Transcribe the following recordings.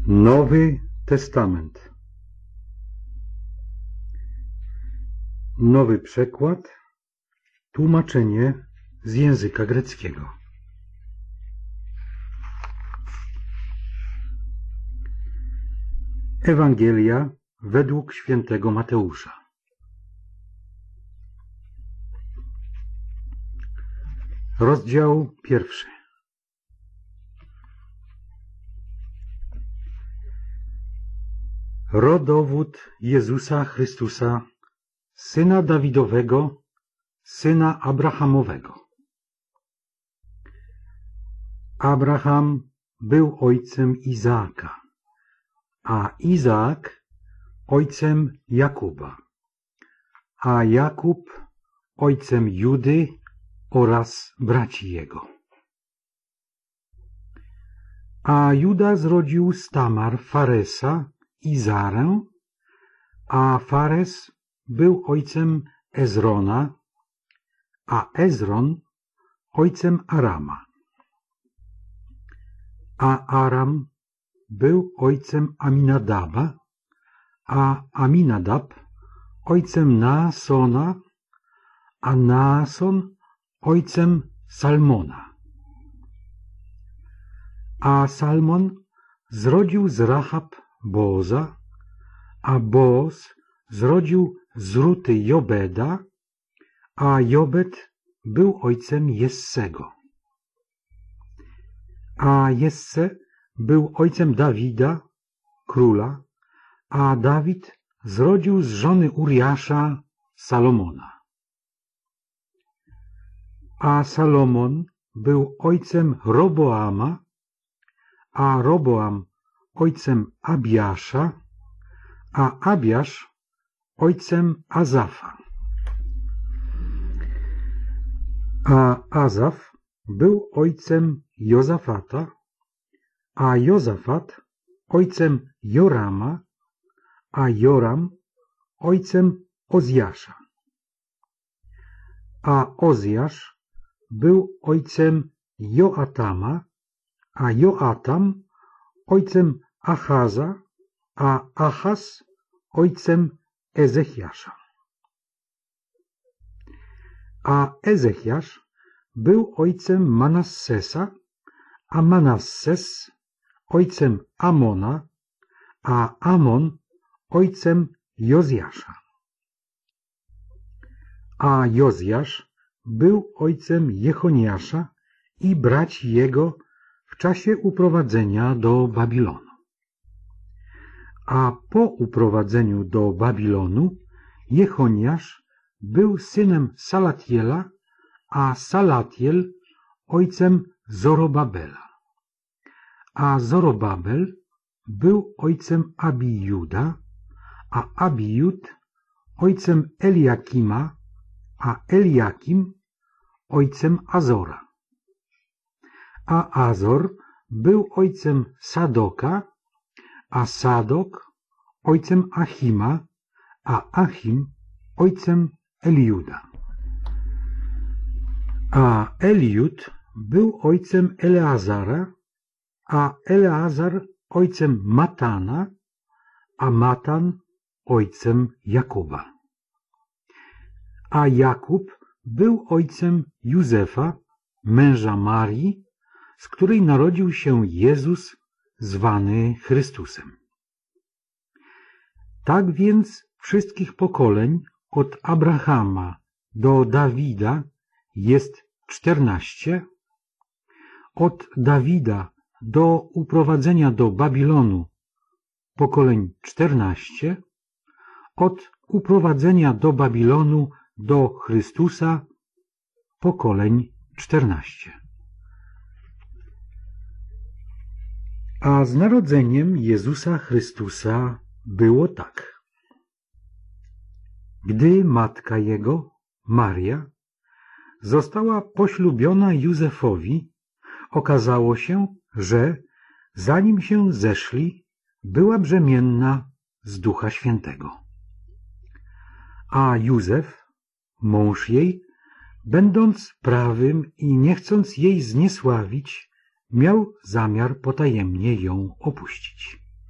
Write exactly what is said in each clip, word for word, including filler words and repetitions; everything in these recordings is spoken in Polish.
Nowy Testament. Nowy przekład, tłumaczenie z języka greckiego. Ewangelia według świętego Mateusza. Rozdział pierwszy. Rodowód Jezusa Chrystusa, syna Dawidowego, syna Abrahamowego. Abraham był ojcem Izaaka, a Izaak ojcem Jakuba, a Jakub ojcem Judy oraz braci jego. A Juda zrodził z Tamar Faresa i Zarę, a Fares był ojcem Ezrona, a Ezron ojcem Arama. A Aram był ojcem Aminadaba, a Aminadab ojcem Naasona, a Naason ojcem Salmona. A Salmon zrodził z Rahab Booza, a Booz zrodził z Ruty Jobeda, a Jobed był ojcem Jessego. A Jesse był ojcem Dawida, króla, a Dawid zrodził z żony Uriasza Salomona. A Salomon był ojcem Roboama, a Roboam ojcem Abiasza, a Abiasz ojcem Azafa. A Azaf był ojcem Jozafata, a Jozafat ojcem Jorama, a Joram ojcem Ozjasza. A Ozjasz był ojcem Joatama, a Joatam ojcem Achaza, a Achaz ojcem Ezechiasza. A Ezechiasz był ojcem Manassesa, a Manasses ojcem Amona, a Amon ojcem Jozjasza. A Jozjasz był ojcem Jechoniasza i braci jego w czasie uprowadzenia do Babilonu. A po uprowadzeniu do Babilonu Jechoniasz był synem Salatiela, a Salatiel ojcem Zorobabela. A Zorobabel był ojcem Abijuda, a Abijud ojcem Eliakima, a Eliakim ojcem Azora. A Azor był ojcem Sadoka, a Sadok ojcem Achima, a Achim ojcem Eliuda. A Eliud był ojcem Eleazara, a Eleazar ojcem Matana, a Matan ojcem Jakuba. A Jakub był ojcem Józefa, męża Marii, z której narodził się Jezus, zwany Chrystusem. Tak więc wszystkich pokoleń od Abrahama do Dawida jest czternaście, od Dawida do uprowadzenia do Babilonu pokoleń czternaście, od uprowadzenia do Babilonu do Chrystusa pokoleń czternaście. A z narodzeniem Jezusa Chrystusa było tak. Gdy matka jego, Maria, została poślubiona Józefowi, okazało się, że zanim się zeszli, była brzemienna z Ducha Świętego. A Józef, mąż jej, będąc prawym i nie chcąc jej zniesławić, miał zamiar potajemnie ją opuścić.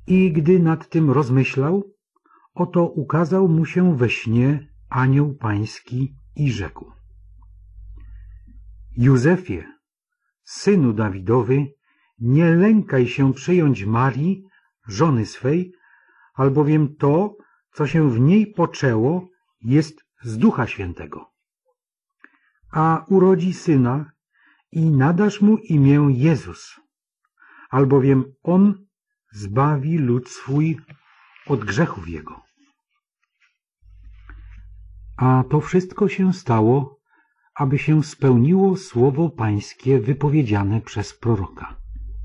I gdy nad tym rozmyślał, oto ukazał mu się we śnie anioł pański i rzekł: Józefie, synu Dawidowy, nie lękaj się przyjąć Marii, żony swej, albowiem to, co się w niej poczęło, jest z Ducha Świętego. A urodzi syna i nadasz mu imię Jezus, albowiem on zbawi lud swój od grzechów jego. A to wszystko się stało, aby się spełniło słowo pańskie wypowiedziane przez proroka.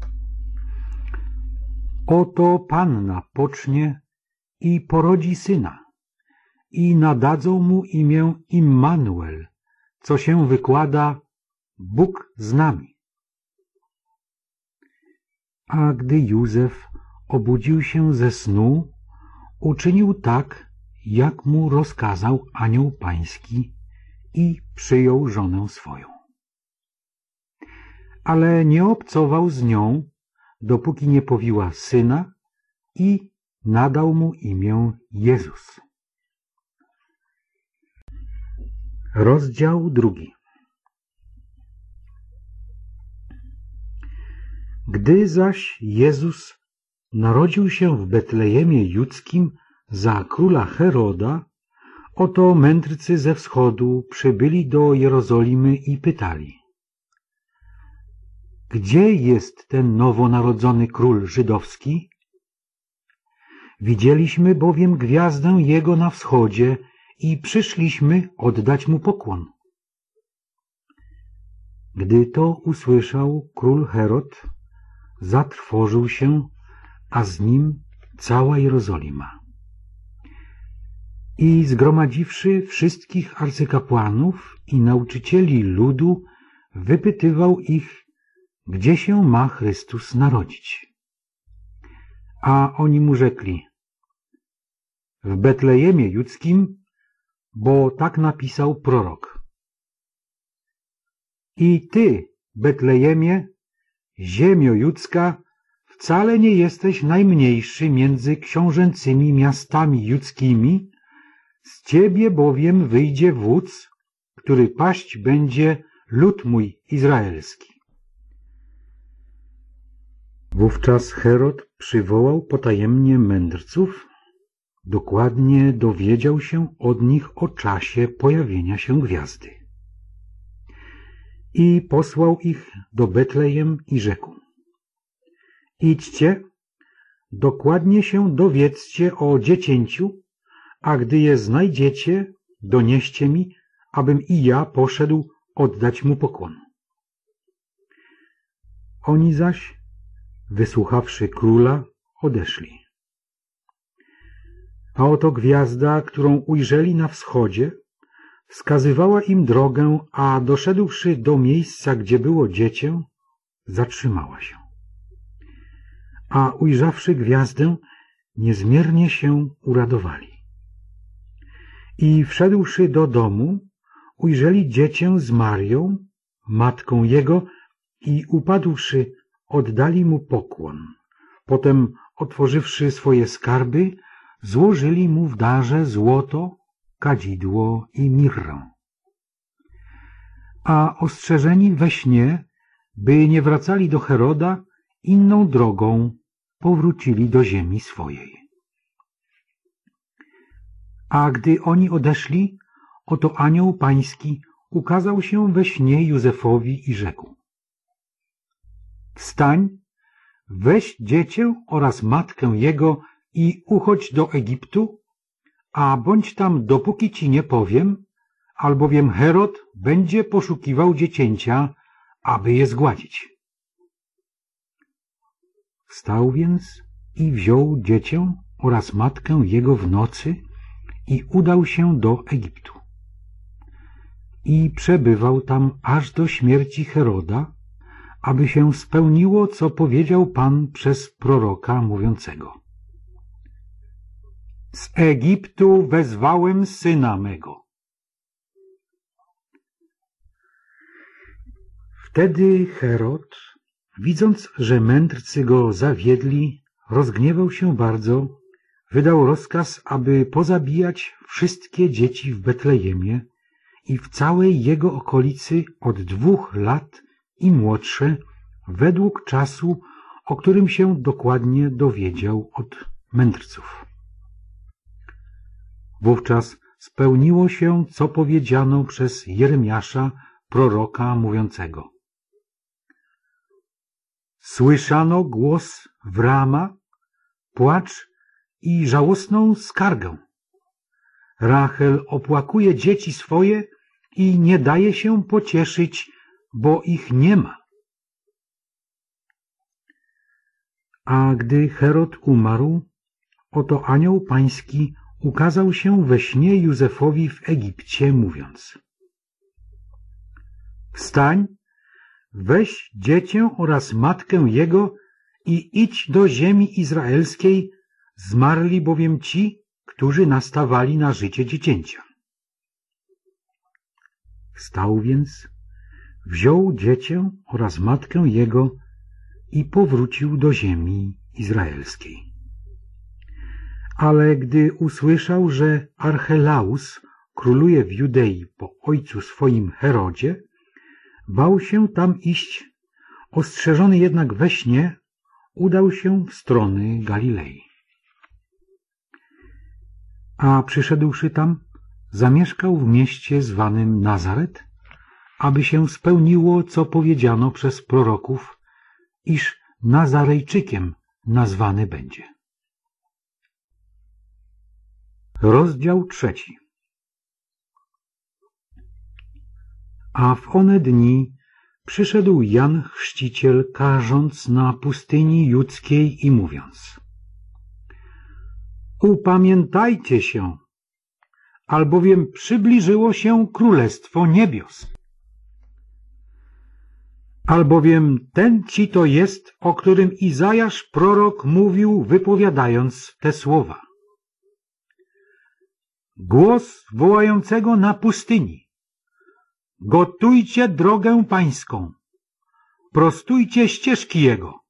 Oto panna pocznie i porodzi syna i nadadzą mu imię Immanuel, co się wykłada Bóg z nami. A gdy Józef obudził się ze snu, uczynił tak, jak mu rozkazał anioł pański i przyjął żonę swoją. Ale nie obcował z nią, dopóki nie powiła syna i nadał mu imię Jezus. Rozdział drugi. Gdy zaś Jezus narodził się w Betlejemie Judzkim za króla Heroda, oto mędrcy ze wschodu przybyli do Jerozolimy i pytali: Gdzie jest ten nowonarodzony król żydowski? Widzieliśmy bowiem gwiazdę jego na wschodzie i przyszliśmy oddać mu pokłon. Gdy to usłyszał król Herod, zatrwożył się, a z nim cała Jerozolima. I zgromadziwszy wszystkich arcykapłanów i nauczycieli ludu, wypytywał ich, gdzie się ma Chrystus narodzić. A oni mu rzekli: w Betlejemie Judzkim, bo tak napisał prorok. I ty, Betlejemie, ziemio judzka, wcale nie jesteś najmniejszy między książęcymi miastami judzkimi, z ciebie bowiem wyjdzie wódz, który paść będzie lud mój izraelski. Wówczas Herod przywołał potajemnie mędrców, dokładnie dowiedział się od nich o czasie pojawienia się gwiazdy. I posłał ich do Betlejem i rzekł: idźcie, dokładnie się dowiedzcie o dziecięciu, a gdy je znajdziecie, donieście mi, abym i ja poszedł oddać mu pokłon. Oni zaś, wysłuchawszy króla, odeszli. A oto gwiazda, którą ujrzeli na wschodzie, wskazywała im drogę, a doszedłszy do miejsca, gdzie było dziecię, zatrzymała się. A ujrzawszy gwiazdę, niezmiernie się uradowali. I wszedłszy do domu, ujrzeli dziecię z Marią, matką jego, i upadłszy, oddali mu pokłon. Potem, otworzywszy swoje skarby, złożyli mu w darze złoto, kadzidło i mirrę. A ostrzeżeni we śnie, by nie wracali do Heroda, inną drogą powrócili do ziemi swojej. A gdy oni odeszli, oto anioł pański ukazał się we śnie Józefowi i rzekł: wstań, weź dziecię oraz matkę jego i uchodź do Egiptu, a bądź tam, dopóki ci nie powiem, albowiem Herod będzie poszukiwał dziecięcia, aby je zgładzić. Wstał więc i wziął dziecię oraz matkę jego w nocy i udał się do Egiptu. I przebywał tam aż do śmierci Heroda, aby się spełniło, co powiedział Pan przez proroka mówiącego: z Egiptu wezwałem syna mego. Wtedy Herod, widząc, że mędrcy go zawiedli, rozgniewał się bardzo, wydał rozkaz, aby pozabijać wszystkie dzieci w Betlejemie i w całej jego okolicy od dwóch lat i młodsze, według czasu, o którym się dokładnie dowiedział od mędrców. Wówczas spełniło się, co powiedziano przez Jeremiasza, proroka mówiącego. Słyszano głos w Rama, płacz i żałosną skargę. Rachel opłakuje dzieci swoje i nie daje się pocieszyć, bo ich nie ma. A gdy Herod umarł, oto anioł pański ukazał się we śnie Józefowi w Egipcie, mówiąc: Wstań, weź dziecię oraz matkę jego i idź do ziemi izraelskiej, zmarli bowiem ci, którzy nastawali na życie dziecięcia. Wstał więc, wziął dziecię oraz matkę jego i powrócił do ziemi izraelskiej. Ale gdy usłyszał, że Archelaus króluje w Judei po ojcu swoim Herodzie, bał się tam iść, ostrzeżony jednak we śnie, udał się w strony Galilei. A przyszedłszy tam, zamieszkał w mieście zwanym Nazaret, aby się spełniło, co powiedziano przez proroków, iż Nazarejczykiem nazwany będzie. Rozdział trzeci. A w one dni przyszedł Jan Chrzciciel, karząc na pustyni judzkiej i mówiąc: Upamiętajcie się, albowiem przybliżyło się Królestwo Niebios. Albowiem ten ci to jest, o którym Izajasz prorok mówił, wypowiadając te słowa. Głos wołającego na pustyni: Gotujcie drogę pańską, prostujcie ścieżki jego.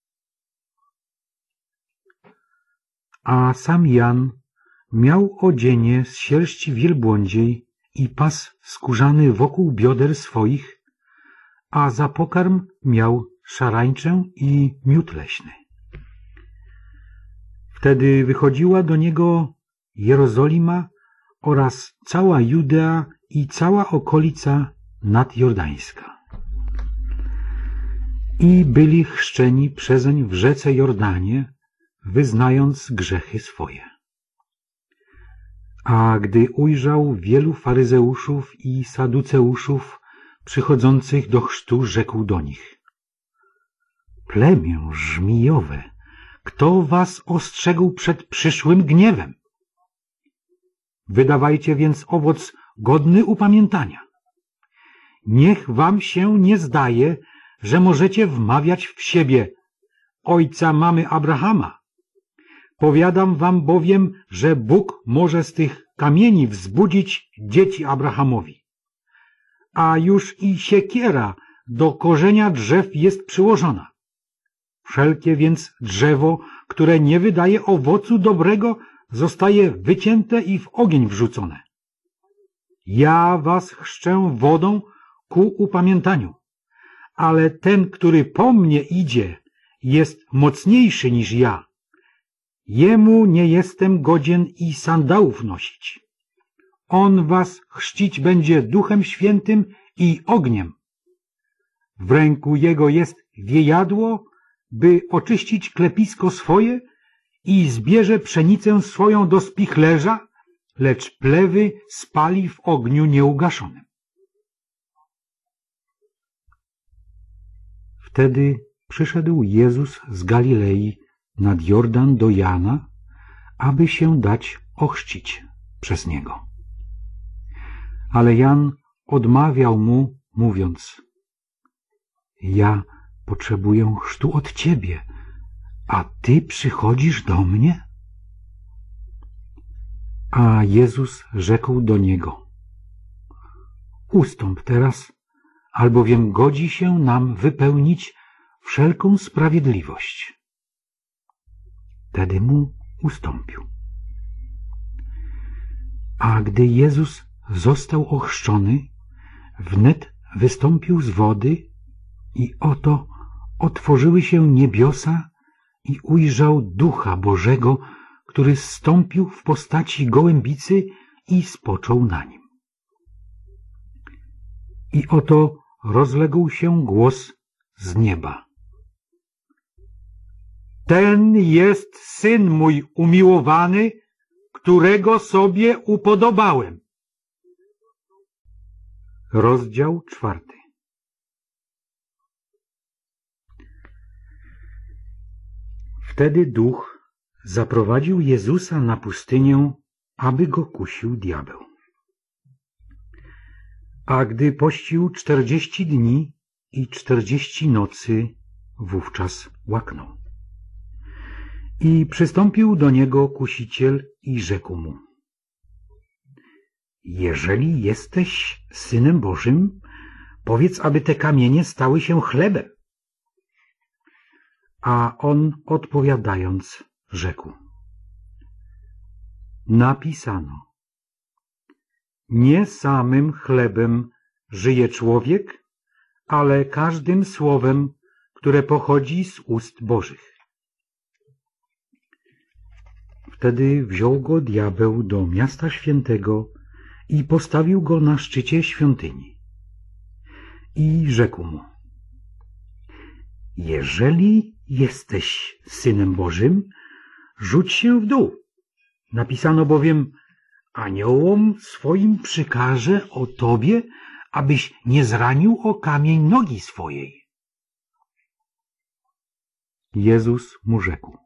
A sam Jan miał odzienie z sierści wielbłądziej i pas skórzany wokół bioder swoich, a za pokarm miał szarańczę i miód leśny. Wtedy wychodziła do niego Jerozolima oraz cała Judea i cała okolica nadjordańska. I byli chrzczeni przezeń w rzece Jordanie, wyznając grzechy swoje. A gdy ujrzał wielu faryzeuszów i saduceuszów przychodzących do chrztu, rzekł do nich: Plemię żmijowe, kto was ostrzegł przed przyszłym gniewem? Wydawajcie więc owoc godny upamiętania. Niech wam się nie zdaje, że możecie wmawiać w siebie: Ojca mamy Abrahama. Powiadam wam bowiem, że Bóg może z tych kamieni wzbudzić dzieci Abrahamowi. A już i siekiera do korzenia drzew jest przyłożona. Wszelkie więc drzewo, które nie wydaje owocu dobrego, zostaje wycięte i w ogień wrzucone. Ja was chrzczę wodą ku upamiętaniu, ale ten, który po mnie idzie, jest mocniejszy niż ja. Jemu nie jestem godzien i sandałów nosić. On was chrzcić będzie Duchem Świętym i ogniem. W ręku jego jest wiejadło, by oczyścić klepisko swoje, i zbierze pszenicę swoją do spichlerza, lecz plewy spali w ogniu nieugaszonym. Wtedy przyszedł Jezus z Galilei nad Jordan do Jana, aby się dać ochrzcić przez niego. Ale Jan odmawiał mu, mówiąc: Ja potrzebuję chrztu od ciebie, a ty przychodzisz do mnie? A Jezus rzekł do niego: Ustąp teraz, albowiem godzi się nam wypełnić wszelką sprawiedliwość. Wtedy mu ustąpił. A gdy Jezus został ochrzczony, wnet wystąpił z wody i oto otworzyły się niebiosa i ujrzał Ducha Bożego, który zstąpił w postaci gołębicy i spoczął na nim. I oto rozległ się głos z nieba. Ten jest Syn mój umiłowany, którego sobie upodobałem. Rozdział czwarty. Wtedy Duch zaprowadził Jezusa na pustynię, aby go kusił diabeł. A gdy pościł czterdzieści dni i czterdzieści nocy, wówczas łaknął. I przystąpił do niego kusiciel i rzekł mu: Jeżeli jesteś Synem Bożym, powiedz, aby te kamienie stały się chlebem. A on odpowiadając rzekł: Napisano: Nie samym chlebem żyje człowiek, ale każdym słowem, które pochodzi z ust Bożych. Wtedy wziął go diabeł do miasta świętego i postawił go na szczycie świątyni. I rzekł mu: Jeżeli jesteś Synem Bożym, rzuć się w dół. Napisano bowiem: Aniołom swoim przykaże o tobie, abyś nie zranił o kamień nogi swojej. Jezus mu rzekł: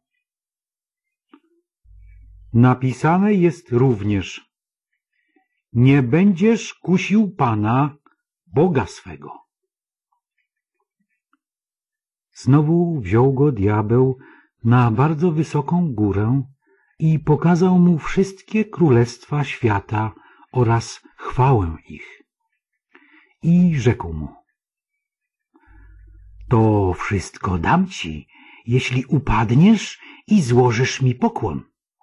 Napisane jest również: Nie będziesz kusił Pana, Boga swego. Znowu wziął go diabeł na bardzo wysoką górę i pokazał mu wszystkie królestwa świata oraz chwałę ich. I rzekł mu: To wszystko dam ci, jeśli upadniesz i złożysz mi pokłon.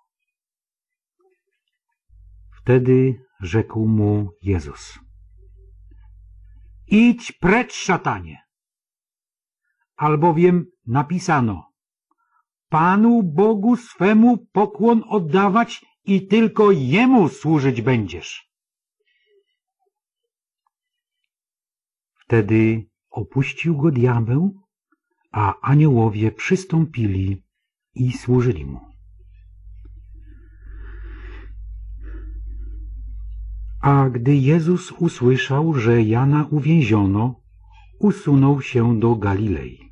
Wtedy rzekł mu Jezus: Idź precz, szatanie, albowiem napisano: Panu Bogu swemu pokłon oddawać i tylko Jemu służyć będziesz. Wtedy opuścił go diabeł, a aniołowie przystąpili i służyli mu. A gdy Jezus usłyszał, że Jana uwięziono, usunął się do Galilei.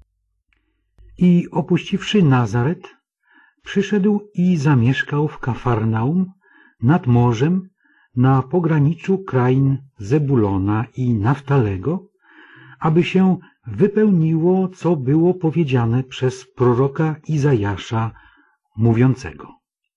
I opuściwszy Nazaret, przyszedł i zamieszkał w Kafarnaum nad morzem na pograniczu krain Zebulona i Naftalego, aby się wypełniło, co było powiedziane przez proroka Izajasza, mówiącego: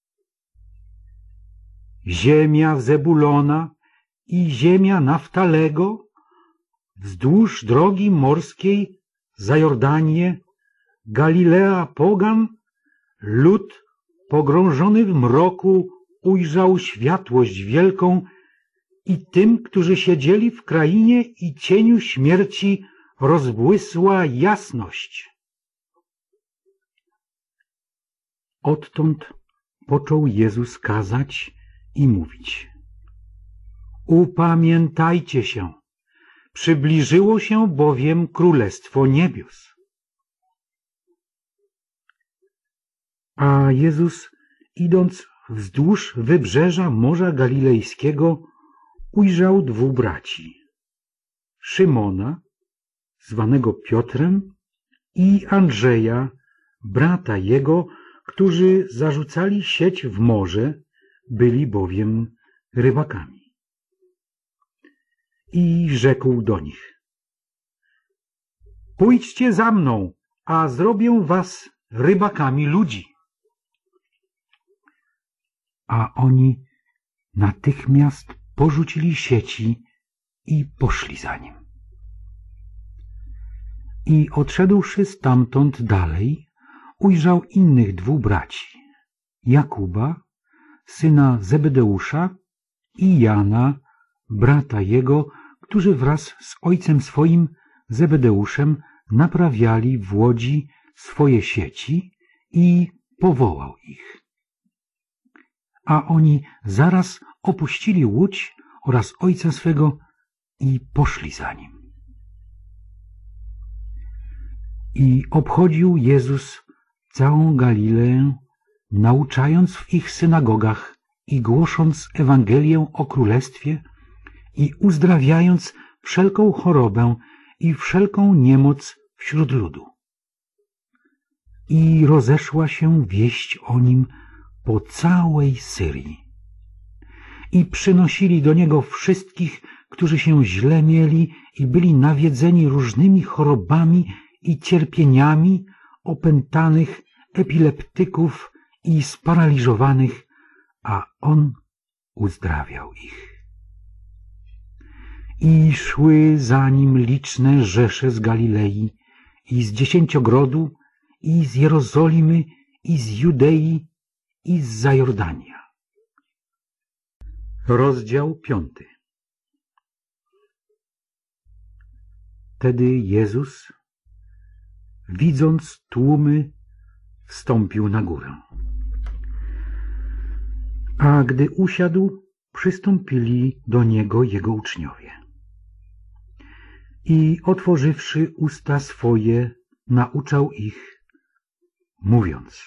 Ziemia Zebulona i ziemia Naftalego, wzdłuż drogi morskiej za Jordanię, Galilea pogan, lud pogrążony w mroku ujrzał światłość wielką i tym, którzy siedzieli w krainie i cieniu śmierci, rozbłysła jasność. Odtąd począł Jezus kazać i mówić: Upamiętajcie się, przybliżyło się bowiem Królestwo Niebios. A Jezus, idąc wzdłuż wybrzeża Morza Galilejskiego, ujrzał dwóch braci: Szymona, zwanego Piotrem, i Andrzeja, brata jego, którzy zarzucali sieć w morze, byli bowiem rybakami. I rzekł do nich: Pójdźcie za mną, a zrobię was rybakami ludzi. A oni natychmiast porzucili sieci i poszli za nim. I odszedłszy stamtąd dalej, ujrzał innych dwóch braci, Jakuba, syna Zebedeusza, i Jana, brata jego, którzy wraz z ojcem swoim Zebedeuszem naprawiali w łodzi swoje sieci, i powołał ich. A oni zaraz opuścili łódź oraz ojca swego i poszli za nim. I obchodził Jezus całą Galileę, nauczając w ich synagogach i głosząc Ewangelię o Królestwie i uzdrawiając wszelką chorobę i wszelką niemoc wśród ludu. I rozeszła się wieść o nim po całej Syrii. I przynosili do niego wszystkich, którzy się źle mieli i byli nawiedzeni różnymi chorobami i cierpieniami, opętanych, epileptyków i sparaliżowanych, a on uzdrawiał ich. I szły za nim liczne rzesze z Galilei i z Dziesięciogrodu i z Jerozolimy i z Judei i z Zajordania. Rozdział piąty. Wtedy Jezus, widząc tłumy, wstąpił na górę. A gdy usiadł, przystąpili do niego jego uczniowie. I otworzywszy usta swoje, nauczał ich, mówiąc: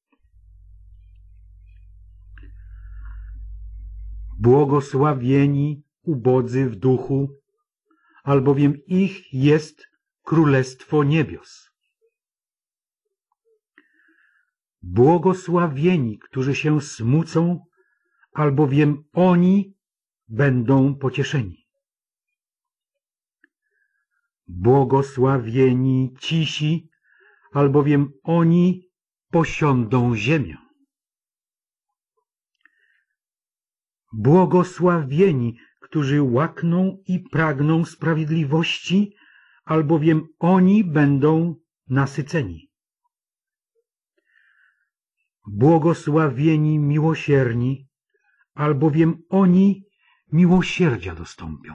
Błogosławieni ubodzy w duchu, albowiem ich jest Królestwo Niebios. Błogosławieni, którzy się smucą, albowiem oni będą pocieszeni. Błogosławieni cisi, albowiem oni posiądą ziemię. Błogosławieni, którzy łakną i pragną sprawiedliwości, albowiem oni będą nasyceni. Błogosławieni miłosierni, albowiem oni miłosierdzia dostąpią.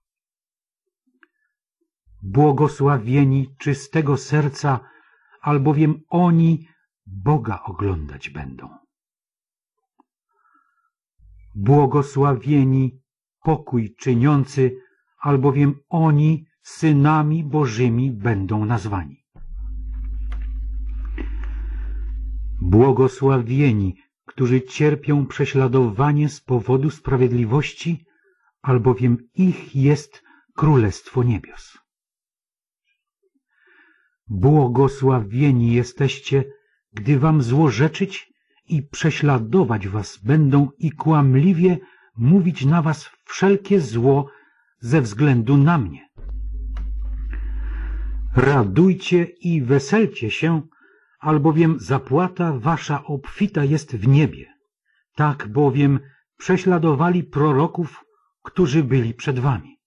Błogosławieni czystego serca, albowiem oni Boga oglądać będą. Błogosławieni pokój czyniący, albowiem oni synami Bożymi będą nazwani. Błogosławieni, którzy cierpią prześladowanie z powodu sprawiedliwości, albowiem ich jest Królestwo Niebios. Błogosławieni jesteście, gdy wam złorzeczyć i prześladować was będą i kłamliwie mówić na was wszelkie zło ze względu na mnie. Radujcie i weselcie się, albowiem zapłata wasza obfita jest w niebie. Tak bowiem prześladowali proroków, którzy byli przed wami.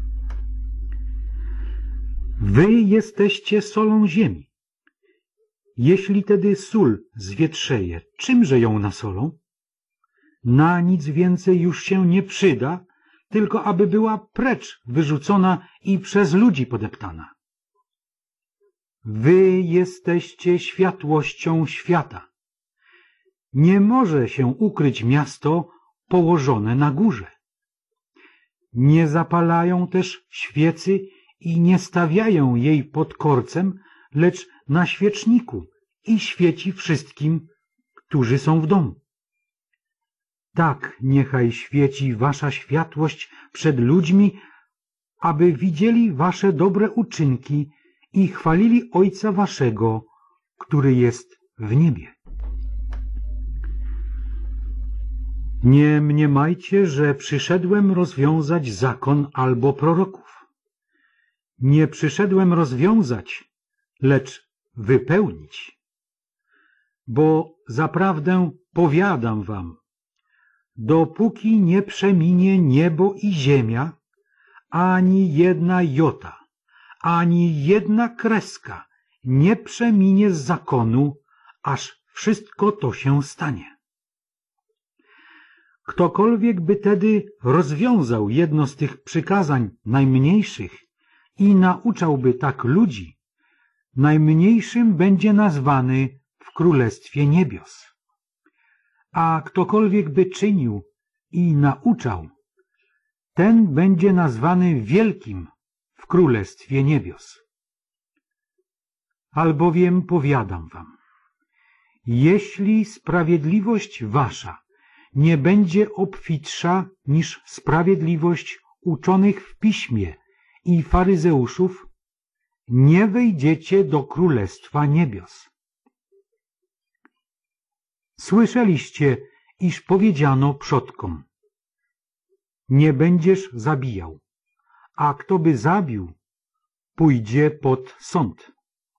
Wy jesteście solą ziemi. Jeśli tedy sól zwietrzeje, czymże ją nasolą? Na nic więcej już się nie przyda, tylko aby była precz wyrzucona i przez ludzi podeptana. Wy jesteście światłością świata. Nie może się ukryć miasto położone na górze. Nie zapalają też świecy i nie stawiają jej pod korcem, lecz na świeczniku i świeci wszystkim, którzy są w domu. Tak niechaj świeci wasza światłość przed ludźmi, aby widzieli wasze dobre uczynki i chwalili Ojca waszego, który jest w niebie. Nie mniemajcie, że przyszedłem rozwiązać zakon albo proroków. Nie przyszedłem rozwiązać, lecz wypełnić. Bo zaprawdę powiadam wam, dopóki nie przeminie niebo i ziemia, ani jedna jota, ani jedna kreska nie przeminie z zakonu, aż wszystko to się stanie. Ktokolwiek by tedy rozwiązał jedno z tych przykazań najmniejszych i nauczałby tak ludzi, najmniejszym będzie nazwany w Królestwie Niebios. A ktokolwiek by czynił i nauczał, ten będzie nazwany wielkim w Królestwie Niebios. Albowiem powiadam wam, jeśli sprawiedliwość wasza nie będzie obfitsza niż sprawiedliwość uczonych w piśmie i faryzeuszów, nie wejdziecie do Królestwa Niebios. Słyszeliście, iż powiedziano przodkom: nie będziesz zabijał, a kto by zabił, pójdzie pod sąd.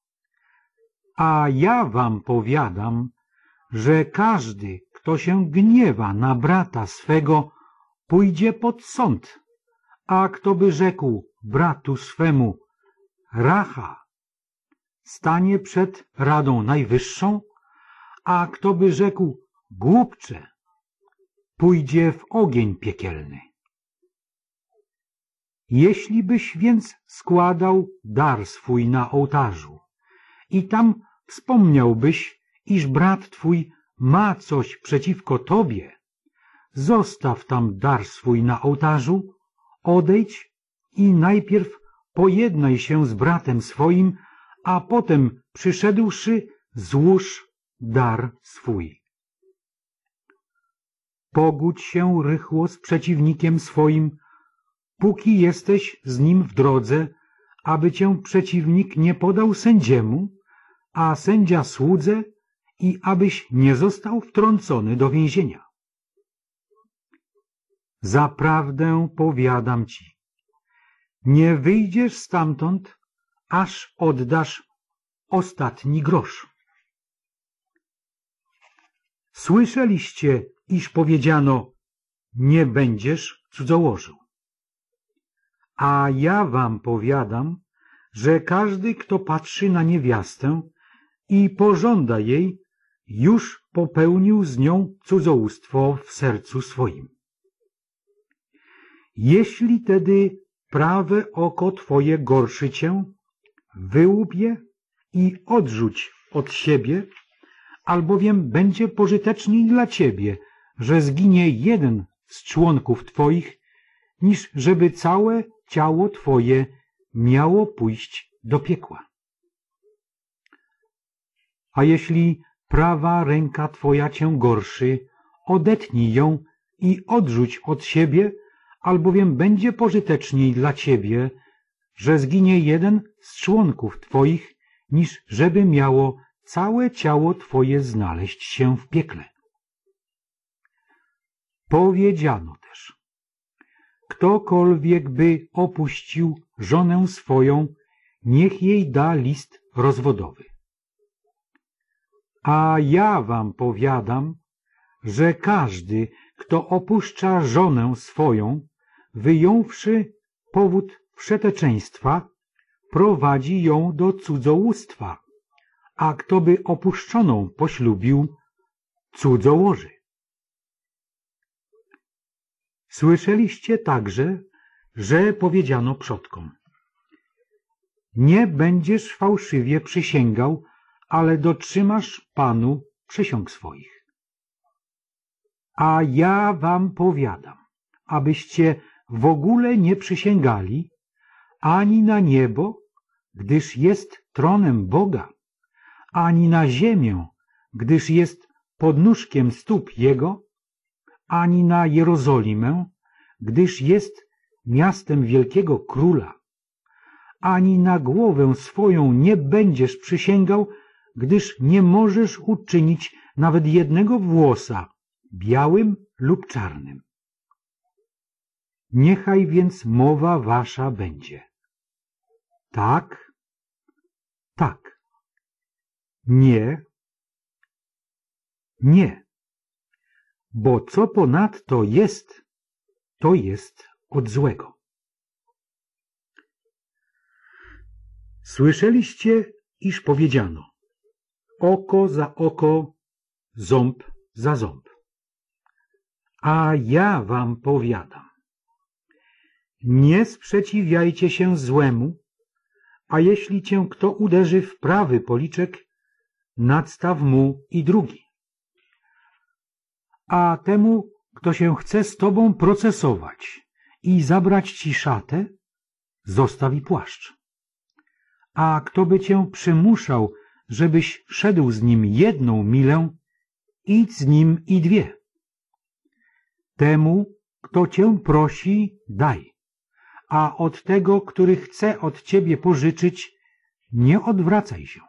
A ja wam powiadam, że każdy, kto się gniewa na brata swego, pójdzie pod sąd, a kto by rzekł bratu swemu racha, stanie przed Radą Najwyższą, a kto by rzekł głupcze, pójdzie w ogień piekielny. Jeśli byś więc składał dar swój na ołtarzu i tam wspomniałbyś, iż brat twój ma coś przeciwko tobie, zostaw tam dar swój na ołtarzu, odejdź i najpierw pojednaj się z bratem swoim, a potem przyszedłszy złóż dar swój. Pogódź się rychło z przeciwnikiem swoim, póki jesteś z nim w drodze, aby cię przeciwnik nie podał sędziemu, a sędzia słudze, i abyś nie został wtrącony do więzienia. Zaprawdę powiadam ci, nie wyjdziesz stamtąd, aż oddasz ostatni grosz. Słyszeliście, iż powiedziano: nie będziesz cudzołożył. A ja wam powiadam, że każdy, kto patrzy na niewiastę i pożąda jej, już popełnił z nią cudzołóstwo w sercu swoim. Jeśli tedy prawe oko twoje gorszy cię, wyłup je i odrzuć od siebie, albowiem będzie pożyteczniej dla ciebie, że zginie jeden z członków twoich, niż żeby całe ciało twoje miało pójść do piekła. A jeśli prawa ręka twoja cię gorszy, odetnij ją i odrzuć od siebie, albowiem będzie pożyteczniej dla ciebie, że zginie jeden z członków twoich, niż żeby miało całe ciało twoje znaleźć się w piekle. Powiedziano też: ktokolwiek by opuścił żonę swoją, niech jej da list rozwodowy. A ja wam powiadam, że każdy, kto opuszcza żonę swoją, wyjąwszy powód wszeteczeństwa, prowadzi ją do cudzołóstwa, a kto by opuszczoną poślubił, cudzołoży. Słyszeliście także, że powiedziano przodkom: nie będziesz fałszywie przysięgał, ale dotrzymasz Panu przysiąg swoich. A ja wam powiadam, abyście w ogóle nie przysięgali ani na niebo, gdyż jest tronem Boga, ani na ziemię, gdyż jest podnóżkiem stóp Jego, ani na Jerozolimę, gdyż jest miastem wielkiego króla, ani na głowę swoją nie będziesz przysięgał, gdyż nie możesz uczynić nawet jednego włosa białym lub czarnym. Niechaj więc mowa wasza będzie: tak, tak, nie, nie, bo co ponadto jest, to jest od złego. Słyszeliście, iż powiedziano: oko za oko, ząb za ząb. A ja wam powiadam, nie sprzeciwiajcie się złemu, a jeśli cię kto uderzy w prawy policzek, nadstaw mu i drugi. A temu, kto się chce z tobą procesować i zabrać ci szatę, zostaw i płaszcz. A kto by cię przymuszał, żebyś szedł z nim jedną milę, idź z nim i dwie. Temu, kto cię prosi, daj, a od tego, który chce od ciebie pożyczyć, nie odwracaj się.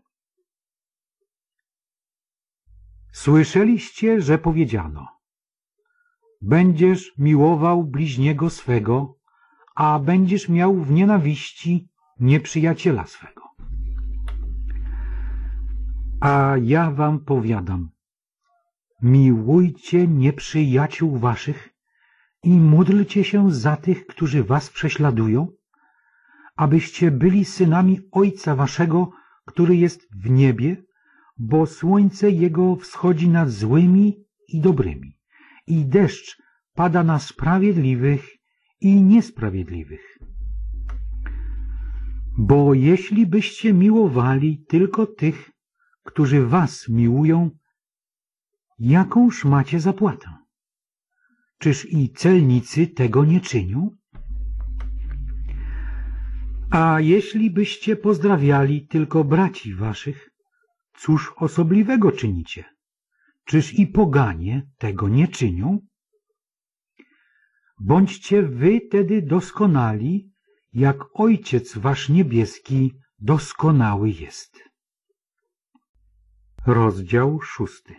Słyszeliście, że powiedziano: będziesz miłował bliźniego swego, a będziesz miał w nienawiści nieprzyjaciela swego. A ja wam powiadam, miłujcie nieprzyjaciół waszych i módlcie się za tych, którzy was prześladują, abyście byli synami Ojca waszego, który jest w niebie, bo słońce Jego wschodzi nad złymi i dobrymi, i deszcz pada na sprawiedliwych i niesprawiedliwych. Bo jeśli byście miłowali tylko tych, którzy was miłują, jakąż macie zapłatę? Czyż i celnicy tego nie czynią? A jeśli byście pozdrawiali tylko braci waszych, cóż osobliwego czynicie? Czyż i poganie tego nie czynią? Bądźcie wy tedy doskonali, jak Ojciec wasz niebieski doskonały jest. Rozdział szósty.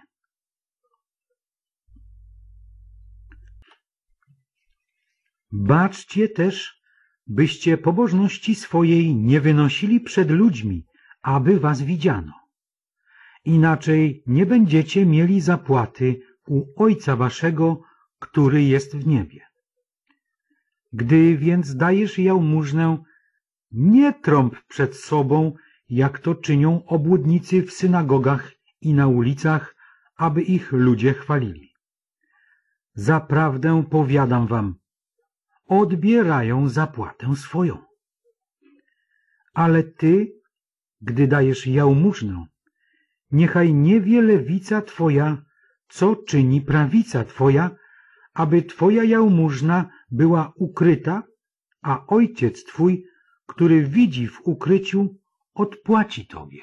Baczcie też, byście pobożności swojej nie wynosili przed ludźmi, aby was widziano. Inaczej nie będziecie mieli zapłaty u Ojca waszego, który jest w niebie. Gdy więc dajesz jałmużnę, nie trąb przed sobą, jak to czynią obłudnicy w synagogach i na ulicach, aby ich ludzie chwalili. Zaprawdę powiadam wam, odbierają zapłatę swoją. Ale ty, gdy dajesz jałmużnę, niechaj nie wie lewica twoja, co czyni prawica twoja, aby twoja jałmużna była ukryta, a Ojciec twój, który widzi w ukryciu, odpłaci tobie.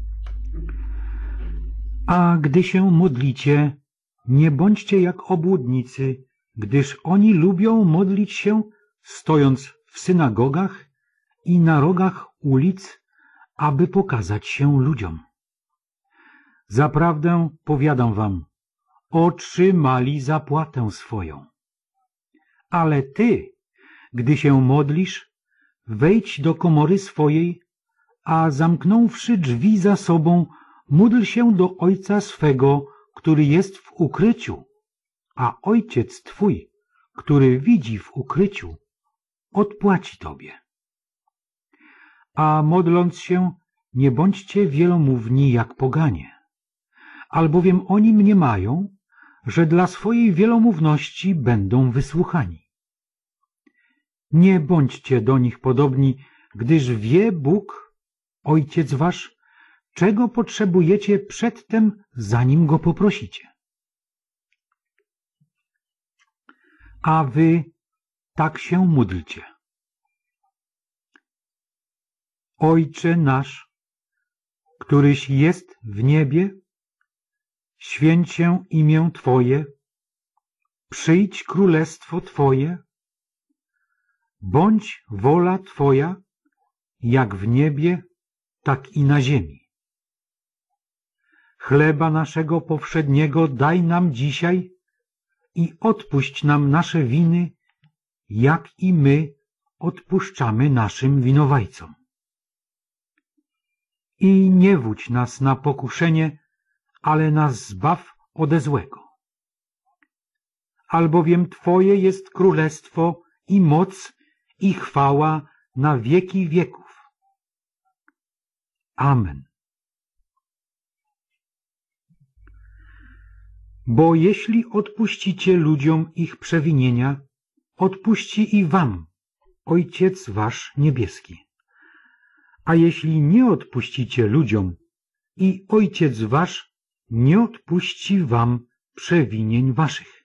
A gdy się modlicie, nie bądźcie jak obłudnicy, gdyż oni lubią modlić się, stojąc w synagogach i na rogach ulic, aby pokazać się ludziom. Zaprawdę powiadam wam, otrzymali zapłatę swoją. Ale ty, gdy się modlisz, wejdź do komory swojej, a zamknąwszy drzwi za sobą, módl się do Ojca swego, który jest w ukryciu, a Ojciec twój, który widzi w ukryciu, odpłaci tobie. A modląc się, nie bądźcie wielomówni jak poganie, albowiem oni mniemają, że dla swojej wielomówności będą wysłuchani. Nie bądźcie do nich podobni, gdyż wie Bóg, Ojciec wasz, czego potrzebujecie przedtem, zanim Go poprosicie. A wy tak się módlcie. Ojcze nasz, któryś jest w niebie, święć się imię Twoje, przyjdź królestwo Twoje, bądź wola Twoja, jak w niebie, tak i na ziemi. Chleba naszego powszedniego daj nam dzisiaj i odpuść nam nasze winy, jak i my odpuszczamy naszym winowajcom. I nie wódź nas na pokuszenie, ale nas zbaw ode złego. Albowiem Twoje jest królestwo i moc i chwała na wieki wieków. Amen. Bo jeśli odpuścicie ludziom ich przewinienia, odpuści i wam Ojciec wasz niebieski. A jeśli nie odpuścicie ludziom, i Ojciec wasz nie odpuści wam przewinień waszych.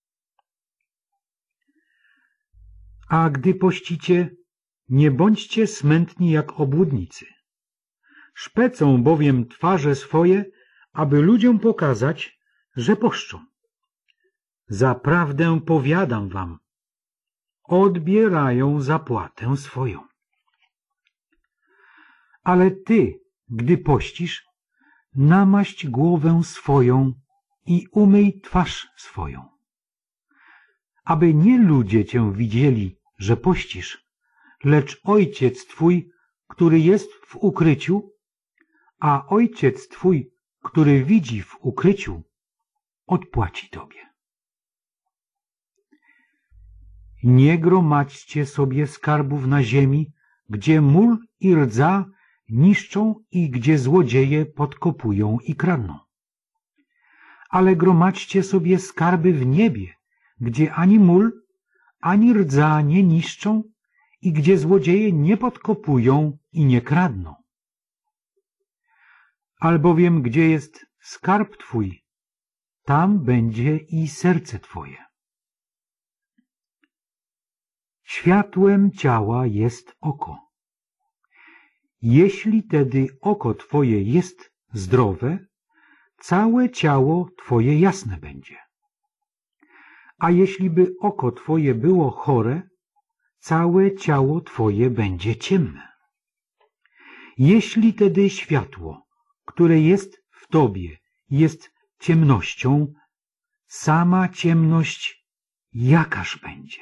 A gdy pościcie, nie bądźcie smętni jak obłudnicy. Szpecą bowiem twarze swoje, aby ludziom pokazać, że poszczą. Zaprawdę powiadam wam, odbierają zapłatę swoją. Ale ty, gdy pościsz, namaść głowę swoją i umyj twarz swoją, aby nie ludzie cię widzieli, że pościsz, lecz Ojciec twój, który jest w ukryciu, a Ojciec twój, który widzi w ukryciu, odpłaci tobie. Nie gromadźcie sobie skarbów na ziemi, gdzie mól i rdza niszczą i gdzie złodzieje podkopują i kradną. Ale gromadźcie sobie skarby w niebie, gdzie ani mól, ani rdza nie niszczą i gdzie złodzieje nie podkopują i nie kradną. Albowiem gdzie jest skarb twój, tam będzie i serce twoje. Światłem ciała jest oko. Jeśli tedy oko twoje jest zdrowe, całe ciało twoje jasne będzie. A jeśli by oko twoje było chore, całe ciało twoje będzie ciemne. Jeśli tedy światło, które jest w tobie, jest ciemnością, sama ciemność jakaż będzie?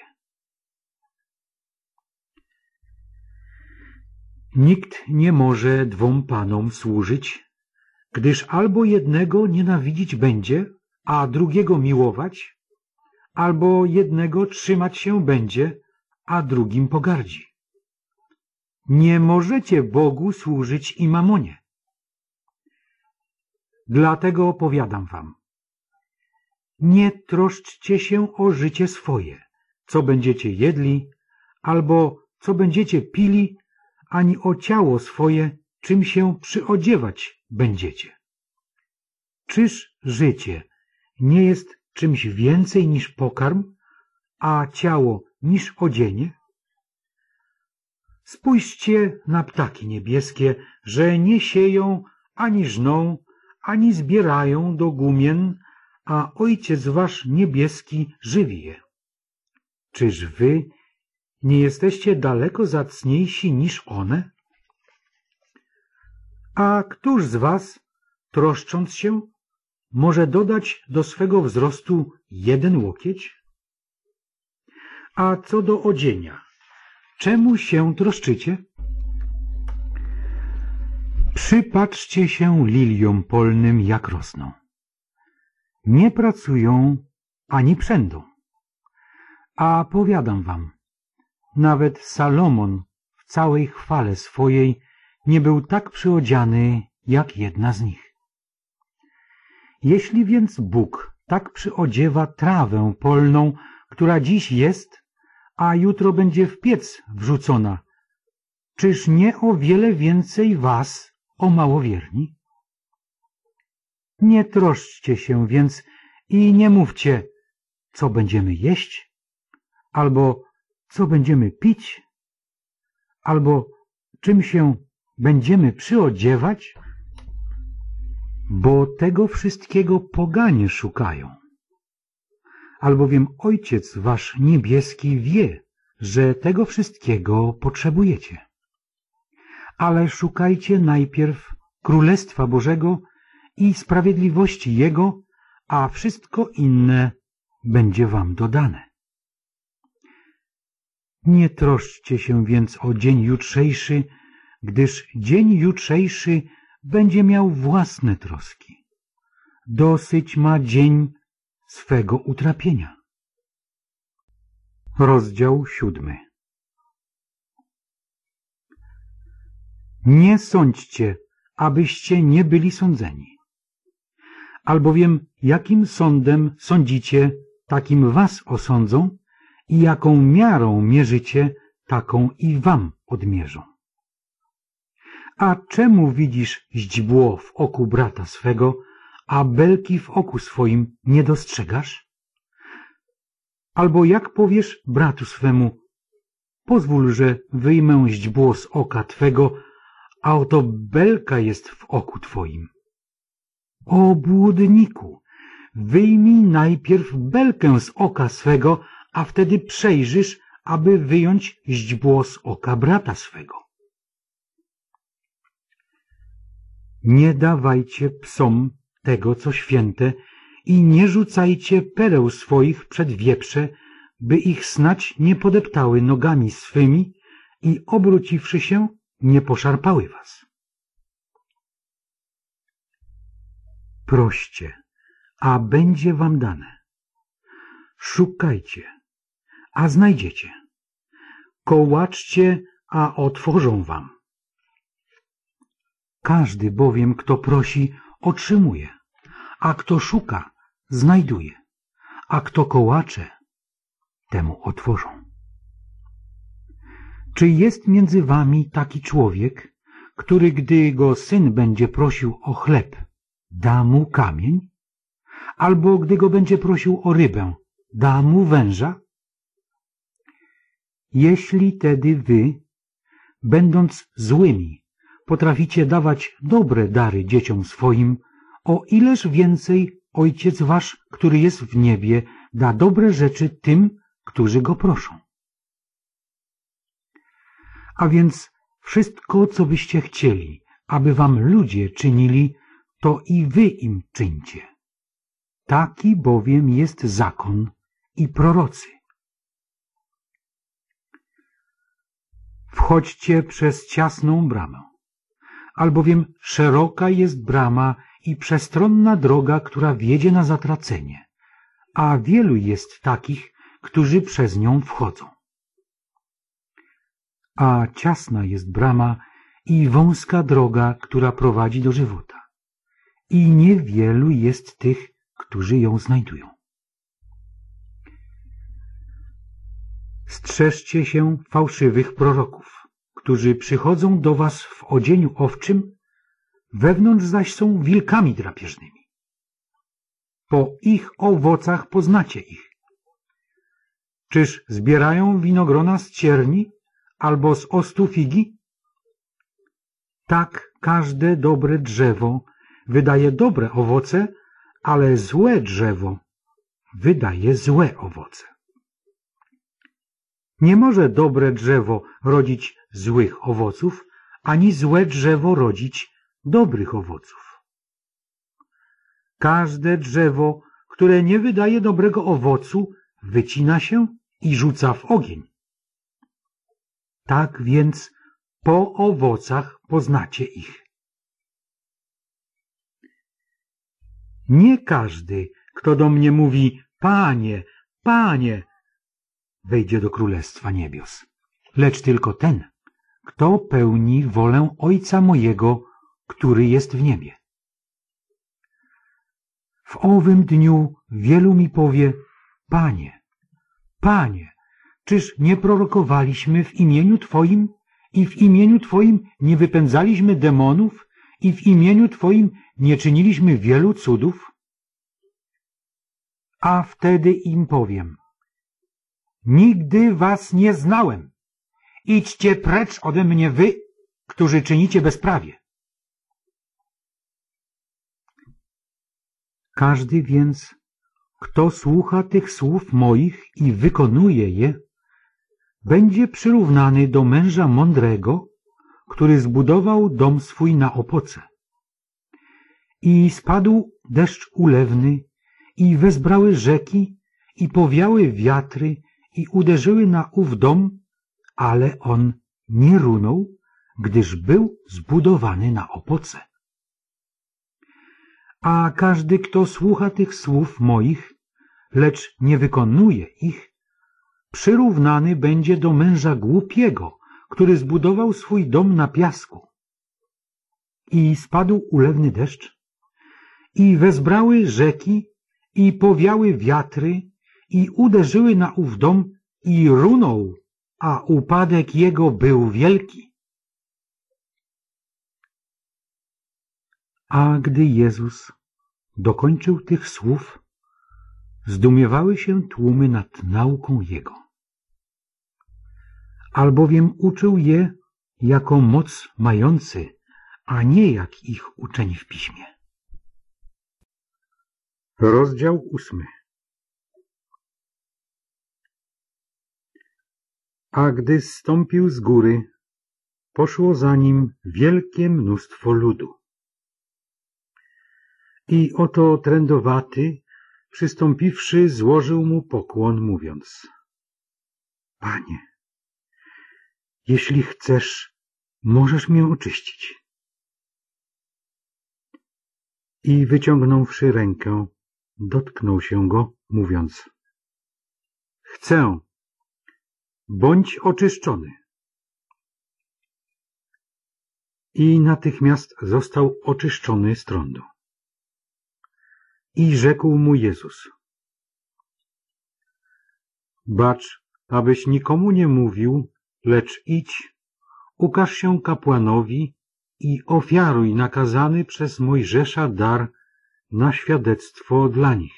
Nikt nie może dwom panom służyć, gdyż albo jednego nienawidzić będzie, a drugiego miłować, albo jednego trzymać się będzie, a drugim pogardzi. Nie możecie Bogu służyć i mamonie. Dlatego opowiadam wam, nie troszczcie się o życie swoje, co będziecie jedli, albo co będziecie pili, ani o ciało swoje, czym się przyodziewać będziecie. Czyż życie nie jest czymś więcej niż pokarm, a ciało niż odzienie? Spójrzcie na ptaki niebieskie, że nie sieją, ani żną, ani zbierają do gumien, a Ojciec wasz niebieski żywi je. Czyż wy nie jesteście daleko zacniejsi niż one? A któż z was, troszcząc się, może dodać do swego wzrostu jeden łokieć? A co do odzienia, czemu się troszczycie? Przypatrzcie się liliom polnym, jak rosną. Nie pracują ani przędą. A powiadam wam, nawet Salomon w całej chwale swojej nie był tak przyodziany jak jedna z nich. Jeśli więc Bóg tak przyodziewa trawę polną, która dziś jest, a jutro będzie w piec wrzucona, czyż nie o wiele więcej was, o małowierni? Nie troszczcie się więc i nie mówcie, co będziemy jeść, albo co będziemy pić, albo czym się będziemy przyodziewać, bo tego wszystkiego poganie szukają. Albowiem Ojciec wasz niebieski wie, że tego wszystkiego potrzebujecie. Ale szukajcie najpierw Królestwa Bożego i sprawiedliwości Jego, a wszystko inne będzie wam dodane. Nie troszczcie się więc o dzień jutrzejszy, gdyż dzień jutrzejszy będzie miał własne troski. Dosyć ma dzień swego utrapienia. Rozdział siódmy. Nie sądźcie, abyście nie byli sądzeni. Albowiem jakim sądem sądzicie, takim was osądzą i jaką miarą mierzycie, taką i wam odmierzą. A czemu widzisz źdźbło w oku brata swego, a belki w oku swoim nie dostrzegasz? Albo jak powiesz bratu swemu, pozwól, że wyjmę źdźbło z oka twego, a oto belka jest w oku twoim. O błudniku, wyjmij najpierw belkę z oka swego, a wtedy przejrzysz, aby wyjąć źdźbło z oka brata swego. Nie dawajcie psom tego, co święte, i nie rzucajcie pereł swoich przed wieprze, by ich snać nie podeptały nogami swymi i obróciwszy się, nie poszarpały was. Proście, a będzie wam dane. Szukajcie, a znajdziecie. Kołaczcie, a otworzą wam. Każdy bowiem, kto prosi, otrzymuje, a kto szuka, znajduje, a kto kołacze, temu otworzą. Czy jest między wami taki człowiek, który, gdy go syn będzie prosił o chleb, da mu kamień? Albo gdy go będzie prosił o rybę, da mu węża? Jeśli tedy wy, będąc złymi, potraficie dawać dobre dary dzieciom swoim, o ileż więcej Ojciec wasz, który jest w niebie, da dobre rzeczy tym, którzy go proszą. A więc wszystko, co byście chcieli, aby wam ludzie czynili, to i wy im czyńcie. Taki bowiem jest zakon i prorocy. Wchodźcie przez ciasną bramę, albowiem szeroka jest brama i przestronna droga, która wiedzie na zatracenie, a wielu jest takich, którzy przez nią wchodzą. A ciasna jest brama i wąska droga, która prowadzi do żywota, i niewielu jest tych, którzy ją znajdują. Strzeżcie się fałszywych proroków, którzy przychodzą do was w odzieniu owczym, wewnątrz zaś są wilkami drapieżnymi. Po ich owocach poznacie ich. Czyż zbierają winogrona z cierni albo z ostu figi? Tak każde dobre drzewo wydaje dobre owoce, ale złe drzewo wydaje złe owoce. Nie może dobre drzewo rodzić złych owoców, ani złe drzewo rodzić dobrych owoców. Każde drzewo, które nie wydaje dobrego owocu, wycina się i rzuca w ogień. Tak więc po owocach poznacie ich. Nie każdy, kto do mnie mówi, Panie, Panie, wejdzie do Królestwa Niebios, lecz tylko ten, kto pełni wolę Ojca mojego, który jest w niebie. W owym dniu wielu mi powie, Panie, Panie, czyż nie prorokowaliśmy w imieniu Twoim i w imieniu Twoim nie wypędzaliśmy demonów i w imieniu Twoim nie czyniliśmy wielu cudów? A wtedy im powiem, nigdy was nie znałem. Idźcie precz ode mnie wy, którzy czynicie bezprawie. Każdy więc, kto słucha tych słów moich i wykonuje je, będzie przyrównany do męża mądrego, który zbudował dom swój na opoce. I spadł deszcz ulewny, i wezbrały rzeki, i powiały wiatry, i uderzyły na ów dom, ale on nie runął, gdyż był zbudowany na opoce. A każdy, kto słucha tych słów moich, lecz nie wykonuje ich, przyrównany będzie do męża głupiego, który zbudował swój dom na piasku. I spadł ulewny deszcz, i wezbrały rzeki, i powiały wiatry, i uderzyły na ów dom, i runął, a upadek jego był wielki. A gdy Jezus dokończył tych słów, zdumiewały się tłumy nad nauką Jego. Albowiem uczył je jako moc mający, a nie jak ich uczeni w piśmie. Rozdział ósmy. A gdy zstąpił z góry, poszło za nim wielkie mnóstwo ludu. I oto trędowaty, przystąpiwszy, złożył mu pokłon, mówiąc: Panie, jeśli chcesz, możesz mię oczyścić. I wyciągnąwszy rękę, dotknął się go, mówiąc: Chcę, bądź oczyszczony. I natychmiast został oczyszczony z trądu. I rzekł mu Jezus: Bacz, abyś nikomu nie mówił, lecz idź, ukaż się kapłanowi i ofiaruj nakazany przez Mojżesza dar na świadectwo dla nich.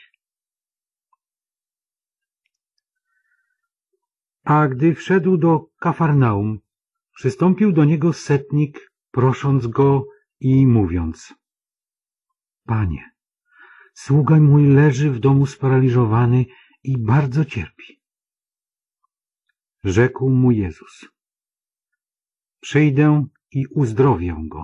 A gdy wszedł do Kafarnaum, przystąpił do niego setnik, prosząc go i mówiąc: Panie, sługa mój leży w domu sparaliżowany i bardzo cierpi. Rzekł mu Jezus: Przyjdę i uzdrowię go.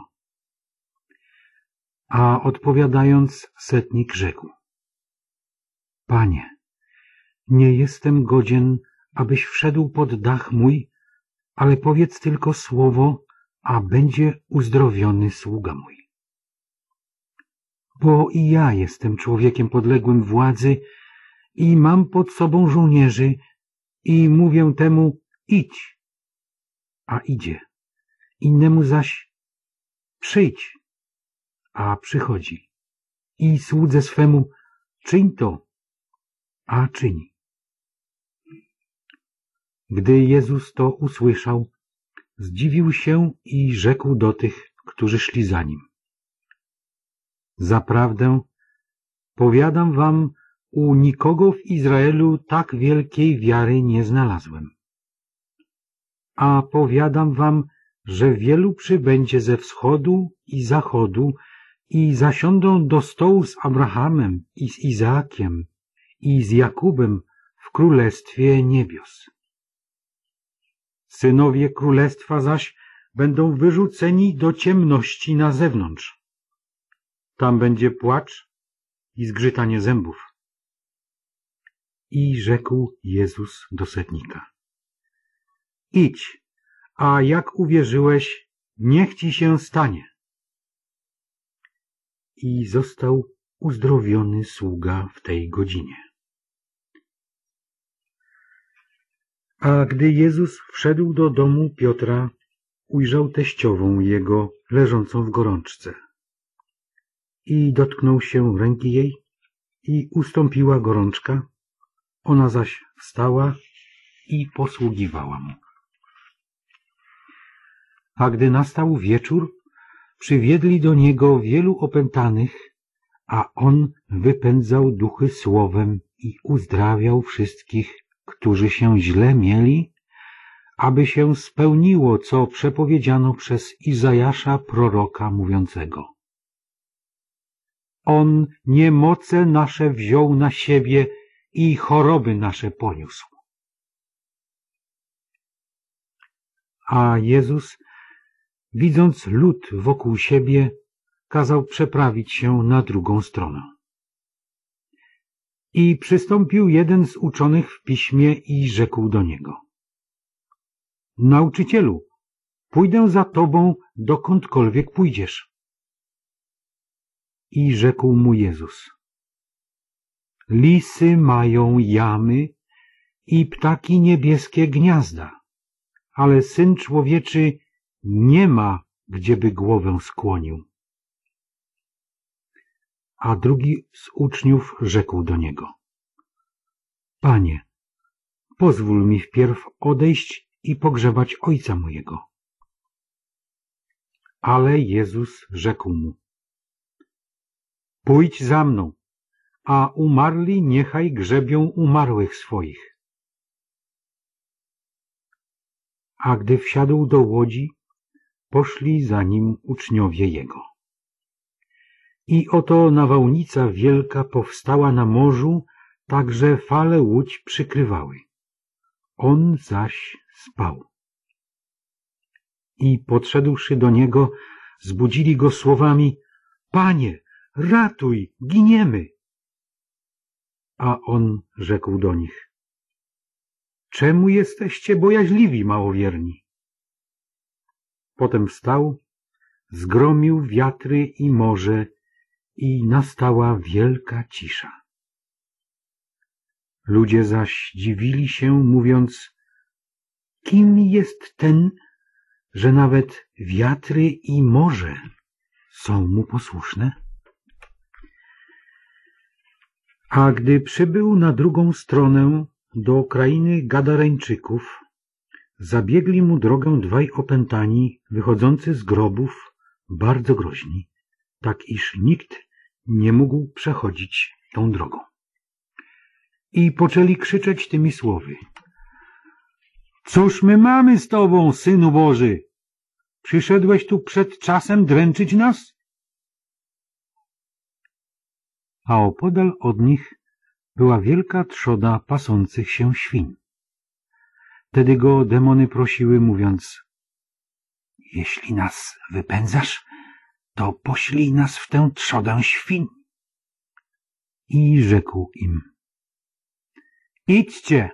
A odpowiadając, setnik rzekł: Panie, nie jestem godzien, abyś wszedł pod dach mój, ale powiedz tylko słowo, a będzie uzdrowiony sługa mój. Bo i ja jestem człowiekiem podległym władzy i mam pod sobą żołnierzy i mówię temu: idź, a idzie, innemu zaś: przyjdź, a przychodzi, i słudze swemu: czyń to, a czyni. Gdy Jezus to usłyszał, zdziwił się i rzekł do tych, którzy szli za nim: Zaprawdę, powiadam wam, u nikogo w Izraelu tak wielkiej wiary nie znalazłem. A powiadam wam, że wielu przybędzie ze wschodu i zachodu i zasiądą do stołu z Abrahamem i z Izaakiem i z Jakubem w Królestwie Niebios. Synowie Królestwa zaś będą wyrzuceni do ciemności na zewnątrz. Tam będzie płacz i zgrzytanie zębów. I rzekł Jezus do setnika: idź, a jak uwierzyłeś, niech ci się stanie. I został uzdrowiony sługa w tej godzinie. A gdy Jezus wszedł do domu Piotra, ujrzał teściową jego leżącą w gorączce. I dotknął się ręki jej i ustąpiła gorączka, ona zaś wstała i posługiwała mu. A gdy nastał wieczór, przywiedli do niego wielu opętanych, a on wypędzał duchy słowem i uzdrawiał wszystkich, którzy się źle mieli, aby się spełniło, co przepowiedziano przez Izajasza proroka mówiącego: On niemoce nasze wziął na siebie i choroby nasze poniósł. A Jezus, widząc lud wokół siebie, kazał przeprawić się na drugą stronę. I przystąpił jeden z uczonych w piśmie i rzekł do niego: Nauczycielu, pójdę za tobą, dokądkolwiek pójdziesz. I rzekł mu Jezus: Lisy mają jamy i ptaki niebieskie gniazda, ale Syn Człowieczy nie ma, gdzieby głowę skłonił. A drugi z uczniów rzekł do niego: Panie, pozwól mi wpierw odejść i pogrzebać ojca mojego. Ale Jezus rzekł mu: Pójdź za mną, a umarli niechaj grzebią umarłych swoich. A gdy wsiadł do łodzi, poszli za nim uczniowie jego. I oto nawałnica wielka powstała na morzu, tak że fale łódź przykrywały. On zaś spał. I podszedłszy do niego, zbudzili go słowami: Panie, ratuj, giniemy! A on rzekł do nich: Czemu jesteście bojaźliwi, małowierni? Potem wstał, zgromił wiatry i morze i nastała wielka cisza. Ludzie zaś dziwili się, mówiąc: Kim jest ten, że nawet wiatry i morze są mu posłuszne? A gdy przybył na drugą stronę do krainy Gadareńczyków, zabiegli mu drogę dwaj opętani, wychodzący z grobów, bardzo groźni, tak iż nikt nie mógł przechodzić tą drogą. I poczęli krzyczeć tymi słowy: Cóż my mamy z Tobą, Synu Boży? Przyszedłeś tu przed czasem dręczyć nas? A opodal od nich była wielka trzoda pasących się świń. Wtedy go demony prosiły, mówiąc: Jeśli nas wypędzasz, to poślij nas w tę trzodę świń. I rzekł im: Idźcie!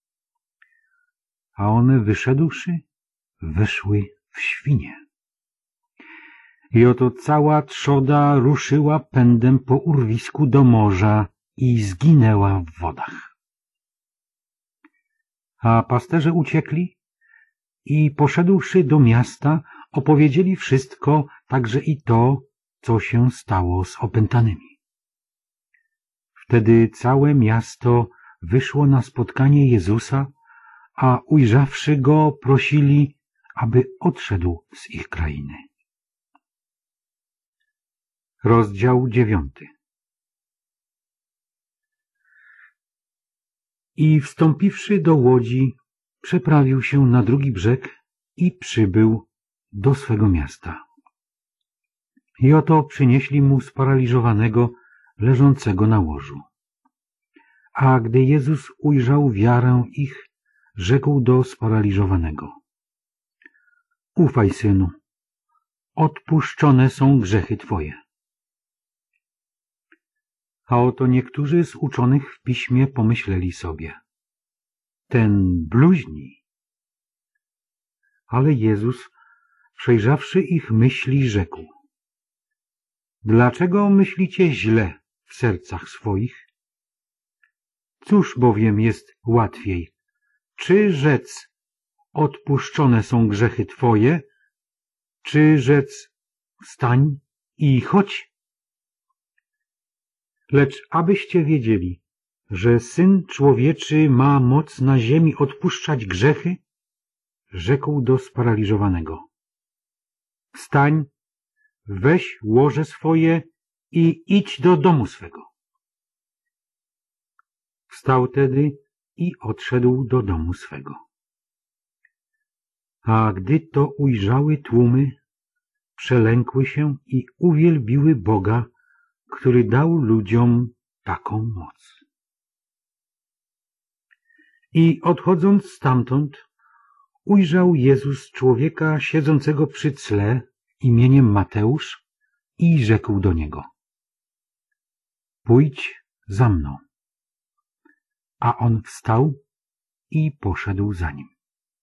A one, wyszedłszy, weszły w świnie. I oto cała trzoda ruszyła pędem po urwisku do morza i zginęła w wodach. A pasterze uciekli i poszedłszy do miasta, opowiedzieli wszystko, także i to, co się stało z opętanymi. Wtedy całe miasto wyszło na spotkanie Jezusa, a ujrzawszy go, prosili, aby odszedł z ich krainy. Rozdział dziewiąty. I wstąpiwszy do łodzi, przeprawił się na drugi brzeg i przybył do swego miasta. I oto przynieśli mu sparaliżowanego, leżącego na łożu. A gdy Jezus ujrzał wiarę ich, rzekł do sparaliżowanego: Ufaj, synu, odpuszczone są grzechy twoje. A oto niektórzy z uczonych w piśmie pomyśleli sobie: ten bluźni. Ale Jezus, przejrzawszy ich myśli, rzekł: Dlaczego myślicie źle w sercach swoich? Cóż bowiem jest łatwiej, czy rzec: odpuszczone są grzechy twoje, czy rzec: wstań i chodź? Lecz abyście wiedzieli, że Syn Człowieczy ma moc na ziemi odpuszczać grzechy, rzekł do sparaliżowanego: wstań, weź łoże swoje i idź do domu swego. Wstał tedy i odszedł do domu swego. A gdy to ujrzały tłumy, przelękły się i uwielbiły Boga, który dał ludziom taką moc. I odchodząc stamtąd, ujrzał Jezus człowieka siedzącego przy cle imieniem Mateusz i rzekł do niego: pójdź za mną. A on wstał i poszedł za nim.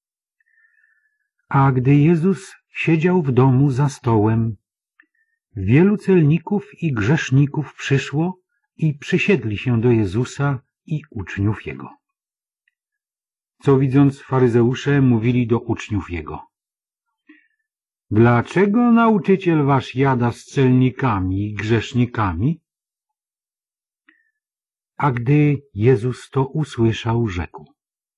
A gdy Jezus siedział w domu za stołem, wielu celników i grzeszników przyszło i przysiedli się do Jezusa i uczniów Jego. Co widząc faryzeusze, mówili do uczniów Jego: dlaczego nauczyciel wasz jada z celnikami i grzesznikami, A gdy Jezus to usłyszał, rzekł: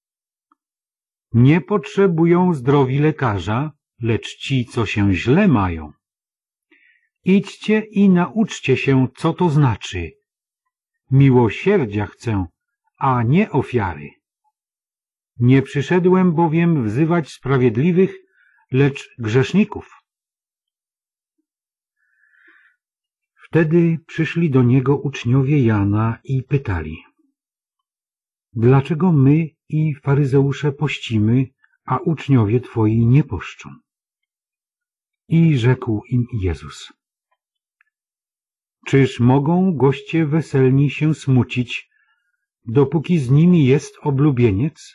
Nie potrzebują zdrowi lekarza, lecz ci, co się źle mają. Idźcie i nauczcie się, co to znaczy. Miłosierdzia chcę, a nie ofiary. Nie przyszedłem bowiem wzywać sprawiedliwych, lecz grzeszników. Wtedy przyszli do niego uczniowie Jana i pytali: Dlaczego my i faryzeusze pościmy, a uczniowie twoi nie poszczą? I rzekł im Jezus: Czyż mogą goście weselni się smucić, dopóki z nimi jest oblubieniec?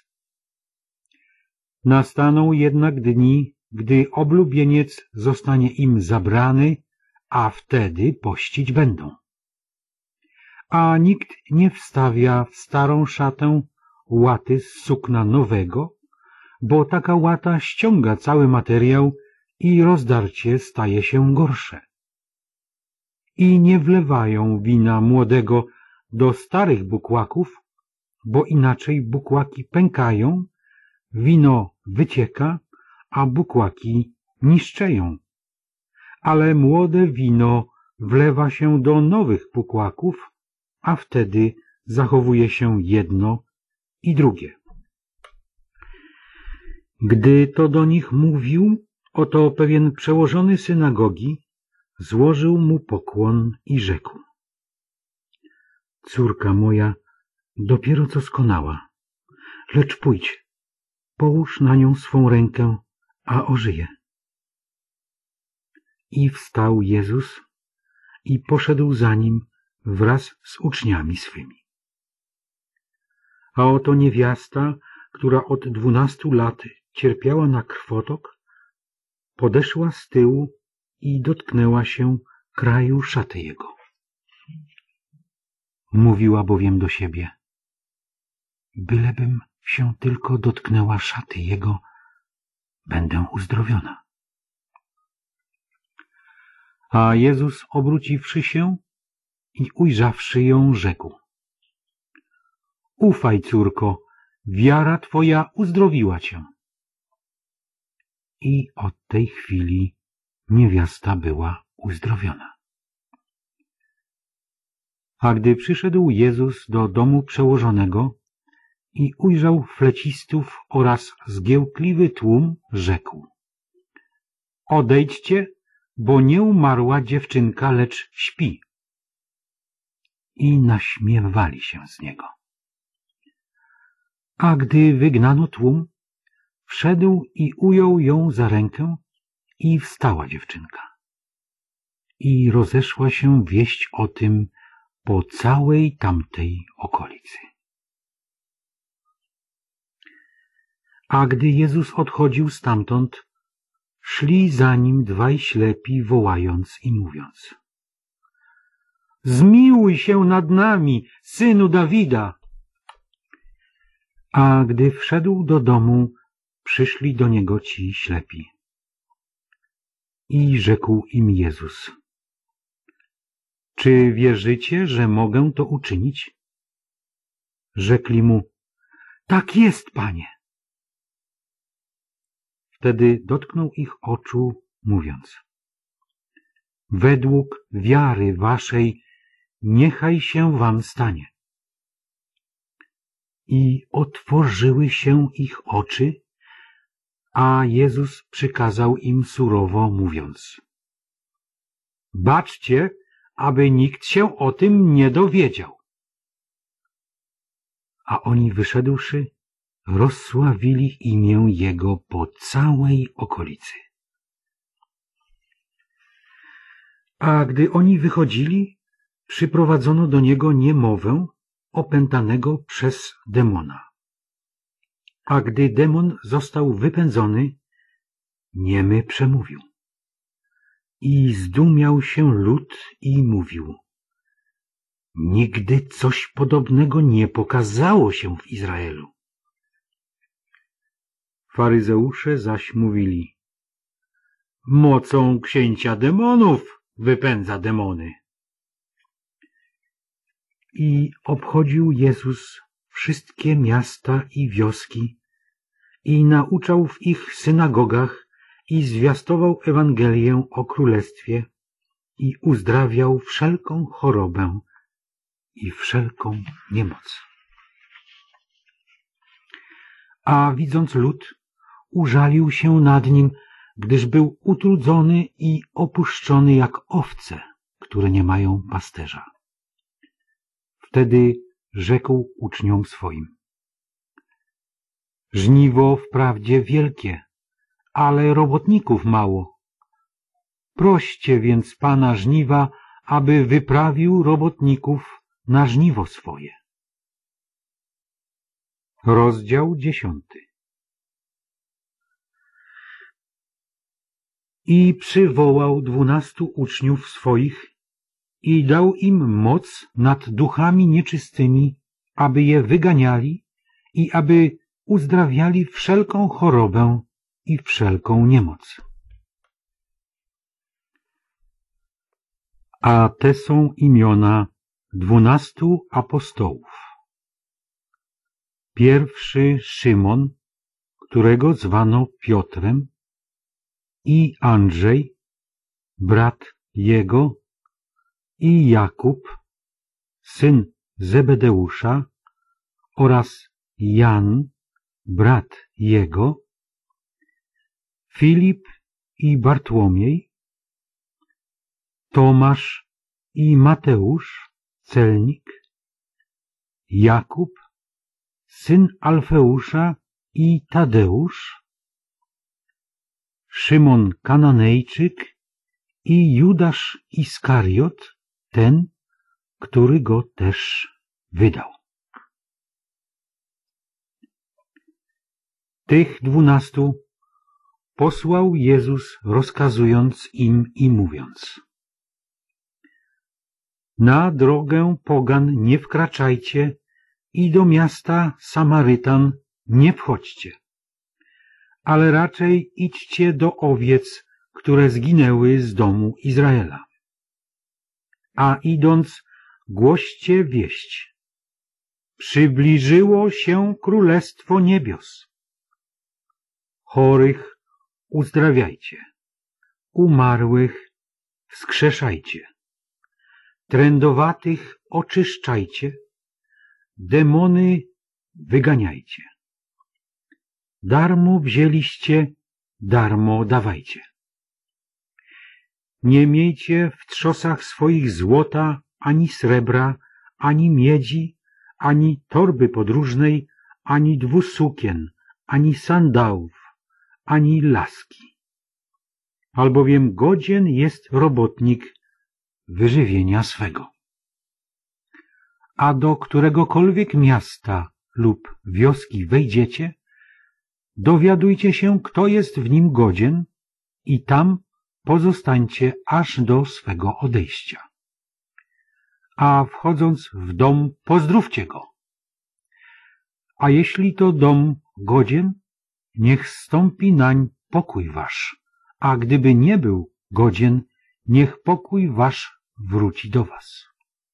Nastaną jednak dni, gdy oblubieniec zostanie im zabrany, a wtedy pościć będą. A nikt nie wstawia w starą szatę łaty z sukna nowego, bo taka łata ściąga cały materiał i rozdarcie staje się gorsze. I nie wlewają wina młodego do starych bukłaków, bo inaczej bukłaki pękają, wino wycieka, a bukłaki niszczeją. Ale młode wino wlewa się do nowych bukłaków, a wtedy zachowuje się jedno i drugie. Gdy to do nich mówił, oto pewien przełożony synagogi złożył mu pokłon i rzekł: Córka moja dopiero co skonała, lecz pójdź, połóż na nią swą rękę, a ożyje. I wstał Jezus i poszedł za nim wraz z uczniami swymi. A oto niewiasta, która od dwunastu lat cierpiała na krwotok, podeszła z tyłu i dotknęła się kraju szaty jego. Mówiła bowiem do siebie: Bylebym się tylko dotknęła szaty jego, będę uzdrowiona. A Jezus, obróciwszy się i ujrzawszy ją, rzekł: Ufaj, córko, wiara twoja uzdrowiła cię. I od tej chwili niewiasta była uzdrowiona. A gdy przyszedł Jezus do domu przełożonego i ujrzał flecistów oraz zgiełkliwy tłum, rzekł: Odejdźcie, bo nie umarła dziewczynka, lecz śpi. I naśmiewali się z niego. A gdy wygnano tłum, wszedł i ujął ją za rękę i wstała dziewczynka. I rozeszła się wieść o tym po całej tamtej okolicy. A gdy Jezus odchodził stamtąd, szli za nim dwaj ślepi, wołając i mówiąc: Zmiłuj się nad nami, synu Dawida. A gdy wszedł do domu, przyszli do niego ci ślepi. I rzekł im Jezus: Czy wierzycie, że mogę to uczynić? Rzekli mu: Tak jest, Panie. Wtedy dotknął ich oczu, mówiąc: Według wiary waszej niechaj się wam stanie. I otworzyły się ich oczy, a Jezus przykazał im surowo, mówiąc: Baczcie, aby nikt się o tym nie dowiedział. A oni, wyszedłszy, rozsławili imię Jego po całej okolicy. A gdy oni wychodzili, przyprowadzono do Niego niemowę opętanego przez demona. A gdy demon został wypędzony, niemy przemówił. I zdumiał się lud i mówił: Nigdy coś podobnego nie pokazało się w Izraelu. Faryzeusze zaś mówili: Mocą księcia demonów wypędza demony. I obchodził Jezus wszystkie miasta i wioski i nauczał w ich synagogach i zwiastował Ewangelię o Królestwie i uzdrawiał wszelką chorobę i wszelką niemoc. A widząc lud, użalił się nad nim, gdyż był utrudzony i opuszczony jak owce, które nie mają pasterza. Wtedy rzekł uczniom swoim: żniwo wprawdzie wielkie, ale robotników mało. Proście więc Pana żniwa, aby wyprawił robotników na żniwo swoje. Rozdział dziesiąty. I przywołał dwunastu uczniów swoich i dał im moc nad duchami nieczystymi, aby je wyganiali i aby uzdrawiali wszelką chorobę i wszelką niemoc. A te są imiona dwunastu apostołów. Pierwszy Szymon, którego zwano Piotrem, i Andrzej, brat jego, i Jakub, syn Zebedeusza, oraz Jan, brat jego, Filip i Bartłomiej, Tomasz i Mateusz, celnik, Jakub, syn Alfeusza i Tadeusz, Szymon Kananejczyk i Judasz Iskariot, ten, który go też wydał. Tych dwunastu posłał Jezus, rozkazując im i mówiąc: na drogę pogan nie wkraczajcie i do miasta Samarytan nie wchodźcie, ale raczej idźcie do owiec, które zginęły z domu Izraela. A idąc, głoście wieść: przybliżyło się Królestwo Niebios. Chorych uzdrawiajcie, umarłych wskrzeszajcie, trędowatych oczyszczajcie, demony wyganiajcie. Darmo wzięliście, darmo dawajcie. Nie miejcie w trzosach swoich złota, ani srebra, ani miedzi, ani torby podróżnej, ani dwu sukien, ani sandałów, ani laski. Albowiem godzien jest robotnik wyżywienia swego. A do któregokolwiek miasta lub wioski wejdziecie, dowiadujcie się, kto jest w nim godzien, i tam pozostańcie aż do swego odejścia. A wchodząc w dom, pozdrówcie go. A jeśli to dom godzien, niech zstąpi nań pokój wasz, a gdyby nie był godzien, niech pokój wasz wróci do was.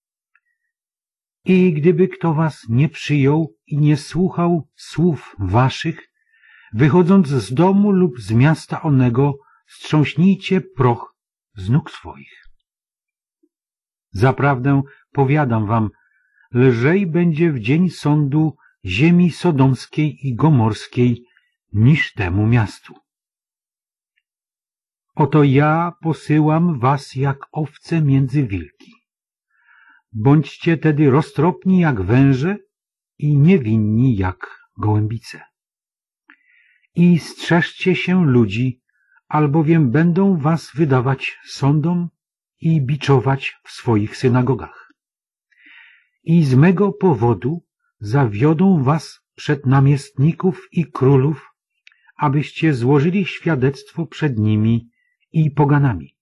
I gdyby kto was nie przyjął i nie słuchał słów waszych, wychodząc z domu lub z miasta onego, strząśnijcie proch z nóg swoich. Zaprawdę powiadam wam, lżej będzie w dzień sądu ziemi sodomskiej i gomorskiej niż temu miastu. Oto ja posyłam was jak owce między wilki. Bądźcie tedy roztropni jak węże i niewinni jak gołębice. I strzeżcie się ludzi, albowiem będą was wydawać sądom i biczować w swoich synagogach. I z mego powodu zawiodą was przed namiestników i królów, abyście złożyli świadectwo przed nimi i poganami.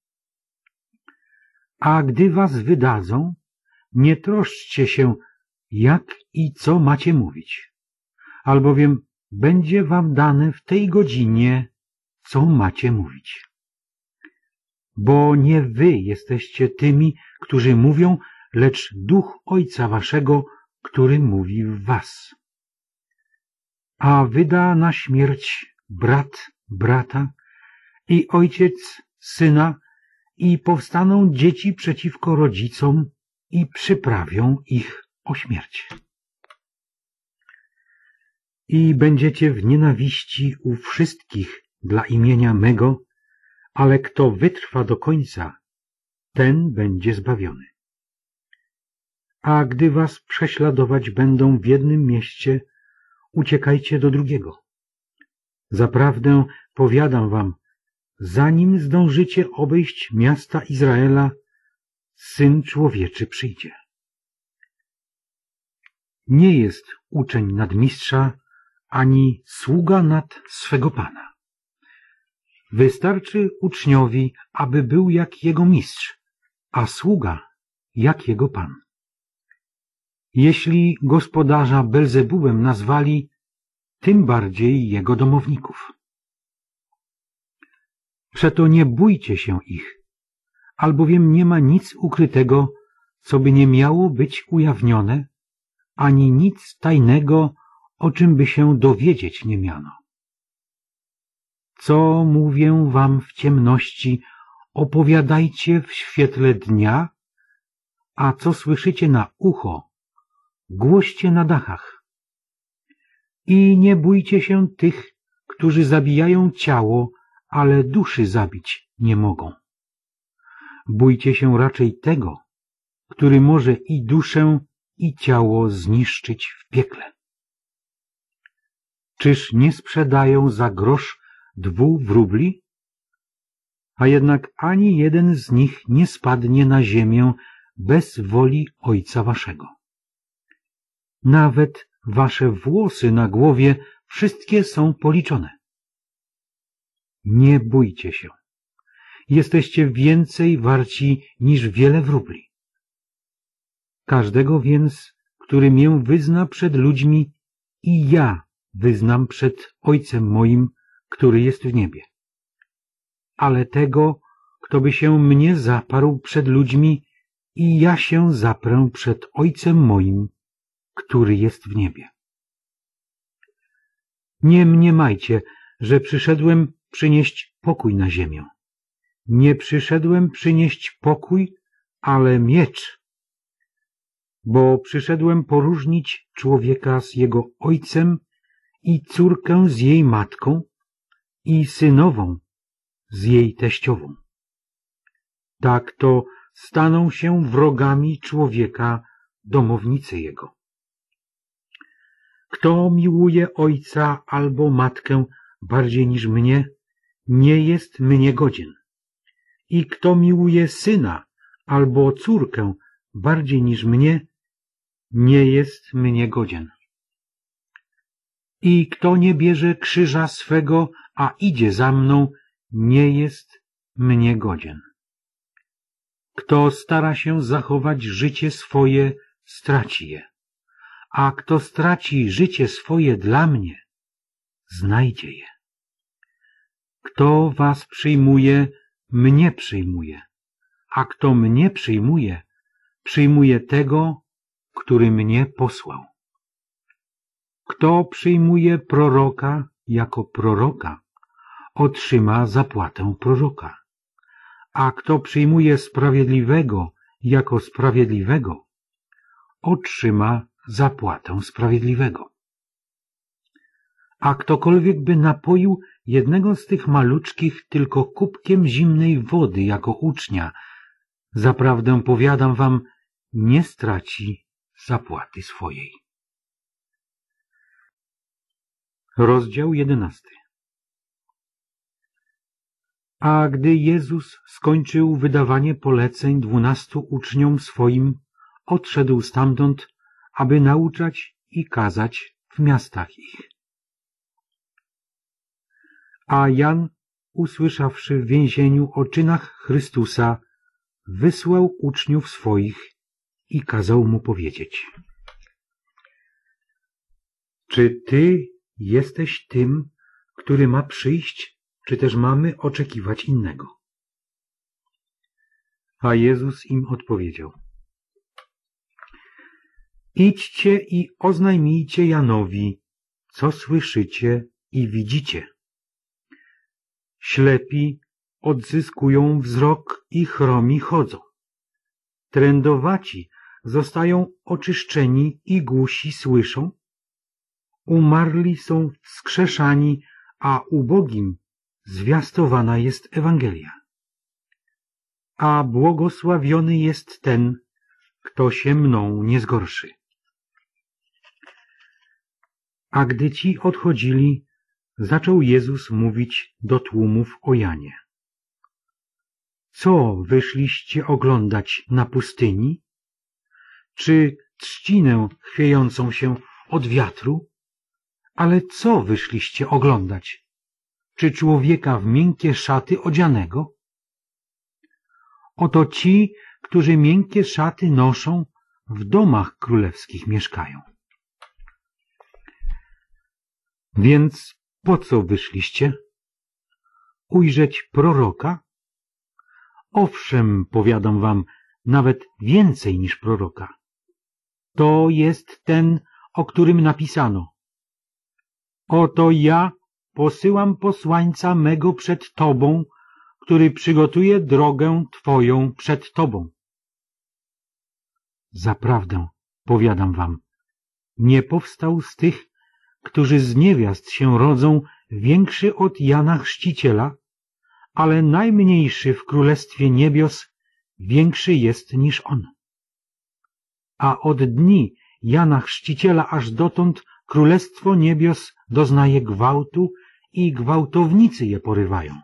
A gdy was wydadzą, nie troszczcie się, jak i co macie mówić, albowiem będzie wam dane w tej godzinie, co macie mówić. Bo nie wy jesteście tymi, którzy mówią, lecz duch Ojca waszego, który mówi w was. A wyda na śmierć brat brata i ojciec syna, i powstaną dzieci przeciwko rodzicom i przyprawią ich o śmierć. I będziecie w nienawiści u wszystkich dla imienia mego, ale kto wytrwa do końca, ten będzie zbawiony. A gdy was prześladować będą w jednym mieście, uciekajcie do drugiego. Zaprawdę powiadam wam, zanim zdążycie obejść miasta Izraela, Syn Człowieczy przyjdzie. Nie jest uczeń nadmistrza, ani sługa nad swego Pana. Wystarczy uczniowi, aby był jak jego mistrz, a sługa jak jego Pan. Jeśli gospodarza Belzebubem nazwali, tym bardziej jego domowników. Przeto nie bójcie się ich, albowiem nie ma nic ukrytego, co by nie miało być ujawnione, ani nic tajnego, o czym by się dowiedzieć nie miano. Co mówię wam w ciemności, opowiadajcie w świetle dnia, a co słyszycie na ucho, głoście na dachach. I nie bójcie się tych, którzy zabijają ciało, ale duszy zabić nie mogą. Bójcie się raczej tego, który może i duszę, i ciało zniszczyć w piekle. Czyż nie sprzedają za grosz dwóch wróbli? A jednak ani jeden z nich nie spadnie na ziemię bez woli Ojca waszego. Nawet wasze włosy na głowie wszystkie są policzone. Nie bójcie się. Jesteście więcej warci niż wiele wróbli. Każdego więc, który mię wyzna przed ludźmi, i ja wyznam przed Ojcem moim, który jest w niebie. Ale tego, kto by się mnie zaparł przed ludźmi, i ja się zaprę przed Ojcem moim, który jest w niebie. Nie mniemajcie, że przyszedłem przynieść pokój na ziemię. Nie przyszedłem przynieść pokój, ale miecz. Bo przyszedłem poróżnić człowieka z jego ojcem i córkę z jej matką i synową z jej teściową. Tak to staną się wrogami człowieka domownicy jego. Kto miłuje ojca albo matkę bardziej niż mnie, nie jest mnie godzien. I kto miłuje syna albo córkę bardziej niż mnie, nie jest mnie godzien. I kto nie bierze krzyża swego, a idzie za mną, nie jest mnie godzien. Kto stara się zachować życie swoje, straci je, a kto straci życie swoje dla mnie, znajdzie je. Kto was przyjmuje, mnie przyjmuje, a kto mnie przyjmuje, przyjmuje tego, który mnie posłał. Kto przyjmuje proroka jako proroka, otrzyma zapłatę proroka, a kto przyjmuje sprawiedliwego jako sprawiedliwego, otrzyma zapłatę sprawiedliwego. A ktokolwiek by napoił jednego z tych maluczkich tylko kubkiem zimnej wody jako ucznia, zaprawdę powiadam wam, nie straci zapłaty swojej. Rozdział jedenasty. A gdy Jezus skończył wydawanie poleceń dwunastu uczniom swoim, odszedł stamtąd, aby nauczać i kazać w miastach ich. A Jan, usłyszawszy w więzieniu o czynach Chrystusa, wysłał uczniów swoich i kazał mu powiedzieć: Czy ty jesteś tym, który ma przyjść, czy też mamy oczekiwać innego? A Jezus im odpowiedział: Idźcie i oznajmijcie Janowi, co słyszycie i widzicie. Ślepi odzyskują wzrok i chromi chodzą. Trędowaci zostają oczyszczeni i głusi słyszą. Umarli są wskrzeszani, a ubogim zwiastowana jest Ewangelia. A błogosławiony jest ten, kto się mną nie zgorszy. A gdy ci odchodzili, zaczął Jezus mówić do tłumów o Janie. Co wyszliście oglądać na pustyni? Czy trzcinę chwiejącą się od wiatru? Ale co wyszliście oglądać? Czy człowieka w miękkie szaty odzianego? Oto ci, którzy miękkie szaty noszą, w domach królewskich mieszkają. Więc po co wyszliście? Ujrzeć proroka? Owszem, powiadam wam, nawet więcej niż proroka. To jest ten, o którym napisano. Oto ja posyłam posłańca mego przed tobą, który przygotuje drogę twoją przed tobą. Zaprawdę, powiadam wam, nie powstał z tych, którzy z niewiast się rodzą, większy od Jana Chrzciciela, ale najmniejszy w Królestwie Niebios większy jest niż on. A od dni Jana Chrzciciela aż dotąd Królestwo Niebios doznaje gwałtu i gwałtownicy je porywają.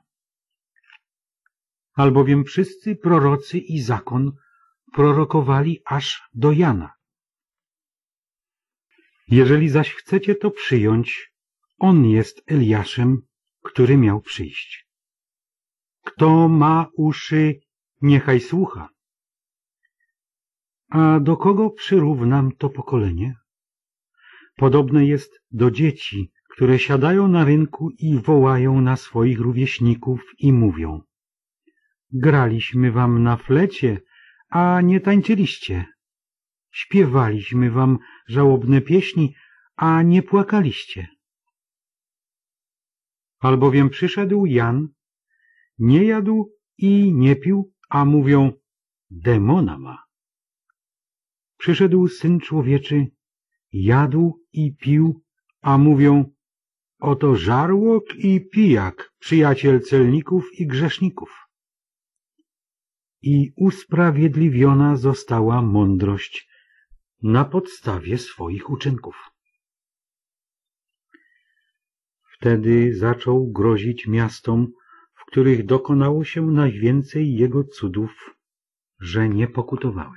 Albowiem wszyscy prorocy i zakon prorokowali aż do Jana. Jeżeli zaś chcecie to przyjąć, on jest Eliaszem, który miał przyjść. Kto ma uszy, niechaj słucha. A do kogo przyrównam to pokolenie? Podobne jest do dzieci, które siadają na rynku i wołają na swoich rówieśników i mówią: graliśmy wam na flecie, a nie tańczyliście. Śpiewaliśmy wam żałobne pieśni, a nie płakaliście. Albowiem przyszedł Jan, nie jadł i nie pił, a mówią: demona ma. Przyszedł Syn Człowieczy, jadł i pił, a mówią: oto żarłok i pijak, przyjaciel celników i grzeszników. I usprawiedliwiona została mądrość na podstawie swoich uczynków. Wtedy zaczął grozić miastom, w których dokonało się najwięcej jego cudów, że nie pokutowały.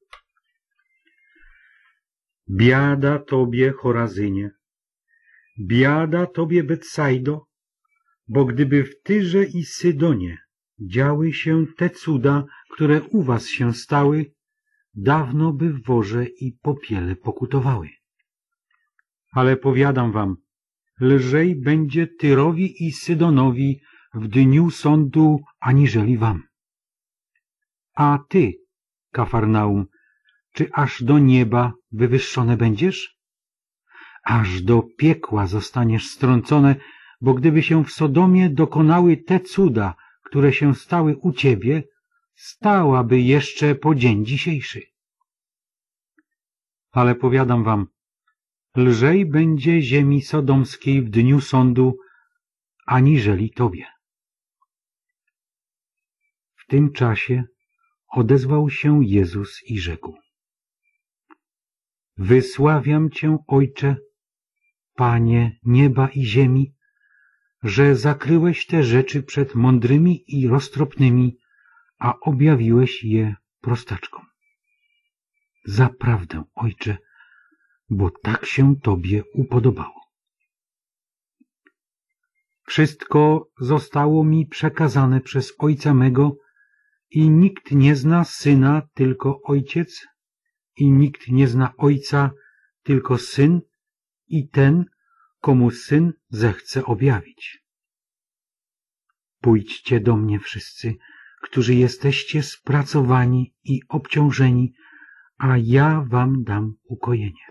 Biada tobie, Chorazynie, biada tobie, Betsaido, bo gdyby w Tyrze i Sydonie działy się te cuda, które u was się stały, dawno by w worze i popiele pokutowały. Ale powiadam wam, lżej będzie Tyrowi i Sydonowi w dniu sądu, aniżeli wam. A ty, Kafarnaum, czy aż do nieba wywyższone będziesz? Aż do piekła zostaniesz strącone, bo gdyby się w Sodomie dokonały te cuda, które się stały u ciebie, stałaby jeszcze po dzień dzisiejszy. Ale powiadam wam, lżej będzie ziemi sodomskiej w dniu sądu, aniżeli tobie. W tym czasie odezwał się Jezus i rzekł: wysławiam Cię, Ojcze, Panie nieba i ziemi, że zakryłeś te rzeczy przed mądrymi i roztropnymi, a objawiłeś je prostaczkom. Zaprawdę, Ojcze, bo tak się Tobie upodobało. Wszystko zostało mi przekazane przez Ojca mego i nikt nie zna Syna, tylko Ojciec, i nikt nie zna Ojca, tylko Syn i ten, komu Syn zechce objawić. Pójdźcie do mnie wszyscy, którzy jesteście spracowani i obciążeni, a ja wam dam ukojenie.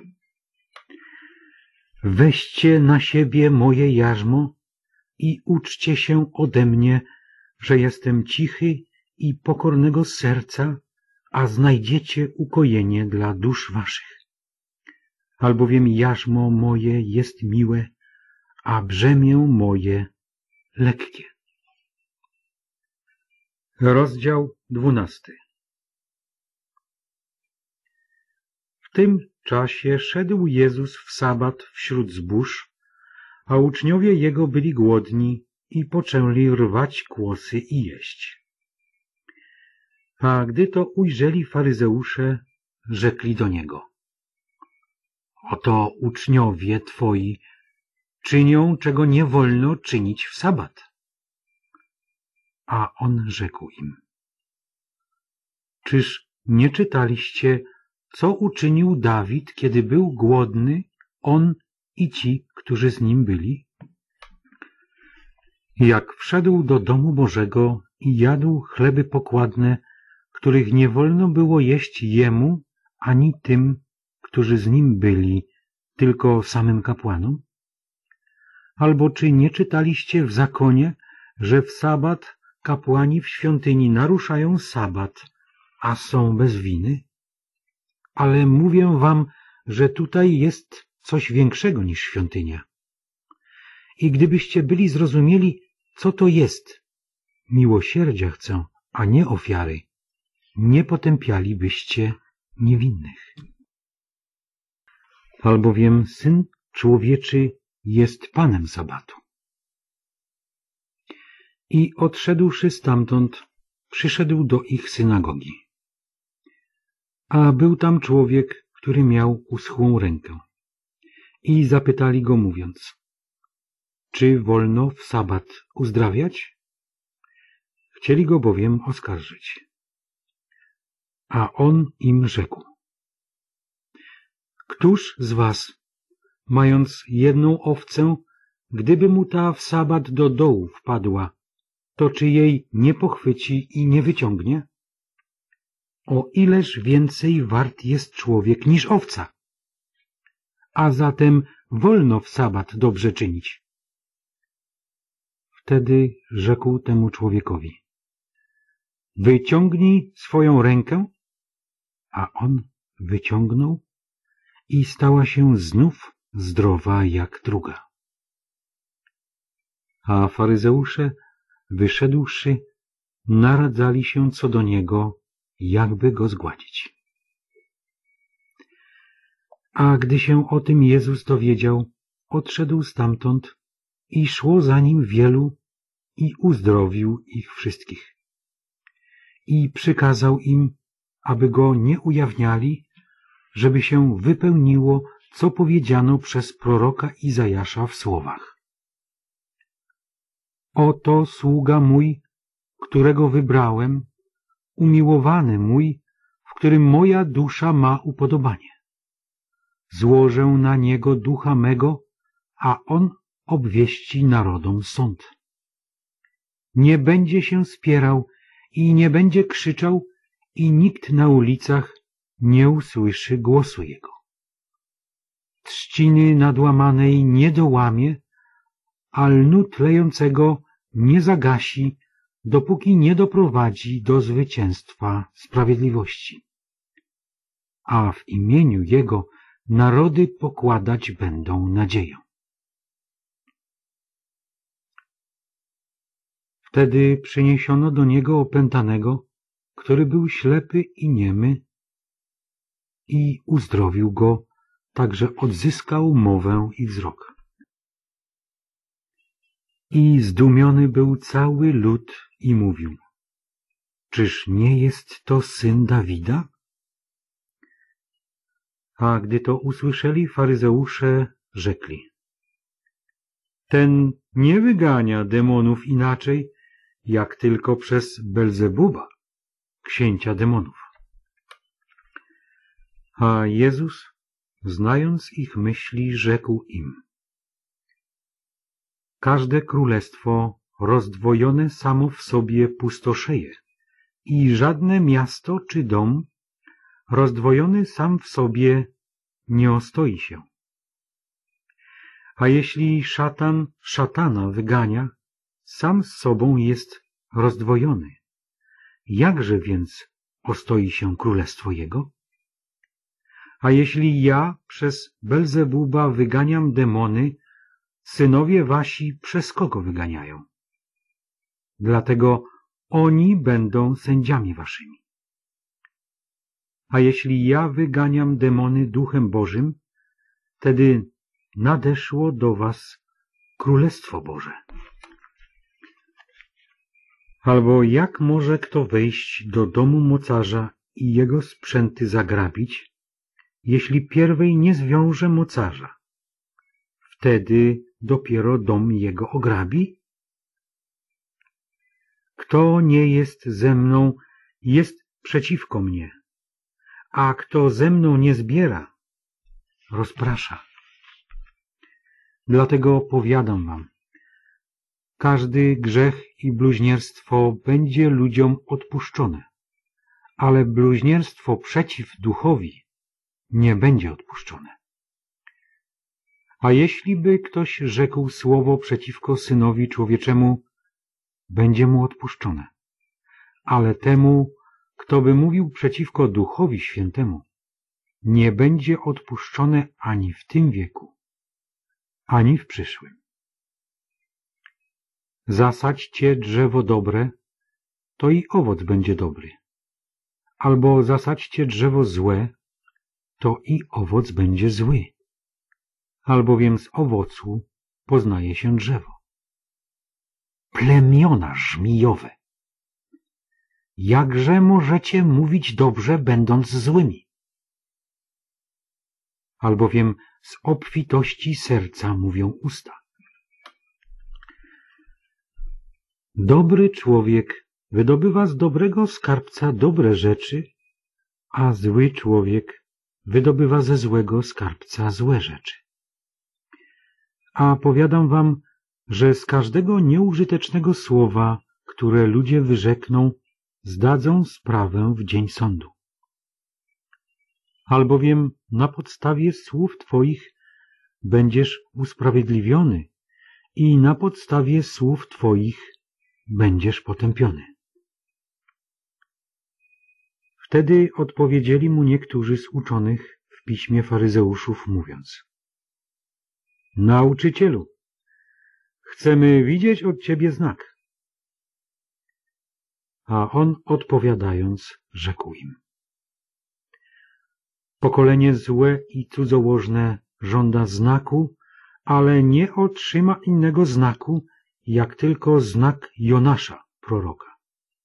Weźcie na siebie moje jarzmo i uczcie się ode mnie, że jestem cichy i pokornego serca, a znajdziecie ukojenie dla dusz waszych. Albowiem jarzmo moje jest miłe, a brzemię moje lekkie. Rozdział dwunasty. W tym czasie szedł Jezus w sabat wśród zbóż, a uczniowie Jego byli głodni i poczęli rwać kłosy i jeść. A gdy to ujrzeli faryzeusze, rzekli do Niego: Oto uczniowie Twoi czynią, czego nie wolno czynić w sabat. A On rzekł im: Czyż nie czytaliście, co uczynił Dawid, kiedy był głodny, on i ci, którzy z nim byli? Jak wszedł do domu Bożego i jadł chleby pokładne, których nie wolno było jeść jemu, ani tym, którzy z nim byli, tylko samym kapłanom? Albo czy nie czytaliście w zakonie, że w sabat kapłani w świątyni naruszają sabat, a są bez winy? Ale mówię wam, że tutaj jest coś większego niż świątynia. I gdybyście byli zrozumieli, co to jest, miłosierdzia chcę, a nie ofiary, nie potępialibyście niewinnych. Albowiem Syn Człowieczy jest Panem sabatu. I odszedłszy stamtąd, przyszedł do ich synagogi. A był tam człowiek, który miał uschłą rękę. I zapytali go, mówiąc: Czy wolno w sabat uzdrawiać? Chcieli go bowiem oskarżyć. A on im rzekł: Któż z was, mając jedną owcę, gdyby mu ta w sabat do dołu wpadła, to czy jej nie pochwyci i nie wyciągnie? O ileż więcej wart jest człowiek niż owca? A zatem wolno w sabat dobrze czynić. Wtedy rzekł temu człowiekowi: Wyciągnij swoją rękę. A on wyciągnął i stała się znów zdrowa jak druga. A faryzeusze, wyszedłszy, naradzali się co do niego, jakby go zgładzić. A gdy się o tym Jezus dowiedział, odszedł stamtąd i szło za nim wielu i uzdrowił ich wszystkich. I przykazał im, aby go nie ujawniali, żeby się wypełniło, co powiedziano przez proroka Izajasza w słowach: Oto sługa mój, którego wybrałem, umiłowany mój, w którym moja dusza ma upodobanie. Złożę na niego ducha mego, a on obwieści narodom sąd. Nie będzie się spierał i nie będzie krzyczał, i nikt na ulicach nie usłyszy głosu jego. Trzciny nadłamanej nie dołamie, a lnu tlejącego nie zagasi, dopóki nie doprowadzi do zwycięstwa sprawiedliwości. A w imieniu Jego narody pokładać będą nadzieję. Wtedy przyniesiono do Niego opętanego, który był ślepy i niemy, i uzdrowił go, tak że odzyskał mowę i wzrok. I zdumiony był cały lud i mówił: Czyż nie jest to syn Dawida? A gdy to usłyszeli faryzeusze, rzekli: Ten nie wygania demonów inaczej, jak tylko przez Belzebuba, księcia demonów. A Jezus, znając ich myśli, rzekł im: Każde królestwo rozdwojone samo w sobie pustoszeje i żadne miasto czy dom rozdwojony sam w sobie nie ostoi się. A jeśli szatan szatana wygania, sam z sobą jest rozdwojony. Jakże więc ostoi się królestwo jego? A jeśli ja przez Belzebuba wyganiam demony, synowie wasi przez kogo wyganiają? Dlatego oni będą sędziami waszymi. A jeśli ja wyganiam demony Duchem Bożym, wtedy nadeszło do was Królestwo Boże. Albo jak może kto wejść do domu mocarza i jego sprzęty zagrabić, jeśli pierwej nie zwiąże mocarza? Wtedy dopiero dom jego ograbi? Kto nie jest ze mną, jest przeciwko mnie, a kto ze mną nie zbiera, rozprasza. Dlatego powiadam wam, każdy grzech i bluźnierstwo będzie ludziom odpuszczone, ale bluźnierstwo przeciw duchowi nie będzie odpuszczone. A jeśli by ktoś rzekł słowo przeciwko Synowi Człowieczemu, będzie mu odpuszczone, ale temu, kto by mówił przeciwko Duchowi Świętemu, nie będzie odpuszczone ani w tym wieku, ani w przyszłym. Zasadźcie drzewo dobre, to i owoc będzie dobry. Albo zasadźcie drzewo złe, to i owoc będzie zły. Albowiem z owocu poznaje się drzewo. Plemiona żmijowe! Jakże możecie mówić dobrze, będąc złymi? Albowiem z obfitości serca mówią usta. Dobry człowiek wydobywa z dobrego skarbca dobre rzeczy, a zły człowiek wydobywa ze złego skarbca złe rzeczy. A powiadam wam, że z każdego nieużytecznego słowa, które ludzie wyrzekną, zdadzą sprawę w dzień sądu. Albowiem na podstawie słów Twoich będziesz usprawiedliwiony i na podstawie słów Twoich będziesz potępiony. Wtedy odpowiedzieli mu niektórzy z uczonych w piśmie faryzeuszów, mówiąc: Nauczycielu, chcemy widzieć od Ciebie znak. A on odpowiadając rzekł im: Pokolenie złe i cudzołożne żąda znaku, ale nie otrzyma innego znaku, jak tylko znak Jonasza, proroka.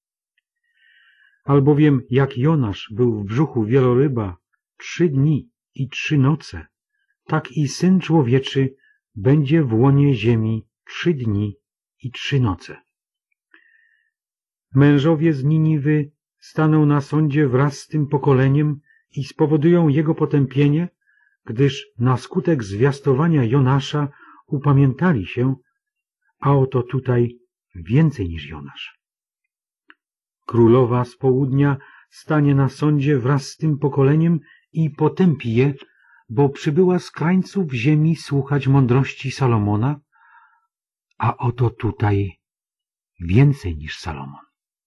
Albowiem jak Jonasz był w brzuchu wieloryba trzy dni i trzy noce, tak i Syn Człowieczy będzie w łonie ziemi trzy dni i trzy noce. Mężowie z Niniwy staną na sądzie wraz z tym pokoleniem i spowodują jego potępienie, gdyż na skutek zwiastowania Jonasza upamiętali się, a oto tutaj więcej niż Jonasz. Królowa z południa stanie na sądzie wraz z tym pokoleniem i potępi je, bo przybyła z krańców ziemi słuchać mądrości Salomona, a oto tutaj więcej niż Salomon.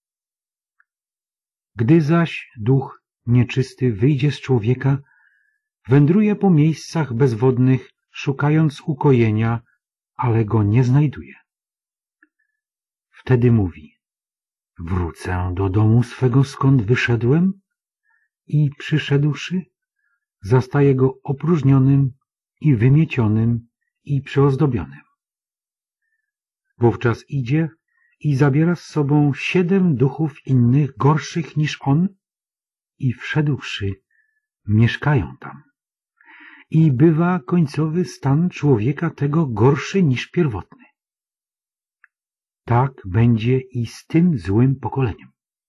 Gdy zaś duch nieczysty wyjdzie z człowieka, wędruje po miejscach bezwodnych, szukając ukojenia, ale go nie znajduje. Wtedy mówi: Wrócę do domu swego, skąd wyszedłem, i przyszedłszy, zastaje go opróżnionym i wymiecionym i przyozdobionym. Wówczas idzie i zabiera z sobą siedem duchów innych, gorszych niż on, i wszedłszy, mieszkają tam. I bywa końcowy stan człowieka tego gorszy niż pierwotny. Tak będzie i z tym złym pokoleniem.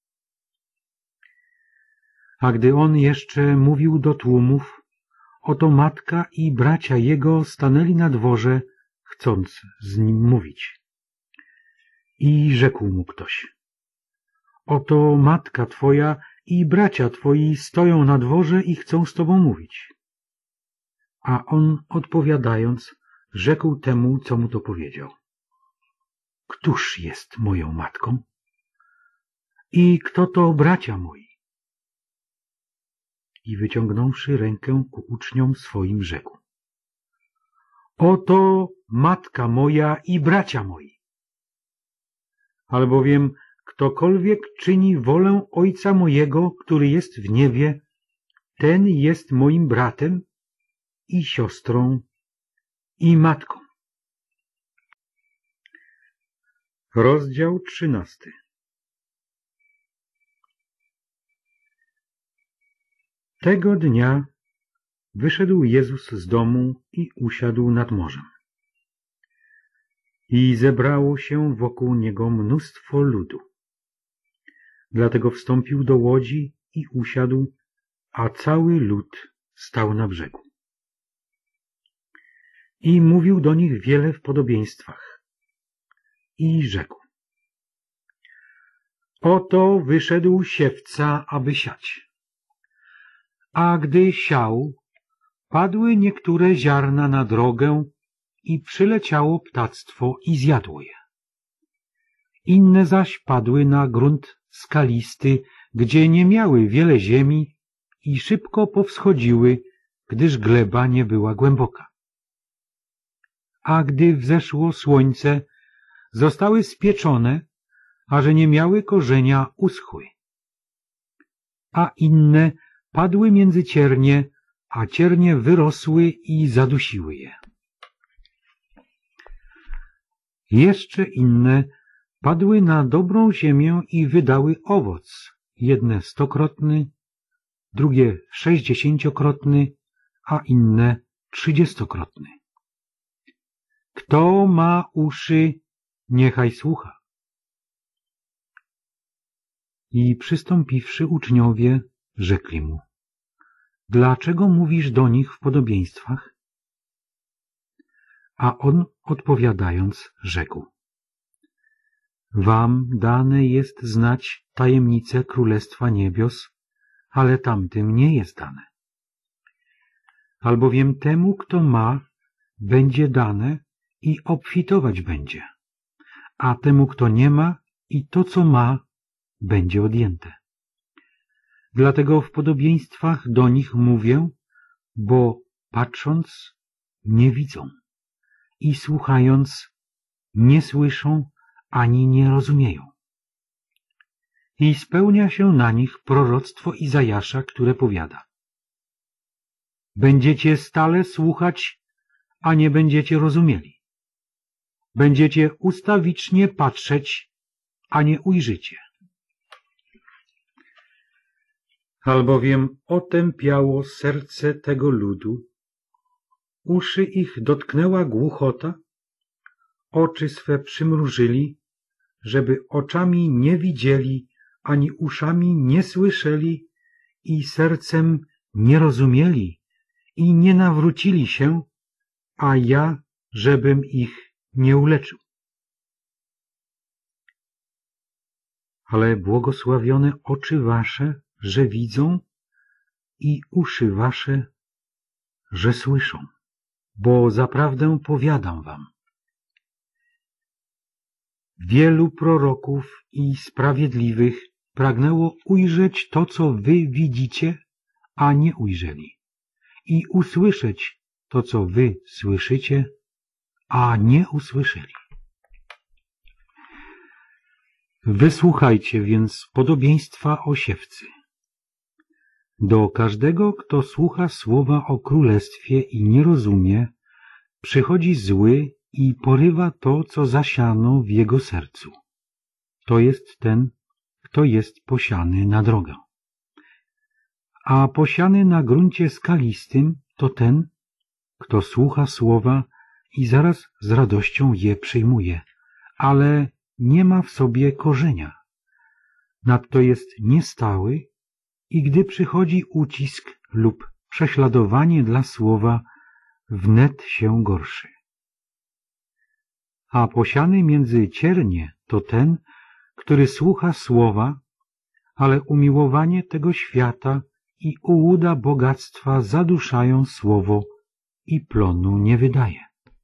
A gdy on jeszcze mówił do tłumów, oto matka i bracia jego stanęli na dworze, chcąc z nim mówić. I rzekł mu ktoś: Oto matka twoja i bracia twoi stoją na dworze i chcą z tobą mówić. A on odpowiadając, rzekł temu, co mu to powiedział: Któż jest moją matką? I kto to bracia moi? I wyciągnąwszy rękę ku uczniom swoim, rzekł: Oto matka moja i bracia moi. Albowiem ktokolwiek czyni wolę Ojca mojego, który jest w niebie, ten jest moim bratem i siostrą i matką. Rozdział trzynasty. Tego dnia wyszedł Jezus z domu i usiadł nad morzem. I zebrało się wokół Niego mnóstwo ludu. Dlatego wstąpił do łodzi i usiadł, a cały lud stał na brzegu. I mówił do nich wiele w podobieństwach. I rzekł: Oto wyszedł siewca, aby siać. A gdy siał, padły niektóre ziarna na drogę i przyleciało ptactwo i zjadło je. Inne zaś padły na grunt skalisty, gdzie nie miały wiele ziemi i szybko powschodziły, gdyż gleba nie była głęboka. A gdy wzeszło słońce, zostały spieczone, a że nie miały korzenia, uschły. A inne padły między ciernie, a ciernie wyrosły i zadusiły je. Jeszcze inne padły na dobrą ziemię i wydały owoc, jedne stokrotny, drugie sześćdziesięciokrotny, a inne trzydziestokrotny. Kto ma uszy, niechaj słucha. I przystąpiwszy uczniowie, rzekli mu: Dlaczego mówisz do nich w podobieństwach? A on odpowiadając rzekł: Wam dane jest znać tajemnicę Królestwa Niebios, ale tamtym nie jest dane. Albowiem temu, kto ma, będzie dane i obfitować będzie, a temu, kto nie ma, i to, co ma, będzie odjęte. Dlatego w podobieństwach do nich mówię, bo patrząc nie widzą i słuchając nie słyszą ani nie rozumieją. I spełnia się na nich proroctwo Izajasza, które powiada: Będziecie stale słuchać, a nie będziecie rozumieli. Będziecie ustawicznie patrzeć, a nie ujrzycie. Albowiem otępiało serce tego ludu, uszy ich dotknęła głuchota, oczy swe przymrużyli, żeby oczami nie widzieli, ani uszami nie słyszeli i sercem nie rozumieli i nie nawrócili się, a ja, żebym ich nie uleczył. Ale błogosławione oczy wasze, że widzą, i uszy wasze, że słyszą, bo zaprawdę powiadam wam, wielu proroków i sprawiedliwych pragnęło ujrzeć to, co wy widzicie, a nie ujrzeli, i usłyszeć to, co wy słyszycie, a nie usłyszeli. Wysłuchajcie więc podobieństwa o siewcy. Do każdego, kto słucha słowa o królestwie i nie rozumie, przychodzi zły i porywa to, co zasiano w jego sercu. To jest ten, kto jest posiany na drogę. A posiany na gruncie skalistym to ten, kto słucha słowa i zaraz z radością je przyjmuje, ale nie ma w sobie korzenia. Nadto jest niestały i gdy przychodzi ucisk lub prześladowanie dla słowa, wnet się gorszy. A posiany między ciernie to ten, który słucha słowa, ale umiłowanie tego świata i ułuda bogactwa zaduszają słowo i plonu nie wydaje.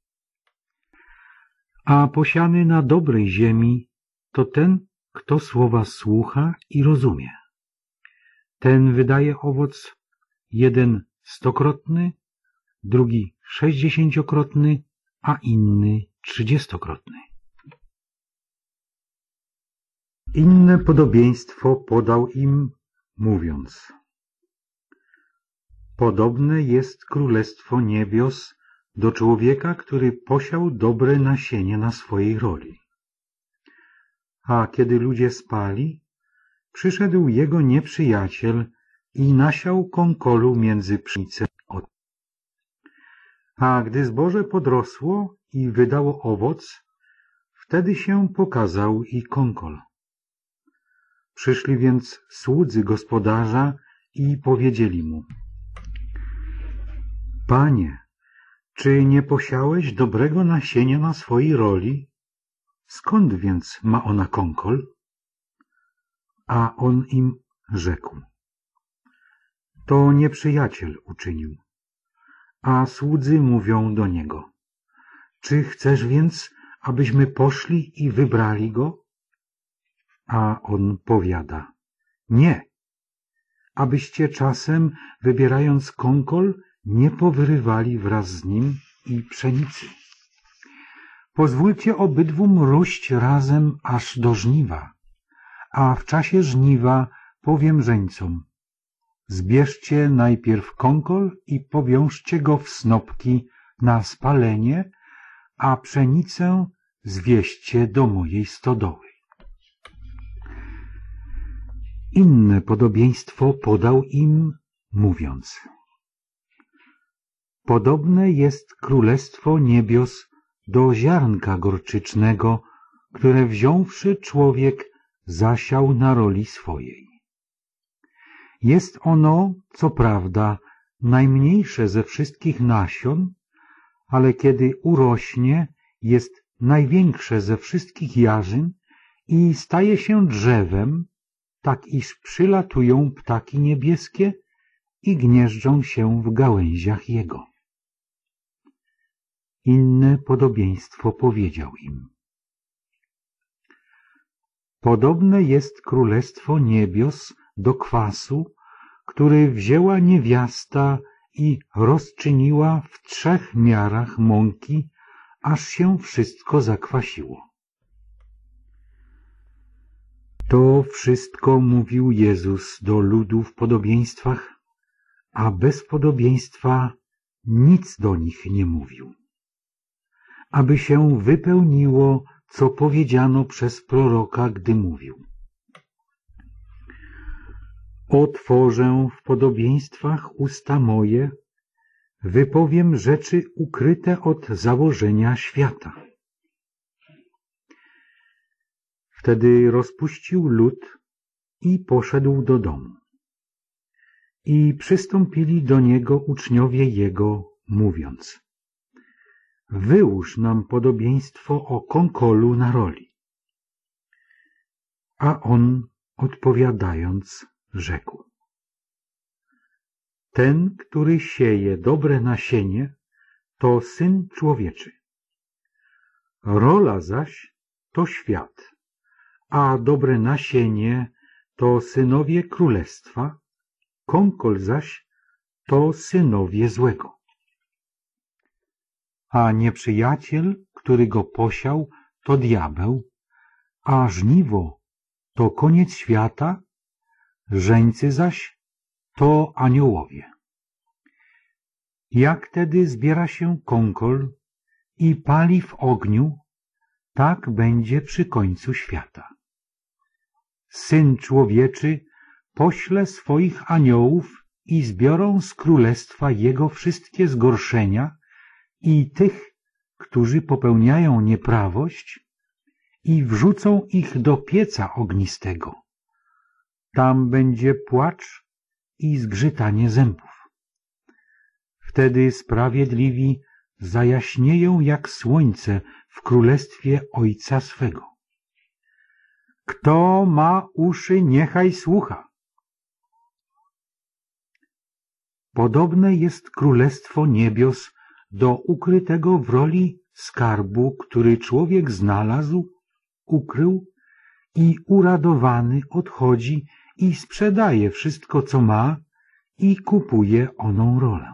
A posiany na dobrej ziemi to ten, kto słowa słucha i rozumie. Ten wydaje owoc, jeden stokrotny, drugi sześćdziesięciokrotny, a inny trzydziestokrotny. Inne podobieństwo podał im, mówiąc: podobne jest królestwo niebios do człowieka, który posiał dobre nasienie na swojej roli. A kiedy ludzie spali, przyszedł jego nieprzyjaciel i nasiał kąkolu między pszenicę. A gdy zboże podrosło i wydało owoc, wtedy się pokazał i kąkol. Przyszli więc słudzy gospodarza i powiedzieli mu: Panie, czy nie posiałeś dobrego nasienia na swojej roli? Skąd więc ma ona kąkol? A on im rzekł: to nieprzyjaciel uczynił. A słudzy mówią do niego: czy chcesz więc, abyśmy poszli i wybrali go? A on powiada: nie, abyście czasem, wybierając kąkol, nie powyrywali wraz z nim i pszenicy. Pozwólcie obydwu mróść razem aż do żniwa, a w czasie żniwa powiem żeńcom: zbierzcie najpierw kąkol i powiążcie go w snopki na spalenie, a pszenicę zwieźcie do mojej stodoły. Inne podobieństwo podał im, mówiąc: podobne jest królestwo niebios do ziarnka gorczycznego, które wziąwszy człowiek zasiał na roli swojej. Jest ono, co prawda, najmniejsze ze wszystkich nasion, ale kiedy urośnie, jest największe ze wszystkich jarzyn i staje się drzewem, tak iż przylatują ptaki niebieskie i gnieżdżą się w gałęziach jego. Inne podobieństwo powiedział im: podobne jest królestwo niebios do kwasu, który wzięła niewiasta i rozczyniła w trzech miarach mąki, aż się wszystko zakwasiło. To wszystko mówił Jezus do ludu w podobieństwach, a bez podobieństwa nic do nich nie mówił, aby się wypełniło, co powiedziano przez proroka, gdy mówił: otworzę w podobieństwach usta moje, wypowiem rzeczy ukryte od założenia świata. Wtedy rozpuścił lud i poszedł do domu. I przystąpili do niego uczniowie jego, mówiąc: wyłóż nam podobieństwo o kąkolu na roli. A on, odpowiadając, rzekł: ten, który sieje dobre nasienie, to Syn Człowieczy. Rola zaś to świat, a dobre nasienie to synowie królestwa, kąkol zaś to synowie złego. A nieprzyjaciel, który go posiał, to diabeł, a żniwo to koniec świata, żeńcy zaś to aniołowie. Jak tedy zbiera się kąkol i pali w ogniu, tak będzie przy końcu świata. Syn Człowieczy pośle swoich aniołów i zbiorą z królestwa jego wszystkie zgorszenia i tych, którzy popełniają nieprawość, i wrzucą ich do pieca ognistego. Tam będzie płacz i zgrzytanie zębów. Wtedy sprawiedliwi zajaśnieją jak słońce w królestwie Ojca swego. Kto ma uszy, niechaj słucha. Podobne jest Królestwo Niebios do ukrytego w roli skarbu, który człowiek znalazł, ukrył i uradowany odchodzi i sprzedaje wszystko, co ma i kupuje oną rolę.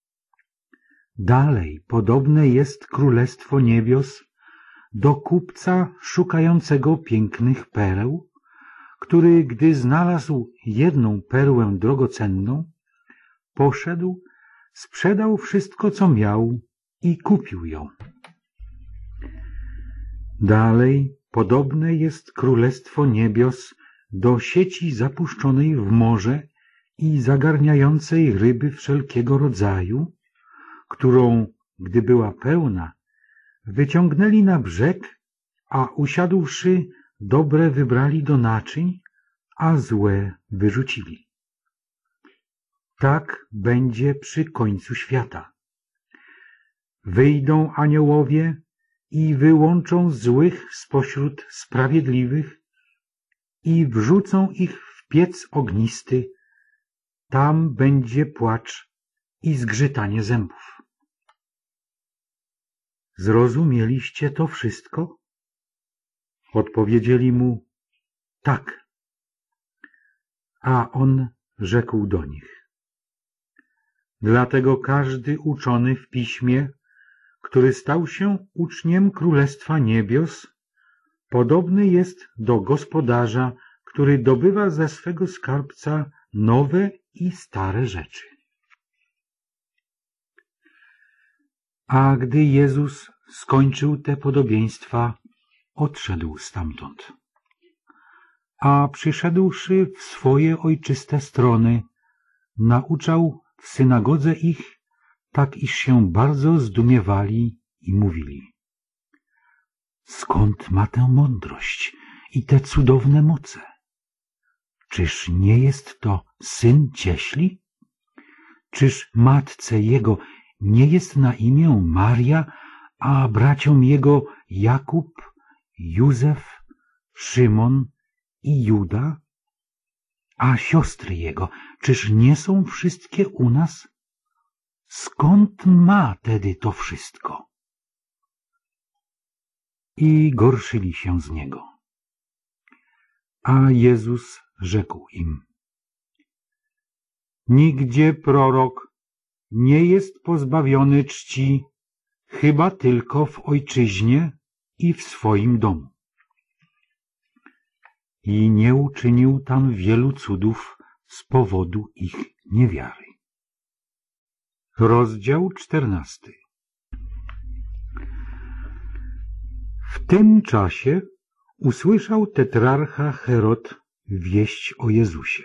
Dalej podobne jest Królestwo Niebios do kupca szukającego pięknych pereł, który, gdy znalazł jedną perłę drogocenną, poszedł, sprzedał wszystko, co miał i kupił ją. Dalej podobne jest Królestwo Niebios do sieci zapuszczonej w morze i zagarniającej ryby wszelkiego rodzaju, którą, gdy była pełna, wyciągnęli na brzeg, a usiadłszy, dobre wybrali do naczyń, a złe wyrzucili. Tak będzie przy końcu świata. Wyjdą aniołowie i wyłączą złych spośród sprawiedliwych i wrzucą ich w piec ognisty. Tam będzie płacz i zgrzytanie zębów. Zrozumieliście to wszystko? Odpowiedzieli mu, tak. A on rzekł do nich, dlatego każdy uczony w piśmie, który stał się uczniem Królestwa Niebios, podobny jest do gospodarza, który dobywa ze swego skarbca nowe i stare rzeczy. A gdy Jezus skończył te podobieństwa, odszedł stamtąd. A przyszedłszy w swoje ojczyste strony, nauczał w synagodze ich, tak iż się bardzo zdumiewali i mówili: skąd ma tę mądrość i te cudowne moce? Czyż nie jest to syn cieśli? Czyż matce jego nie jest na imię Maria, a braciom jego Jakub, Józef, Szymon i Juda? A siostry jego, czyż nie są wszystkie u nas? Skąd ma tedy to wszystko? I gorszyli się z niego. A Jezus rzekł im: nigdzie prorok nie jest pozbawiony czci, chyba tylko w ojczyźnie i w swoim domu. I nie uczynił tam wielu cudów z powodu ich niewiary. Rozdział czternasty. W tym czasie usłyszał tetrarcha Herod wieść o Jezusie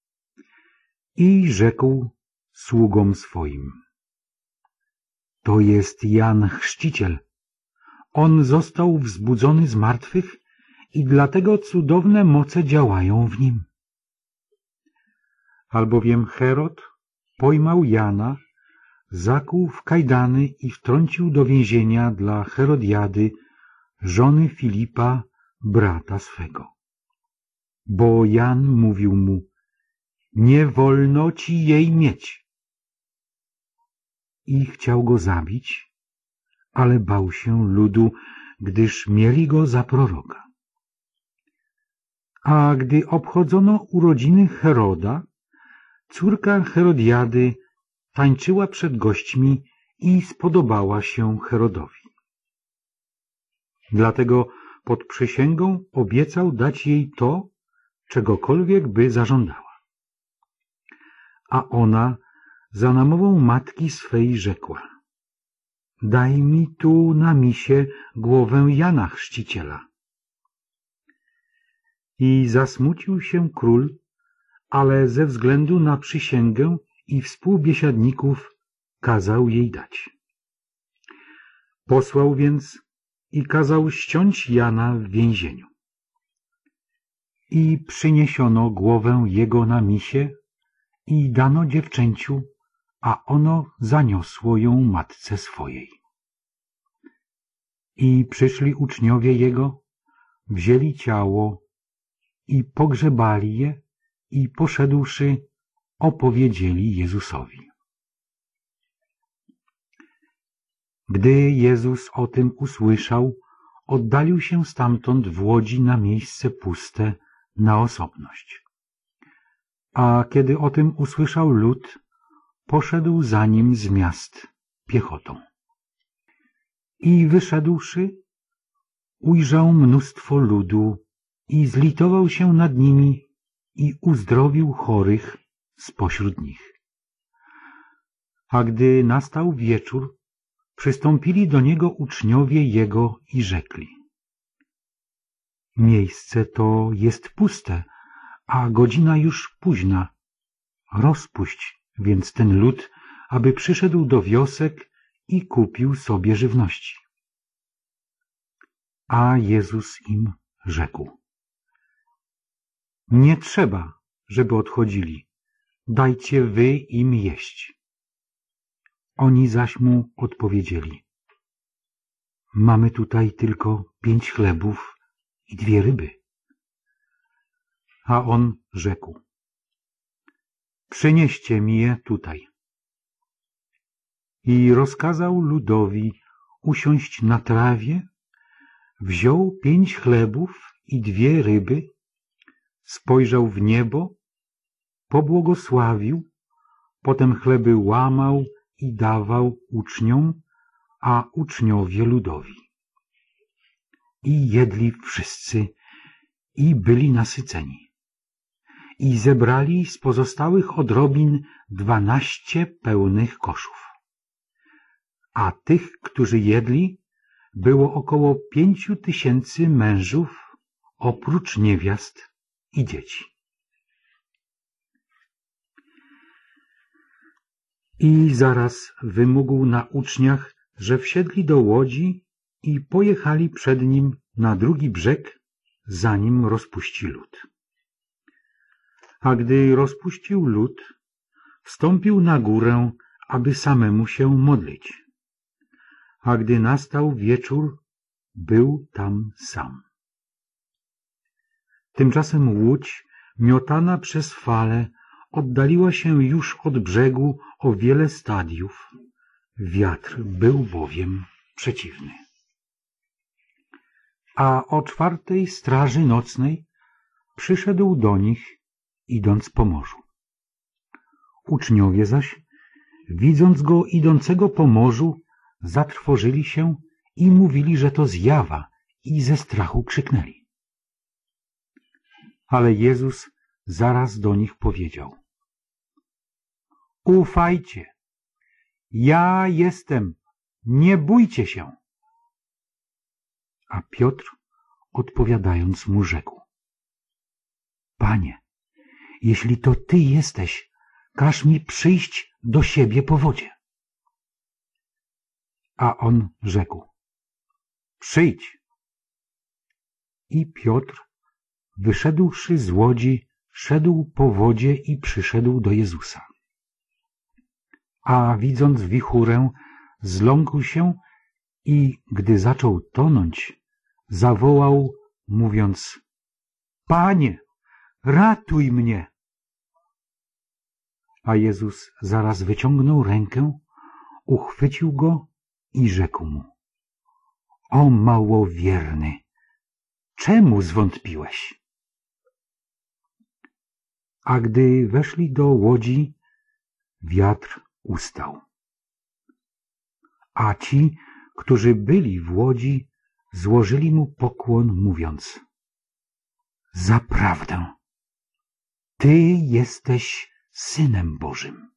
i rzekł sługom swoim: to jest Jan Chrzciciel. On został wzbudzony z martwych i dlatego cudowne moce działają w nim. Albowiem Herod pojmał Jana, zakuł w kajdany i wtrącił do więzienia dla Herodiady, żony Filipa, brata swego. Bo Jan mówił mu: nie wolno ci jej mieć. I chciał go zabić, ale bał się ludu, gdyż mieli go za proroka. A gdy obchodzono urodziny Heroda, córka Herodiady tańczyła przed gośćmi i spodobała się Herodowi. Dlatego pod przysięgą obiecał dać jej to, czegokolwiek by zażądała. A ona za namową matki swej rzekła: daj mi tu na misie głowę Jana Chrzciciela. I zasmucił się król, ale ze względu na przysięgę i współbiesiadników kazał jej dać. Posłał więc i kazał ściąć Jana w więzieniu. I przyniesiono głowę jego na misie i dano dziewczęciu, a ono zaniosło ją matce swojej. I przyszli uczniowie jego, wzięli ciało i pogrzebali je i poszedłszy opowiedzieli Jezusowi. Gdy Jezus o tym usłyszał, oddalił się stamtąd w łodzi na miejsce puste, na osobność. A kiedy o tym usłyszał lud, poszedł za nim z miast piechotą. I wyszedłszy, ujrzał mnóstwo ludu i zlitował się nad nimi i uzdrowił chorych spośród nich. A gdy nastał wieczór, przystąpili do niego uczniowie jego i rzekli: Miejsce to jest puste, a godzina już późna. Rozpuść więc ten lud, aby przyszedł do wiosek i kupił sobie żywności. A Jezus im rzekł: Nie trzeba, żeby odchodzili, dajcie wy im jeść. Oni zaś mu odpowiedzieli: Mamy tutaj tylko pięć chlebów i dwie ryby. A on rzekł: Przynieście mi je tutaj. I rozkazał ludowi usiąść na trawie, wziął pięć chlebów i dwie ryby, spojrzał w niebo, pobłogosławił, potem chleby łamał i dawał uczniom, a uczniowie ludowi. I jedli wszyscy i byli nasyceni. I zebrali z pozostałych odrobin dwanaście pełnych koszów. A tych, którzy jedli, było około pięciu tysięcy mężów, oprócz niewiast i dzieci. I zaraz wymógł na uczniach, że wsiedli do łodzi i pojechali przed nim na drugi brzeg, zanim rozpuści lud. A gdy rozpuścił lud, wstąpił na górę, aby samemu się modlić. A gdy nastał wieczór, był tam sam. Tymczasem łódź, miotana przez fale, oddaliła się już od brzegu o wiele stadiów. Wiatr był bowiem przeciwny. A o czwartej straży nocnej przyszedł do nich, idąc po morzu. Uczniowie zaś, widząc go idącego po morzu, zatrwożyli się i mówili, że to zjawa, i ze strachu krzyknęli. Ale Jezus zaraz do nich powiedział: Ufajcie, ja jestem, nie bójcie się. A Piotr, odpowiadając mu, rzekł: Panie, jeśli to Ty jesteś, każ mi przyjść do siebie po wodzie. A on rzekł: Przyjdź. I Piotr, wyszedłszy z łodzi, szedł po wodzie i przyszedł do Jezusa. A widząc wichurę, zląkł się i, gdy zaczął tonąć, zawołał, mówiąc: Panie, ratuj mnie! A Jezus zaraz wyciągnął rękę, uchwycił go i rzekł mu: O małowierny, czemu zwątpiłeś? A gdy weszli do łodzi, wiatr ustał. A ci, którzy byli w łodzi, złożyli mu pokłon, mówiąc: Zaprawdę, Ty jesteś Synem Bożym.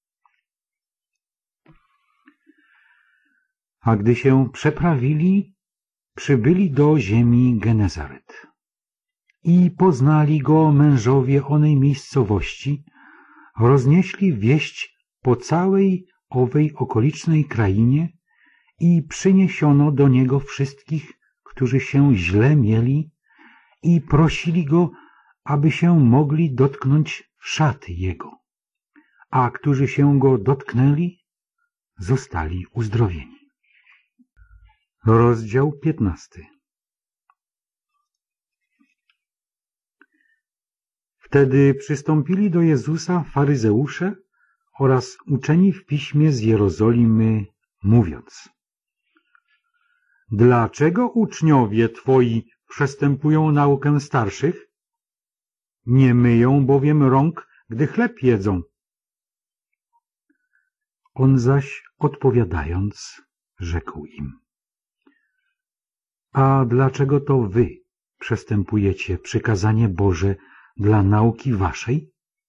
A gdy się przeprawili, przybyli do ziemi Genezaret. I poznali go mężowie onej miejscowości, roznieśli wieść po całej owej okolicznej krainie i przyniesiono do niego wszystkich, którzy się źle mieli, i prosili go, aby się mogli dotknąć szaty jego, a którzy się go dotknęli, zostali uzdrowieni. Rozdział piętnasty. Wtedy przystąpili do Jezusa faryzeusze oraz uczeni w piśmie z Jerozolimy, mówiąc: Dlaczego uczniowie Twoi przestępują naukę starszych? Nie myją bowiem rąk, gdy chleb jedzą. On zaś odpowiadając, rzekł im: A dlaczego to wy przestępujecie przykazanie Boże dla nauki waszej?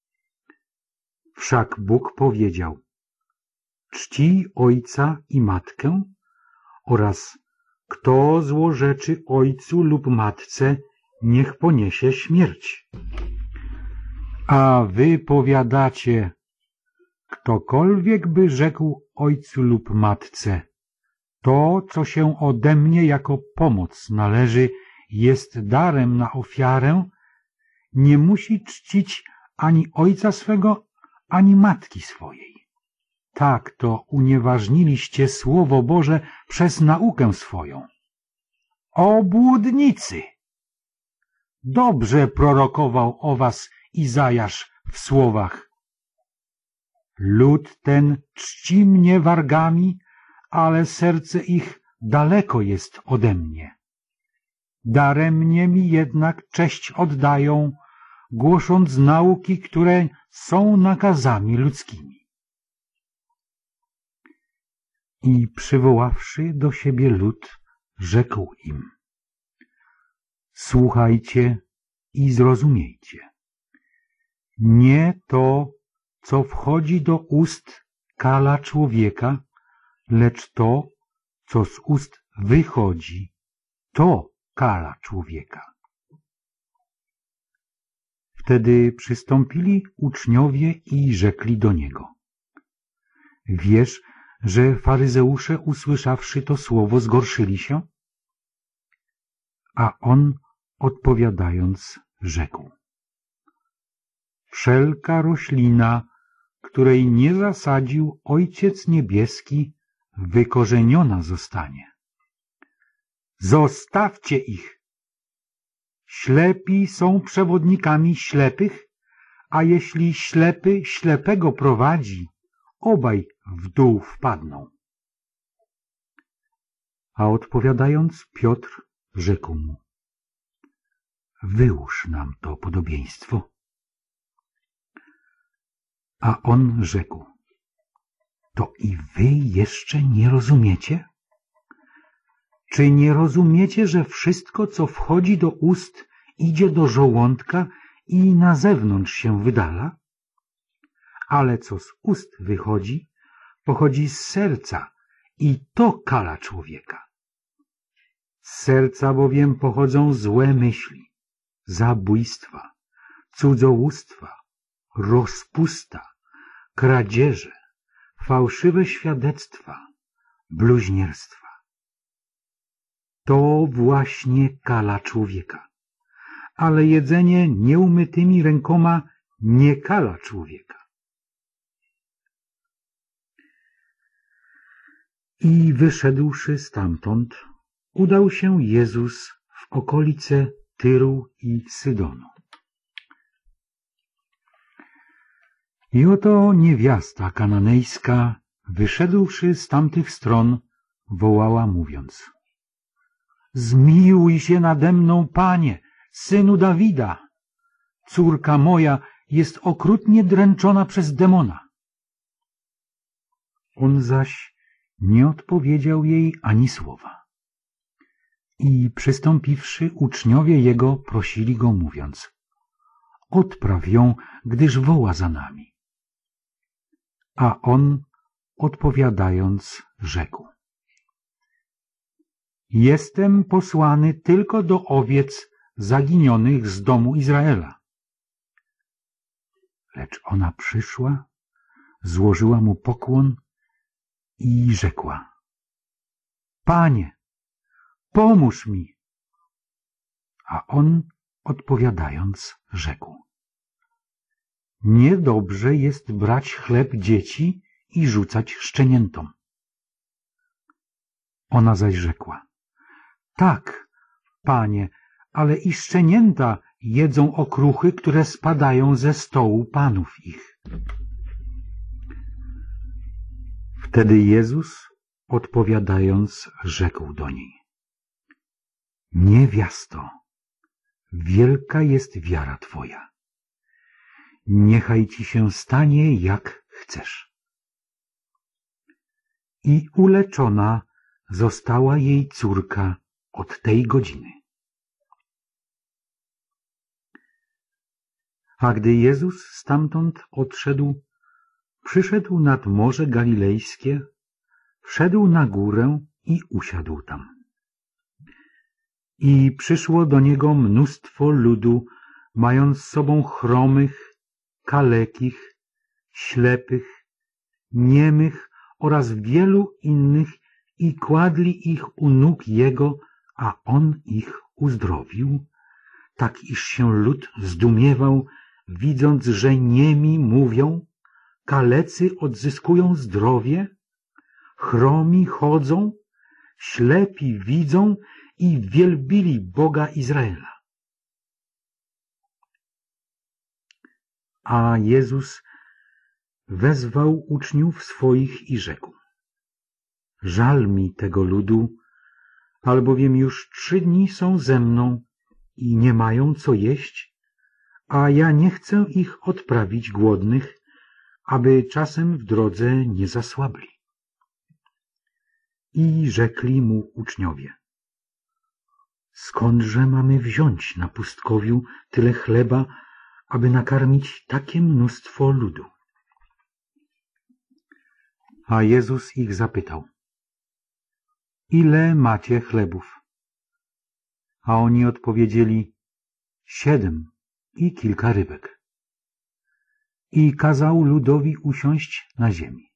Wszak Bóg powiedział: Czcij ojca i matkę oraz kto złorzeczy ojcu lub matce, niech poniesie śmierć. A wy powiadacie: ktokolwiek by rzekł ojcu lub matce, to, co się ode mnie jako pomoc należy, jest darem na ofiarę, nie musi czcić ani ojca swego, ani matki swojej. Tak to unieważniliście Słowo Boże przez naukę swoją. Obłudnicy! Dobrze prorokował o was Izajasz w słowach: Lud ten czci mnie wargami, ale serce ich daleko jest ode mnie. Daremnie mi jednak cześć oddają, głosząc nauki, które są nakazami ludzkimi. I przywoławszy do siebie lud, rzekł im: Słuchajcie i zrozumiejcie. Nie to, co wchodzi do ust, kala człowieka, lecz to, co z ust wychodzi, to kala człowieka. Wtedy przystąpili uczniowie i rzekli do niego: Wiesz, że faryzeusze, usłyszawszy to słowo, zgorszyli się? A on, odpowiadając, rzekł: Wszelka roślina, której nie zasadził Ojciec Niebieski, wykorzeniona zostanie. Zostawcie ich! Ślepi są przewodnikami ślepych, a jeśli ślepy ślepego prowadzi, obaj w dół wpadną. A odpowiadając, Piotr rzekł mu: Wyłóż nam to podobieństwo. A on rzekł: To i wy jeszcze nie rozumiecie? Czy nie rozumiecie, że wszystko, co wchodzi do ust, idzie do żołądka i na zewnątrz się wydala? Ale co z ust wychodzi, pochodzi z serca i to kala człowieka. Z serca bowiem pochodzą złe myśli, zabójstwa, cudzołóstwa, rozpusta, kradzieże, fałszywe świadectwa, bluźnierstwa. To właśnie kala człowieka, ale jedzenie nieumytymi rękoma nie kala człowieka. I wyszedłszy stamtąd, udał się Jezus w okolice Tyru i Sydonu. I oto niewiasta kananejska, wyszedłszy z tamtych stron, wołała mówiąc: Zmiłuj się nade mną, Panie, Synu Dawida! Córka moja jest okrutnie dręczona przez demona. On zaś nie odpowiedział jej ani słowa. I przystąpiwszy, uczniowie jego prosili go, mówiąc: Odpraw ją, gdyż woła za nami. A on, odpowiadając, rzekł: Jestem posłany tylko do owiec zaginionych z domu Izraela. Lecz ona przyszła, złożyła mu pokłon i rzekła: Panie, pomóż mi. A on, odpowiadając, rzekł: Niedobrze jest brać chleb dzieci i rzucać szczeniętom. Ona zaś rzekła: Tak, Panie, ale i szczenięta jedzą okruchy, które spadają ze stołu panów ich. Wtedy Jezus, odpowiadając, rzekł do niej: Niewiasto, wielka jest wiara twoja. Niechaj ci się stanie, jak chcesz. I uleczona została jej córka od tej godziny. A gdy Jezus stamtąd odszedł, przyszedł nad Morze Galilejskie, wszedł na górę i usiadł tam. I przyszło do niego mnóstwo ludu, mając z sobą chromych, kalekich, ślepych, niemych oraz wielu innych i kładli ich u nóg Jego, a On ich uzdrowił, tak iż się lud zdumiewał, widząc, że niemi mówią, kalecy odzyskują zdrowie, chromi chodzą, ślepi widzą i wielbili Boga Izraela. A Jezus wezwał uczniów swoich i rzekł: Żal mi tego ludu, albowiem już trzy dni są ze mną i nie mają co jeść, a ja nie chcę ich odprawić głodnych, aby czasem w drodze nie zasłabli. I rzekli mu uczniowie: Skądże mamy wziąć na pustkowiu tyle chleba, aby nakarmić takie mnóstwo ludu? A Jezus ich zapytał: Ile macie chlebów? A oni odpowiedzieli: Siedem i kilka rybek. I kazał ludowi usiąść na ziemi.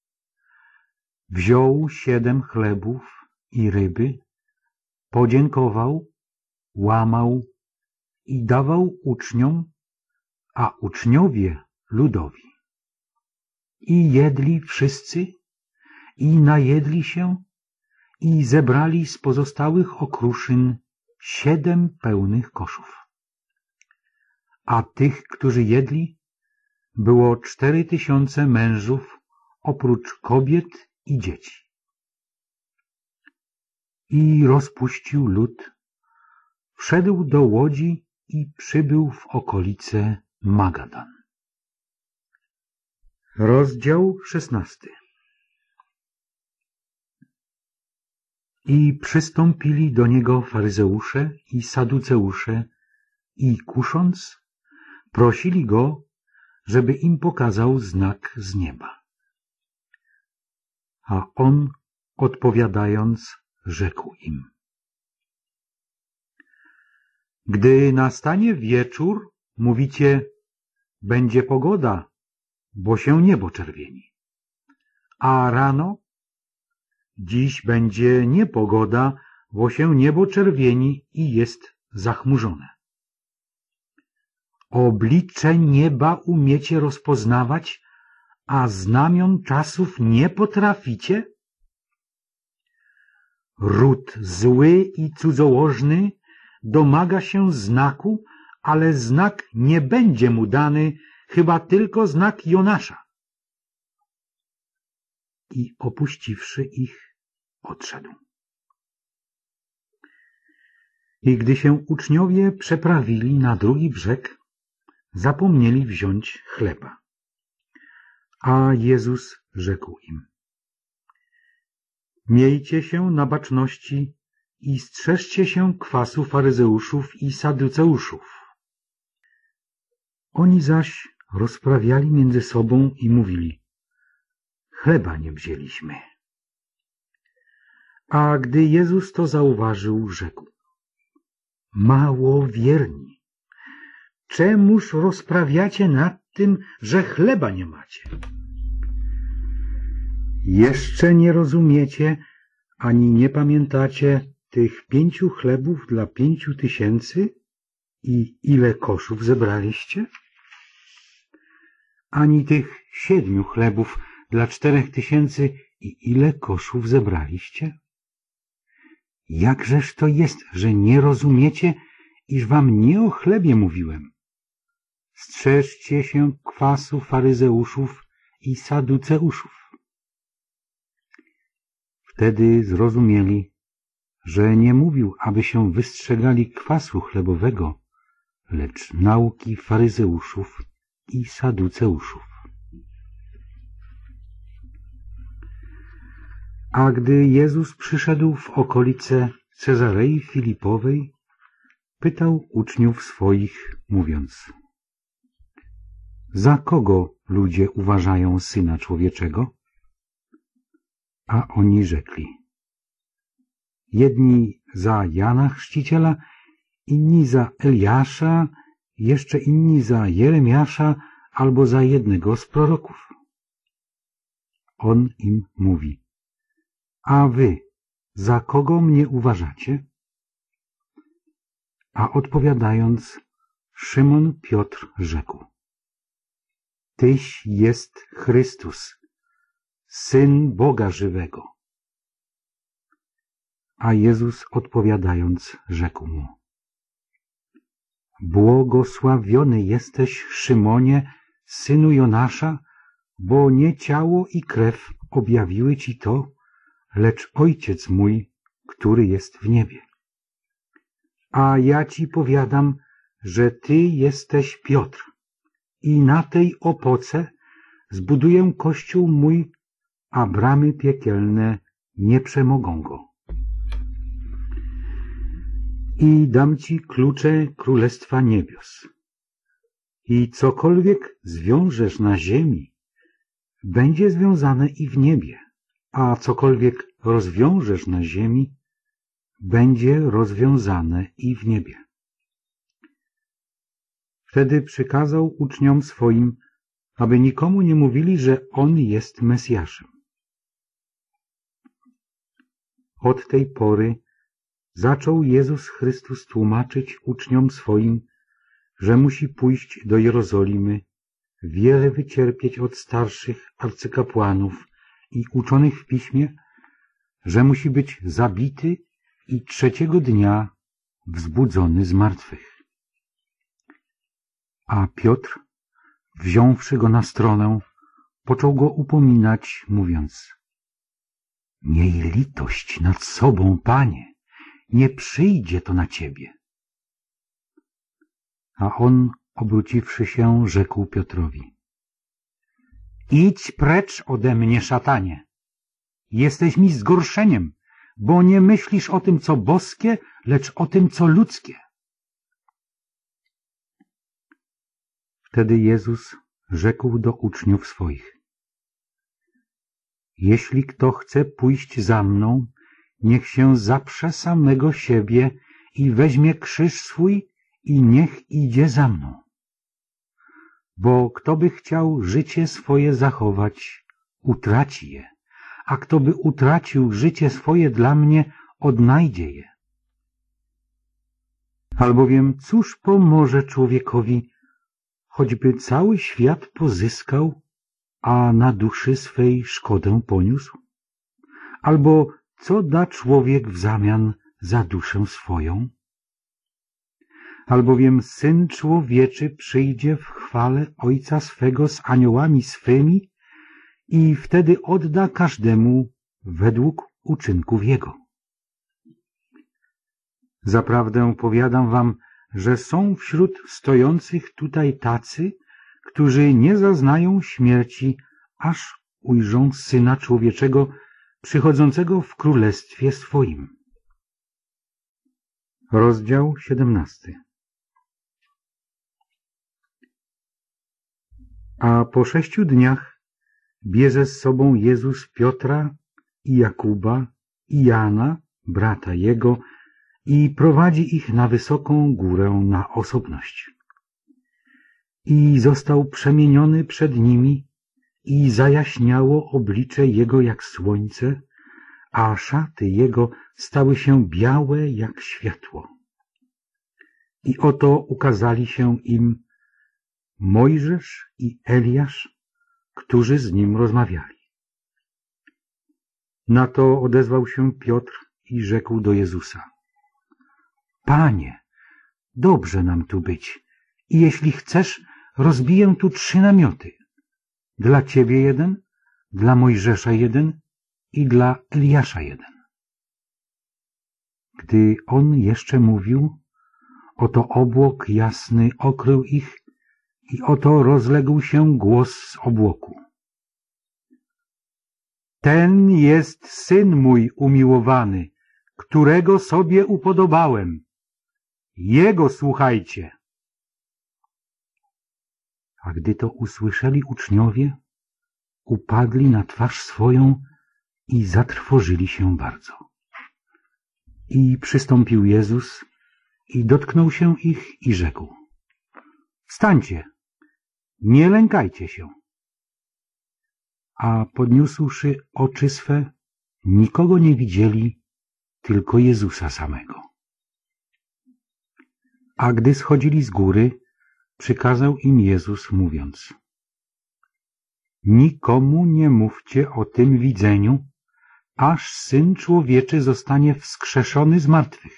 Wziął siedem chlebów i ryby, podziękował, łamał i dawał uczniom, a uczniowie ludowi. I jedli wszyscy, i najedli się, i zebrali z pozostałych okruszyn siedem pełnych koszów. A tych, którzy jedli, było cztery tysiące mężów, oprócz kobiet i dzieci. I rozpuścił lud, wszedł do łodzi i przybył w okolice Magadan. Rozdział szesnasty. I przystąpili do niego faryzeusze i saduceusze i kusząc, prosili go, żeby im pokazał znak z nieba. A on, odpowiadając, rzekł im: Gdy nastanie wieczór, mówicie, będzie pogoda, bo się niebo czerwieni. A rano, dziś będzie niepogoda, bo się niebo czerwieni i jest zachmurzone. Oblicze nieba umiecie rozpoznawać, a znamion czasów nie potraficie? Ród zły i cudzołożny domaga się znaku, ale znak nie będzie mu dany, chyba tylko znak Jonasza. I opuściwszy ich, odszedł. I gdy się uczniowie przeprawili na drugi brzeg, zapomnieli wziąć chleba. A Jezus rzekł im: Miejcie się na baczności i strzeżcie się kwasu faryzeuszów i saduceuszów. Oni zaś rozprawiali między sobą i mówili: Chleba nie wzięliśmy. A gdy Jezus to zauważył, rzekł: Mało wierni, czemuż rozprawiacie nad tym, że chleba nie macie? Jeszcze nie rozumiecie, ani nie pamiętacie tych pięciu chlebów dla pięciu tysięcy i ile koszów zebraliście? Ani tych siedmiu chlebów dla czterech tysięcy i ile koszów zebraliście? Jakżeż to jest, że nie rozumiecie iż wam nie o chlebie mówiłem. Strzeżcie się kwasu faryzeuszów i saduceuszów. Wtedy zrozumieli, że nie mówił, aby się wystrzegali kwasu chlebowego, lecz nauki faryzeuszów i saduceuszów. A gdy Jezus przyszedł w okolice Cezarei Filipowej, pytał uczniów swoich, mówiąc: za kogo ludzie uważają Syna Człowieczego? A oni rzekli: jedni za Jana Chrzciciela, inni za Eliasza, jeszcze inni za Jeremiasza albo za jednego z proroków. On im mówi: a wy za kogo mnie uważacie? A odpowiadając, Szymon Piotr rzekł: tyś jest Chrystus, Syn Boga żywego. A Jezus odpowiadając rzekł mu: błogosławiony jesteś, Szymonie, synu Jonasza, bo nie ciało i krew objawiły ci to, lecz Ojciec mój, który jest w niebie. A ja ci powiadam, że ty jesteś Piotr i na tej opoce zbuduję kościół mój, a bramy piekielne nie przemogą go. I dam ci klucze Królestwa Niebios. I cokolwiek zwiążesz na ziemi, będzie związane i w niebie, a cokolwiek rozwiążesz na ziemi, będzie rozwiązane i w niebie. Wtedy przykazał uczniom swoim, aby nikomu nie mówili, że On jest Mesjaszem. Od tej pory zaczął Jezus Chrystus tłumaczyć uczniom swoim, że musi pójść do Jerozolimy, wiele wycierpieć od starszych arcykapłanów i uczonych w piśmie, że musi być zabity i trzeciego dnia wzbudzony z martwych. A Piotr, wziąwszy go na stronę, począł go upominać, mówiąc: miej litość nad sobą, Panie, nie przyjdzie to na ciebie. A on, obróciwszy się, rzekł Piotrowi: idź precz ode mnie, szatanie. Jesteś mi zgorszeniem, bo nie myślisz o tym, co boskie, lecz o tym, co ludzkie. Wtedy Jezus rzekł do uczniów swoich: jeśli kto chce pójść za mną, niech się zaprze samego siebie i weźmie krzyż swój i niech idzie za mną. Bo kto by chciał życie swoje zachować, utraci je, a kto by utracił życie swoje dla mnie, odnajdzie je. Albowiem cóż pomoże człowiekowi, choćby cały świat pozyskał, a na duszy swej szkodę poniósł? Albo co da człowiek w zamian za duszę swoją? Albowiem Syn Człowieczy przyjdzie w chwale Ojca swego z aniołami swymi i wtedy odda każdemu według uczynków jego. Zaprawdę powiadam wam, że są wśród stojących tutaj tacy, którzy nie zaznają śmierci, aż ujrzą Syna Człowieczego przychodzącego w królestwie swoim. Rozdział siedemnasty. A po sześciu dniach bierze z sobą Jezus Piotra i Jakuba i Jana, brata jego, i prowadzi ich na wysoką górę na osobność. I został przemieniony przed nimi i zajaśniało oblicze jego jak słońce, a szaty jego stały się białe jak światło. I oto ukazali się im Mojżesz i Eliasz, którzy z nim rozmawiali. Na to odezwał się Piotr i rzekł do Jezusa: Panie, dobrze nam tu być i jeśli chcesz, rozbiję tu trzy namioty. Dla ciebie jeden, dla Mojżesza jeden i dla Eliasza jeden. Gdy on jeszcze mówił, oto obłok jasny okrył ich i oto rozległ się głos z obłoku. Ten jest Syn mój umiłowany, którego sobie upodobałem. Jego słuchajcie. A gdy to usłyszeli uczniowie, upadli na twarz swoją i zatrwożyli się bardzo. I przystąpił Jezus i dotknął się ich i rzekł: Wstańcie, nie lękajcie się. A podniósłszy oczy swe, nikogo nie widzieli, tylko Jezusa samego. A gdy schodzili z góry, przykazał im Jezus, mówiąc: Nikomu nie mówcie o tym widzeniu, aż Syn Człowieczy zostanie wskrzeszony z martwych.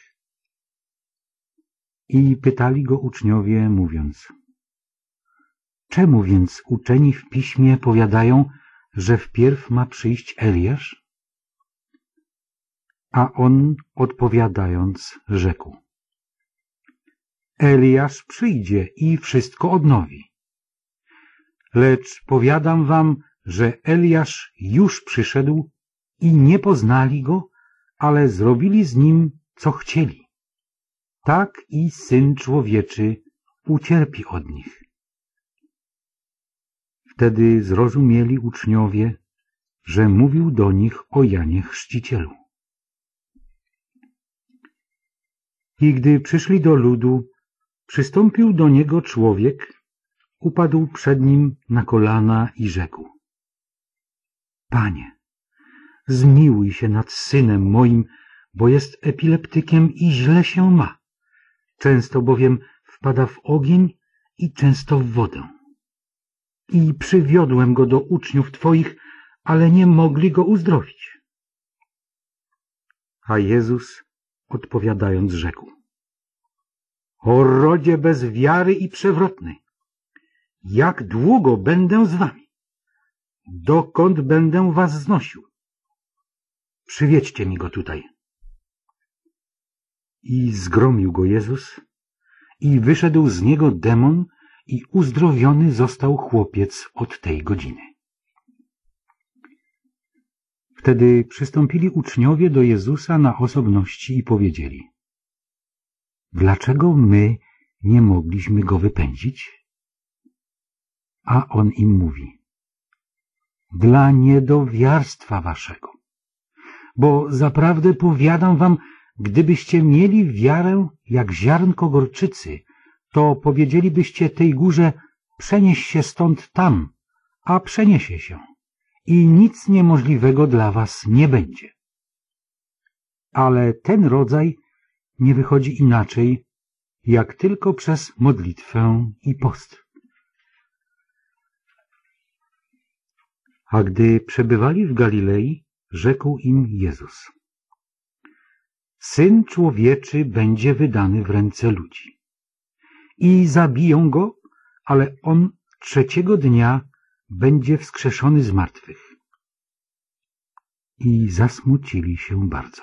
I pytali go uczniowie, mówiąc: Czemu więc uczeni w piśmie powiadają, że wpierw ma przyjść Eliasz? A on odpowiadając rzekł: Eliasz przyjdzie i wszystko odnowi. Lecz powiadam wam, że Eliasz już przyszedł i nie poznali go, ale zrobili z nim, co chcieli. Tak i Syn Człowieczy ucierpi od nich. Wtedy zrozumieli uczniowie, że mówił do nich o Janie Chrzcicielu. I gdy przyszli do ludu, przystąpił do niego człowiek, upadł przed nim na kolana i rzekł: Panie, zmiłuj się nad synem moim, bo jest epileptykiem i źle się ma. Często bowiem wpada w ogień i często w wodę. I przywiodłem go do uczniów Twoich, ale nie mogli go uzdrowić. A Jezus odpowiadając rzekł: O rodzie bez wiary i przewrotny, jak długo będę z wami? Dokąd będę was znosił? Przywiedźcie mi go tutaj. I zgromił go Jezus i wyszedł z niego demon i uzdrowiony został chłopiec od tej godziny. Wtedy przystąpili uczniowie do Jezusa na osobności i powiedzieli: Dlaczego my nie mogliśmy go wypędzić? A on im mówi: Dla niedowiarstwa waszego. Bo zaprawdę powiadam wam, gdybyście mieli wiarę jak ziarnko gorczycy, to powiedzielibyście tej górze: przenieś się stąd tam, a przeniesie się. I nic niemożliwego dla was nie będzie. Ale ten rodzaj nie wychodzi inaczej, jak tylko przez modlitwę i post. A gdy przebywali w Galilei, rzekł im Jezus: Syn Człowieczy będzie wydany w ręce ludzi. I zabiją go, ale on trzeciego dnia będzie wskrzeszony z martwych. I zasmucili się bardzo.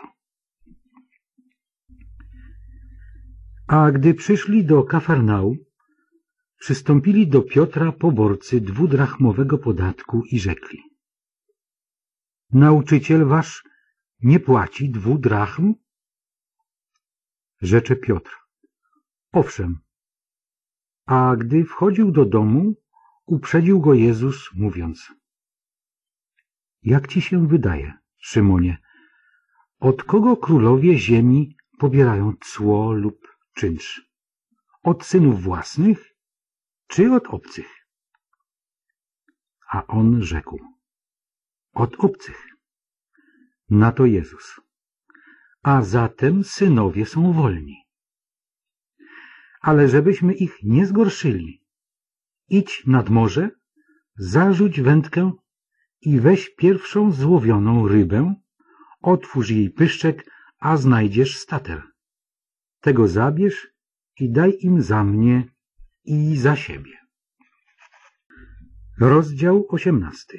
A gdy przyszli do Kafarnaum, przystąpili do Piotra poborcy dwudrachmowego podatku i rzekli: Nauczyciel wasz nie płaci dwu drachm? Rzecze Piotr: Owszem. A gdy wchodził do domu, uprzedził go Jezus, mówiąc: Jak ci się wydaje, Szymonie, od kogo królowie ziemi pobierają cło lub czynsz? Od synów własnych, czy od obcych? A on rzekł: Od obcych. Na to Jezus: A zatem synowie są wolni. Ale żebyśmy ich nie zgorszyli, idź nad morze, zarzuć wędkę i weź pierwszą złowioną rybę, otwórz jej pyszczek, a znajdziesz stater. Tego zabierz i daj im za mnie i za siebie. Rozdział osiemnasty.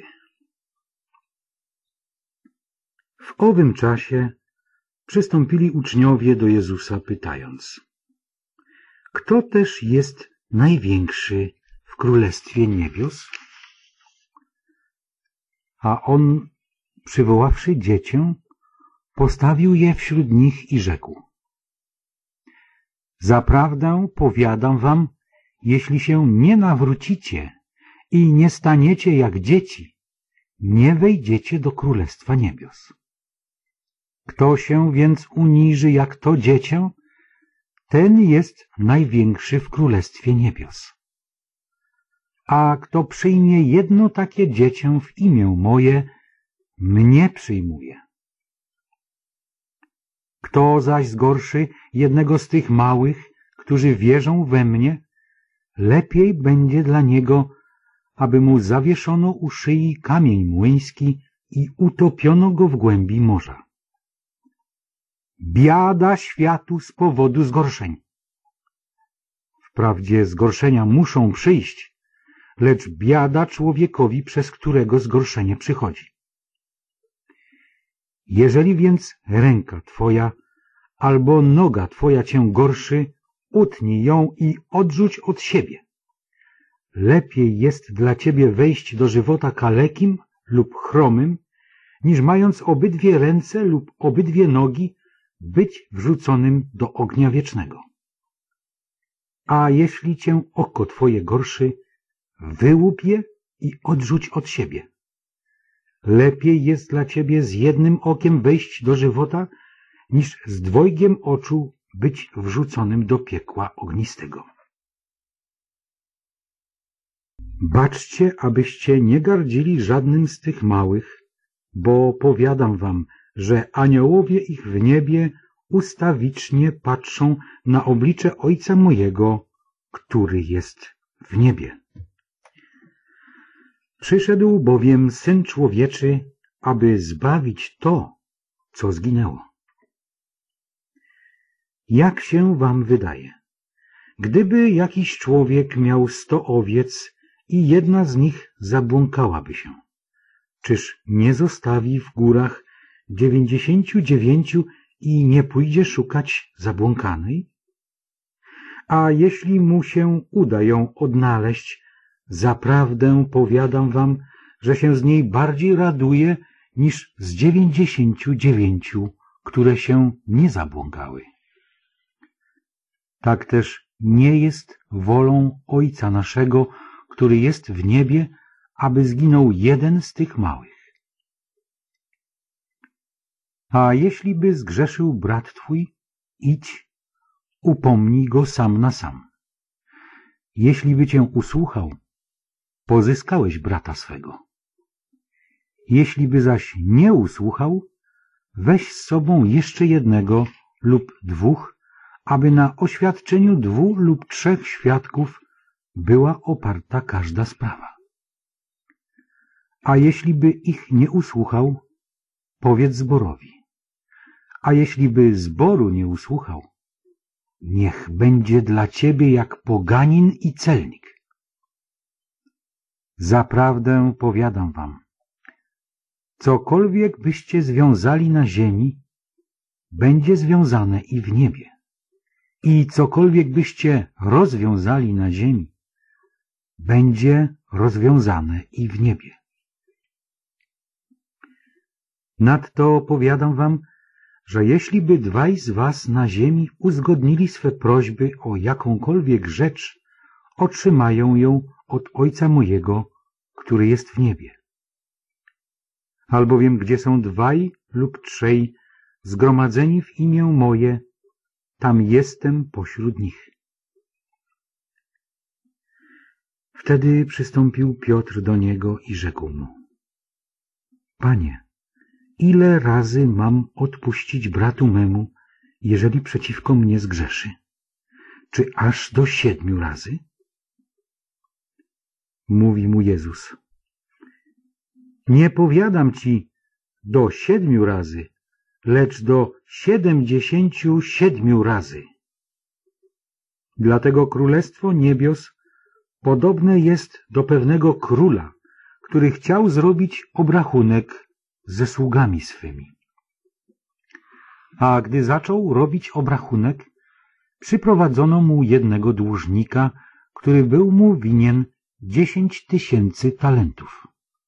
W owym czasie przystąpili uczniowie do Jezusa, pytając: Kto też jest największy w Królestwie Niebios? A on, przywoławszy dziecię, postawił je wśród nich i rzekł: Zaprawdę powiadam wam, jeśli się nie nawrócicie i nie staniecie jak dzieci, nie wejdziecie do Królestwa Niebios. Kto się więc uniży jak to dziecię, ten jest największy w Królestwie Niebios. A kto przyjmie jedno takie dziecię w imię moje, mnie przyjmuje. Kto zaś zgorszy jednego z tych małych, którzy wierzą we mnie, lepiej będzie dla niego, aby mu zawieszono u szyi kamień młyński i utopiono go w głębi morza. Biada światu z powodu zgorszeń. Wprawdzie zgorszenia muszą przyjść, lecz biada człowiekowi, przez którego zgorszenie przychodzi. Jeżeli więc ręka twoja albo noga twoja cię gorszy, utnij ją i odrzuć od siebie. Lepiej jest dla ciebie wejść do żywota kalekim lub chromym, niż mając obydwie ręce lub obydwie nogi, być wrzuconym do ognia wiecznego. A jeśli cię oko twoje gorszy, wyłup je i odrzuć od siebie. Lepiej jest dla ciebie z jednym okiem wejść do żywota, niż z dwojgiem oczu być wrzuconym do piekła ognistego. Baczcie, abyście nie gardzili żadnym z tych małych, bo powiadam wam, że aniołowie ich w niebie ustawicznie patrzą na oblicze Ojca mojego, który jest w niebie. Przyszedł bowiem Syn Człowieczy, aby zbawić to, co zginęło. Jak się wam wydaje? Gdyby jakiś człowiek miał sto owiec i jedna z nich zabłąkałaby się, czyż nie zostawi w górach dziewięćdziesięciu dziewięciu i nie pójdzie szukać zabłąkanej? A jeśli mu się uda ją odnaleźć, zaprawdę powiadam wam, że się z niej bardziej raduje niż z dziewięćdziesięciu dziewięciu, które się nie zabłąkały. Tak też nie jest wolą Ojca naszego, który jest w niebie, aby zginął jeden z tych małych. A jeśli by zgrzeszył brat twój, idź, upomnij go sam na sam. Jeśli by cię usłuchał, pozyskałeś brata swego. Jeśli by zaś nie usłuchał, weź z sobą jeszcze jednego lub dwóch, aby na oświadczeniu dwóch lub trzech świadków była oparta każda sprawa. A jeśli by ich nie usłuchał, powiedz zborowi. A jeśli by zboru nie usłuchał, niech będzie dla ciebie jak poganin i celnik. Zaprawdę powiadam wam, cokolwiek byście związali na ziemi, będzie związane i w niebie. I cokolwiek byście rozwiązali na ziemi, będzie rozwiązane i w niebie. Nadto powiadam wam, że jeśli by dwaj z was na ziemi uzgodnili swe prośby o jakąkolwiek rzecz, otrzymają ją od Ojca mojego, który jest w niebie. Albowiem gdzie są dwaj lub trzej zgromadzeni w imię moje, tam jestem pośród nich. Wtedy przystąpił Piotr do niego i rzekł mu: Panie, ile razy mam odpuścić bratu memu, jeżeli przeciwko mnie zgrzeszy? Czy aż do siedmiu razy? Mówi mu Jezus: Nie powiadam ci do siedmiu razy, lecz do siedemdziesięciu siedmiu razy. Dlatego Królestwo Niebios podobne jest do pewnego króla, który chciał zrobić obrachunek ze sługami swymi. A gdy zaczął robić obrachunek, przyprowadzono mu jednego dłużnika, który był mu winien dziesięć tysięcy talentów.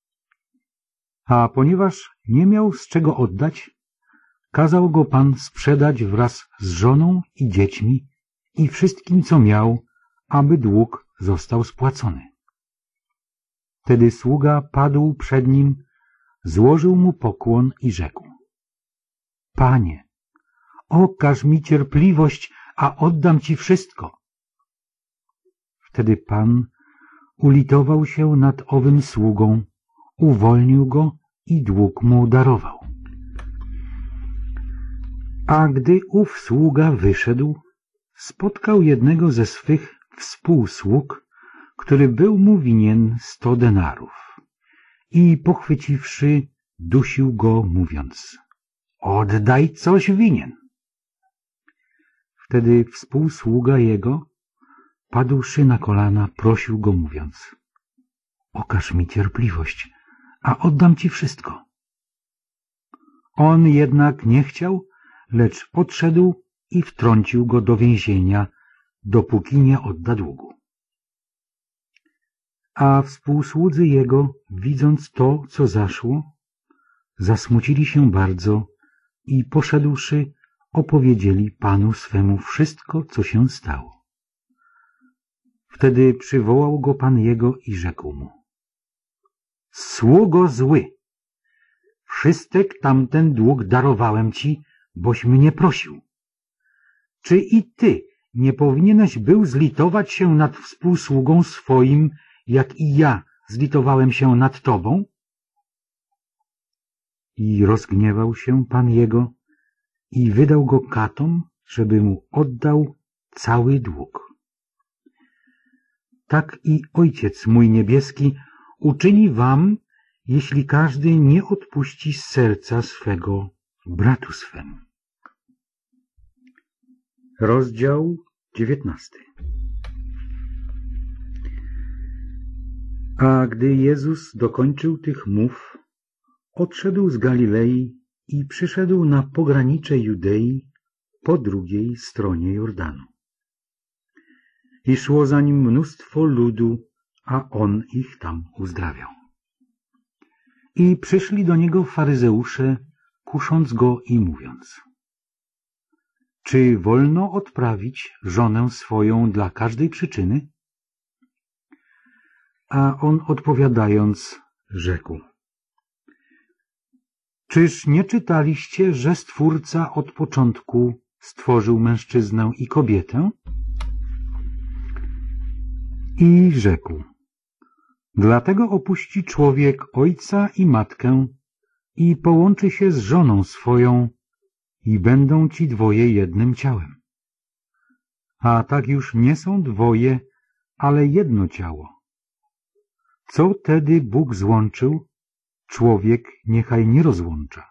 A ponieważ nie miał z czego oddać, kazał go Pan sprzedać wraz z żoną i dziećmi i wszystkim, co miał, aby dług został spłacony. Wtedy sługa padł przed nim, złożył mu pokłon i rzekł: Panie, okaż mi cierpliwość, a oddam ci wszystko. Wtedy Pan ulitował się nad owym sługą, uwolnił go i dług mu darował. A gdy ów sługa wyszedł, spotkał jednego ze swych współsług, który był mu winien sto denarów, i pochwyciwszy, dusił go, mówiąc: Oddaj, coś winien. Wtedy współsługa jego, padłszy na kolana, prosił go, mówiąc: Okaż mi cierpliwość, a oddam ci wszystko. On jednak nie chciał, lecz odszedł i wtrącił go do więzienia, dopóki nie odda długu. A współsłudzy jego, widząc to, co zaszło, zasmucili się bardzo i poszedłszy, opowiedzieli Panu swemu wszystko, co się stało. Wtedy przywołał go Pan jego i rzekł mu: Sługo zły, wszystek tamten dług darowałem ci, boś mnie prosił. Czy i ty nie powinieneś był zlitować się nad współsługą swoim, jak i ja zlitowałem się nad tobą? I rozgniewał się Pan jego i wydał go katom, żeby mu oddał cały dług. Tak i Ojciec mój niebieski uczyni wam, jeśli każdy nie odpuści z serca swego bratu swemu. Rozdział dziewiętnasty. A gdy Jezus dokończył tych mów, odszedł z Galilei i przyszedł na pogranicze Judei po drugiej stronie Jordanu. I szło za nim mnóstwo ludu, a on ich tam uzdrawiał. I przyszli do niego faryzeusze, kusząc go i mówiąc: Czy wolno odprawić żonę swoją dla każdej przyczyny? A on odpowiadając rzekł: Czyż nie czytaliście, że Stwórca od początku stworzył mężczyznę i kobietę? I rzekł: Dlatego opuści człowiek ojca i matkę i połączy się z żoną swoją i będą ci dwoje jednym ciałem. A tak już nie są dwoje, ale jedno ciało. Co tedy Bóg złączył, człowiek niechaj nie rozłącza.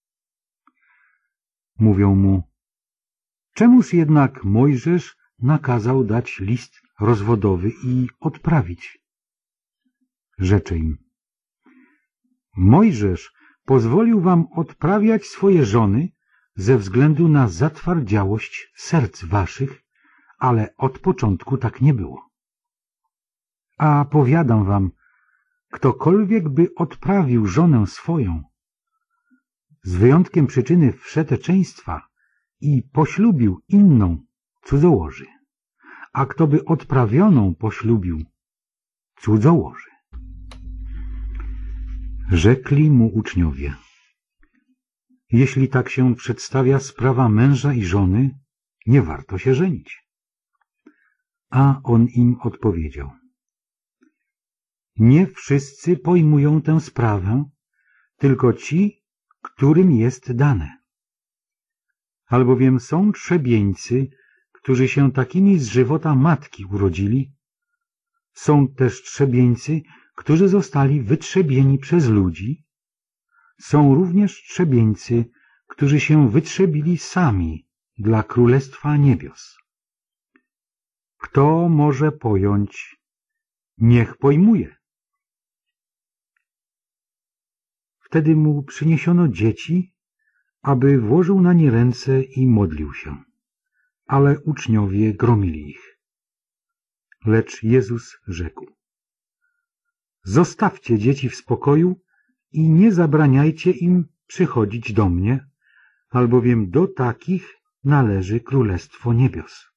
Mówią mu: Czemuż jednak Mojżesz nakazał dać list rozwodowy i odprawić? Rzecze im: Mojżesz pozwolił wam odprawiać swoje żony ze względu na zatwardziałość serc waszych, ale od początku tak nie było. A powiadam wam, ktokolwiek by odprawił żonę swoją, z wyjątkiem przyczyny wszeteczeństwa, i poślubił inną, cudzołoży, a kto by odprawioną poślubił, cudzołoży. Rzekli mu uczniowie: Jeśli tak się przedstawia sprawa męża i żony, nie warto się żenić. A on im odpowiedział: Nie wszyscy pojmują tę sprawę, tylko ci, którym jest dane. Albowiem są trzebieńcy, którzy się takimi z żywota matki urodzili. Są też trzebieńcy, którzy zostali wytrzebieni przez ludzi. Są również trzebieńcy, którzy się wytrzebili sami dla Królestwa Niebios. Kto może pojąć, niech pojmuje. Wtedy mu przyniesiono dzieci, aby włożył na nie ręce i modlił się, ale uczniowie gromili ich. Lecz Jezus rzekł: Zostawcie dzieci w spokoju i nie zabraniajcie im przychodzić do mnie, albowiem do takich należy Królestwo Niebios.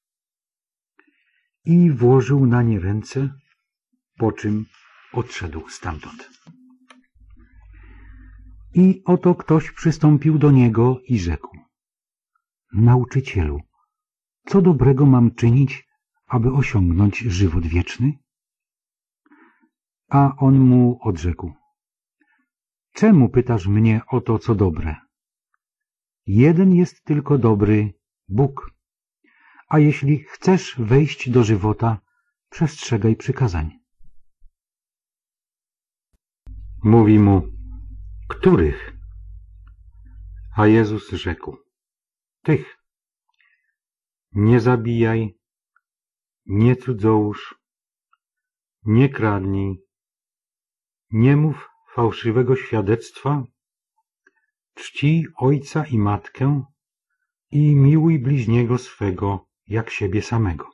I włożył na nie ręce, po czym odszedł stamtąd. I oto ktoś przystąpił do niego i rzekł: Nauczycielu, co dobrego mam czynić, aby osiągnąć żywot wieczny? A on mu odrzekł: Czemu pytasz mnie o to, co dobre? Jeden jest tylko dobry, Bóg. A jeśli chcesz wejść do żywota, przestrzegaj przykazań. Mówi mu: Których? A Jezus rzekł: Tych. Nie zabijaj, nie cudzołóż, nie kradnij, nie mów fałszywego świadectwa, czcij ojca i matkę i miłuj bliźniego swego jak siebie samego.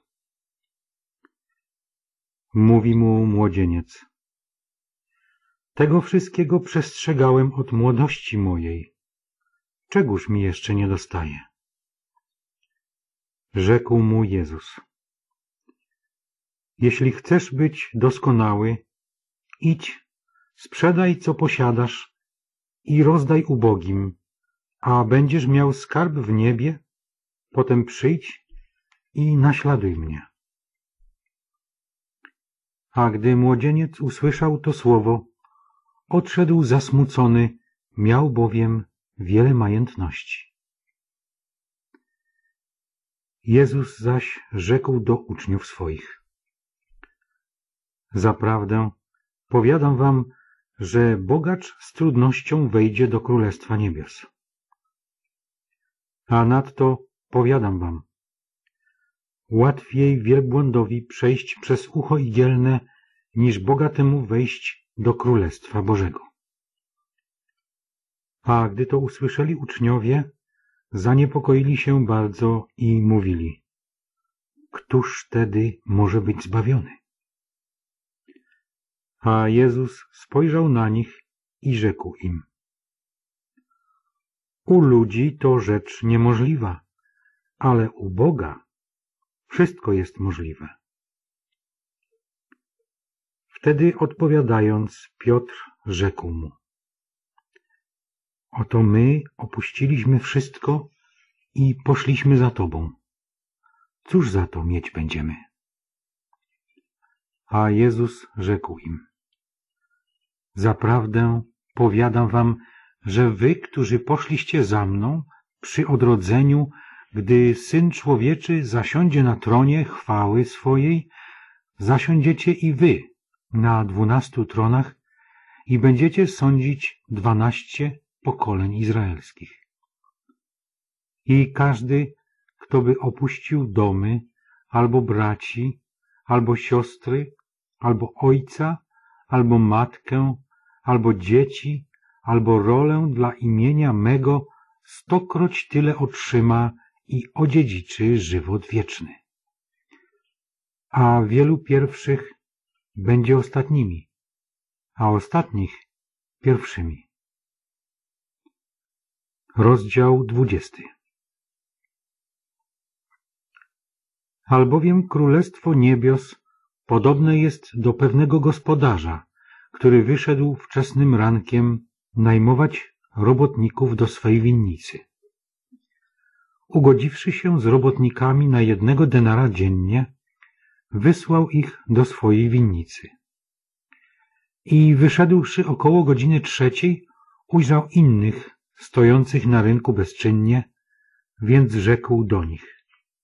Mówi mu młodzieniec: Tego wszystkiego przestrzegałem od młodości mojej. Czegóż mi jeszcze nie dostaje? Rzekł mu Jezus: Jeśli chcesz być doskonały, idź, sprzedaj co posiadasz i rozdaj ubogim, a będziesz miał skarb w niebie, potem przyjdź i naśladuj mnie. A gdy młodzieniec usłyszał to słowo, odszedł zasmucony, miał bowiem wiele majętności. Jezus zaś rzekł do uczniów swoich: Zaprawdę, powiadam wam, że bogacz z trudnością wejdzie do Królestwa Niebios. A nadto powiadam wam, łatwiej wielbłądowi przejść przez ucho igielne, niż bogatemu wejść do Królestwa Bożego. A gdy to usłyszeli uczniowie, zaniepokoili się bardzo i mówili: Któż tedy może być zbawiony? A Jezus spojrzał na nich i rzekł im: U ludzi to rzecz niemożliwa, ale u Boga wszystko jest możliwe. Wtedy odpowiadając, Piotr rzekł mu: Oto my opuściliśmy wszystko i poszliśmy za Tobą. Cóż za to mieć będziemy? A Jezus rzekł im: Zaprawdę powiadam wam, że wy, którzy poszliście za mną przy odrodzeniu, gdy Syn Człowieczy zasiądzie na tronie chwały swojej, zasiądziecie i wy na dwunastu tronach i będziecie sądzić dwanaście pokoleń izraelskich. I każdy, kto by opuścił domy, albo braci, albo siostry, albo ojca, albo matkę, albo dzieci, albo rolę dla imienia mego, stokroć tyle otrzyma i odziedziczy żywot wieczny. A wielu pierwszych będzie ostatnimi, a ostatnich pierwszymi. Rozdział dwudziesty. Albowiem Królestwo Niebios podobne jest do pewnego gospodarza, który wyszedł wczesnym rankiem najmować robotników do swej winnicy. Ugodziwszy się z robotnikami na jednego denara dziennie, wysłał ich do swojej winnicy. I wyszedłszy około godziny trzeciej, ujrzał innych stojących na rynku bezczynnie, więc rzekł do nich: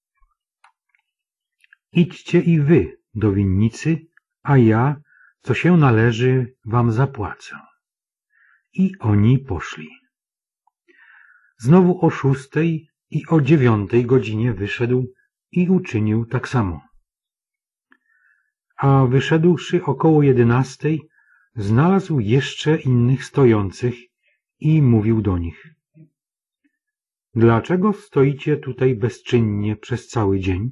Idźcie i wy do winnicy, a ja, co się należy, wam zapłacę. I oni poszli. Znowu o szóstej i o dziewiątej godzinie wyszedł i uczynił tak samo. A wyszedłszy około jedenastej, znalazł jeszcze innych stojących i mówił do nich: Dlaczego stoicie tutaj bezczynnie przez cały dzień?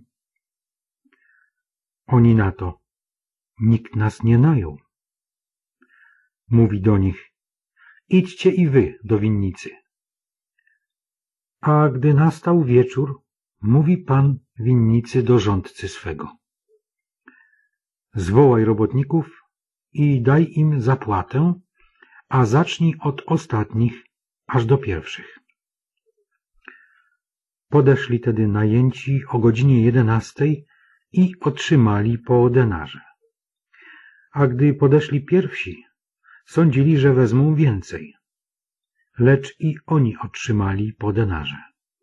Oni na to: Nikt nas nie najął. Mówi do nich: Idźcie i wy do winnicy. A gdy nastał wieczór, mówi pan winnicy do rządcy swego: Zwołaj robotników i daj im zapłatę, a zacznij od ostatnich aż do pierwszych. Podeszli tedy najęci o godzinie jedenastej i otrzymali po denarze. A gdy podeszli pierwsi, sądzili, że wezmą więcej, lecz i oni otrzymali po denarze.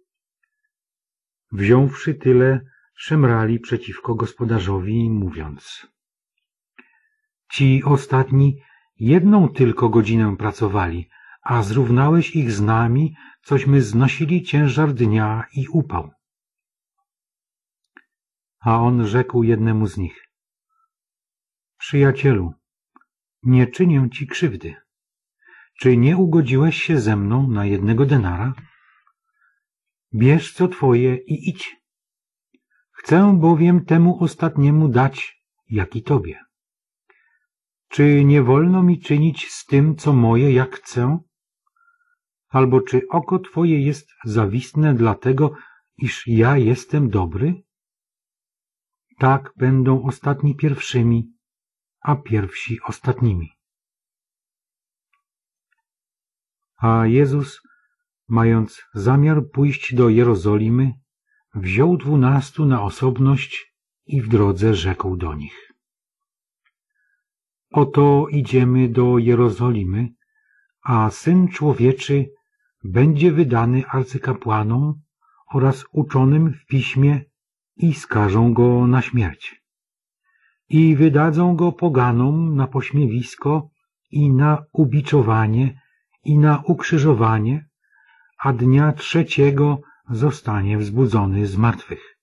Wziąwszy tyle, szemrali przeciwko gospodarzowi, mówiąc: Ci ostatni jedną tylko godzinę pracowali, a zrównałeś ich z nami, cośmy znosili ciężar dnia i upał. A on rzekł jednemu z nich: Przyjacielu, nie czynię ci krzywdy. Czy nie ugodziłeś się ze mną na jednego denara? Bierz co twoje i idź. Chcę bowiem temu ostatniemu dać, jak i tobie. Czy nie wolno mi czynić z tym, co moje, jak chcę? Albo czy oko twoje jest zawistne dlatego, iż ja jestem dobry? Tak będą ostatni pierwszymi, a pierwsi ostatnimi. A Jezus, mając zamiar pójść do Jerozolimy, wziął dwunastu na osobność i w drodze rzekł do nich: Oto idziemy do Jerozolimy, a Syn Człowieczy będzie wydany arcykapłanom oraz uczonym w piśmie i skażą go na śmierć. I wydadzą go poganom na pośmiewisko i na ubiczowanie i na ukrzyżowanie, a dnia trzeciego zostanie wzbudzony z martwych.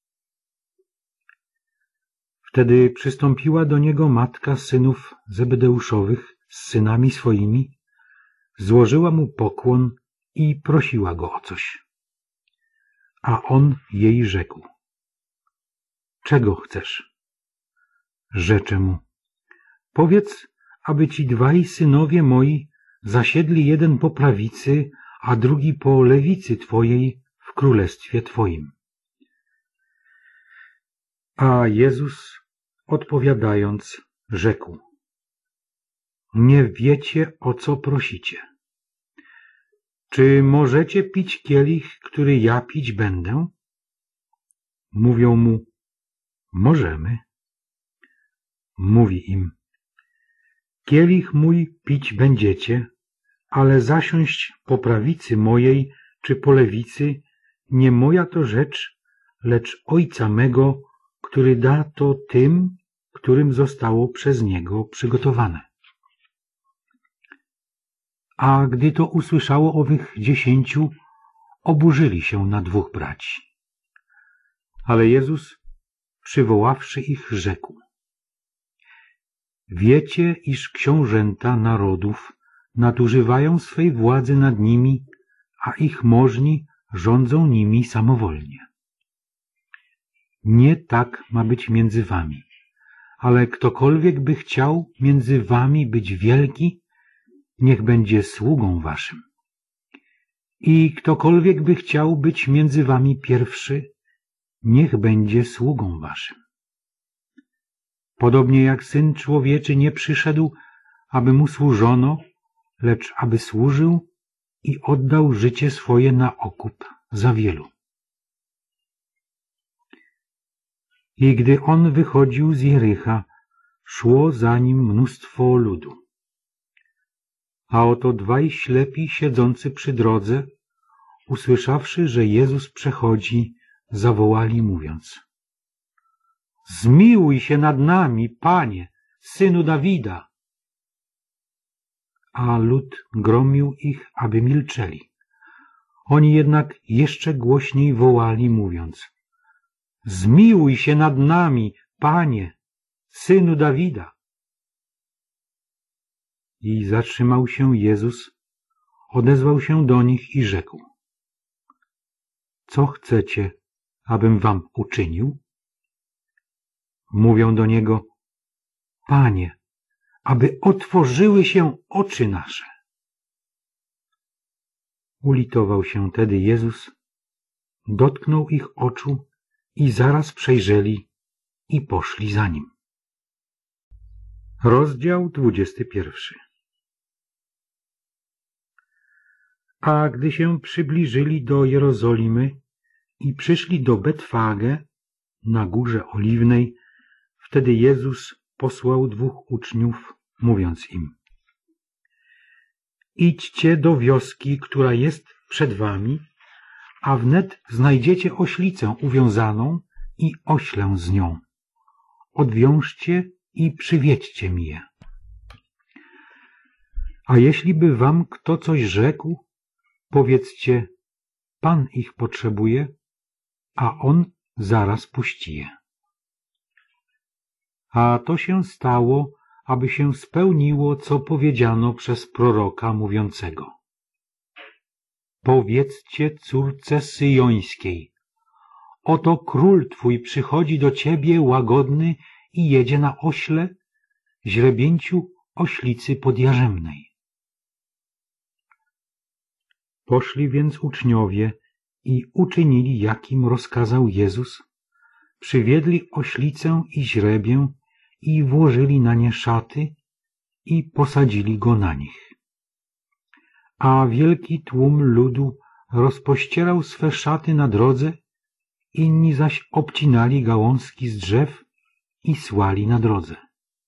Wtedy przystąpiła do niego matka synów Zebedeuszowych z synami swoimi, złożyła mu pokłon i prosiła go o coś. A on jej rzekł: Czego chcesz? Rzecze mu: Powiedz, aby ci dwaj synowie moi zasiedli jeden po prawicy, a drugi po lewicy twojej w królestwie twoim. A Jezus, odpowiadając, rzekł: Nie wiecie, o co prosicie. Czy możecie pić kielich, który ja pić będę? Mówią mu: Możemy. Mówi im: Kielich mój pić będziecie, ale zasiąść po prawicy mojej czy po lewicy nie moja to rzecz, lecz Ojca mego, który da to tym, którym zostało przez Niego przygotowane. A gdy to usłyszało owych dziesięciu, oburzyli się na dwóch braci. Ale Jezus, przywoławszy ich, rzekł: Wiecie, iż książęta narodów nadużywają swej władzy nad nimi, a ich możni rządzą nimi samowolnie. Nie tak ma być między wami, ale ktokolwiek by chciał między wami być wielki, niech będzie sługą waszym. I ktokolwiek by chciał być między wami pierwszy, niech będzie sługą waszym. Podobnie jak Syn Człowieczy nie przyszedł, aby mu służono, lecz aby służył i oddał życie swoje na okup za wielu. I gdy on wychodził z Jericha, szło za nim mnóstwo ludu. A oto dwaj ślepi siedzący przy drodze, usłyszawszy, że Jezus przechodzi, zawołali, mówiąc: Zmiłuj się nad nami, Panie, Synu Dawida. A lud gromił ich, aby milczeli. Oni jednak jeszcze głośniej wołali, mówiąc: Zmiłuj się nad nami, Panie, Synu Dawida. I zatrzymał się Jezus, odezwał się do nich i rzekł: Co chcecie, abym wam uczynił? Mówią do Niego: Panie, aby otworzyły się oczy nasze. Ulitował się tedy Jezus, dotknął ich oczu i zaraz przejrzeli i poszli za Nim. Rozdział dwudziesty pierwszy. A gdy się przybliżyli do Jerozolimy i przyszli do Betfagę na Górze Oliwnej, wtedy Jezus posłał dwóch uczniów, mówiąc im: Idźcie do wioski, która jest przed wami, a wnet znajdziecie oślicę uwiązaną i oślę z nią. Odwiążcie i przywiedźcie mi je. A jeśli by wam kto coś rzekł, powiedzcie: Pan ich potrzebuje, a On zaraz puści je. A to się stało, aby się spełniło, co powiedziano przez proroka mówiącego: Powiedzcie córce syjońskiej: Oto król twój przychodzi do ciebie łagodny i jedzie na ośle, źrebięciu oślicy podjarzemnej. Poszli więc uczniowie i uczynili, jakim rozkazał Jezus. Przywiedli oślicę i źrebię i włożyli na nie szaty i posadzili go na nich. A wielki tłum ludu rozpościerał swe szaty na drodze, inni zaś obcinali gałązki z drzew i słali na drodze.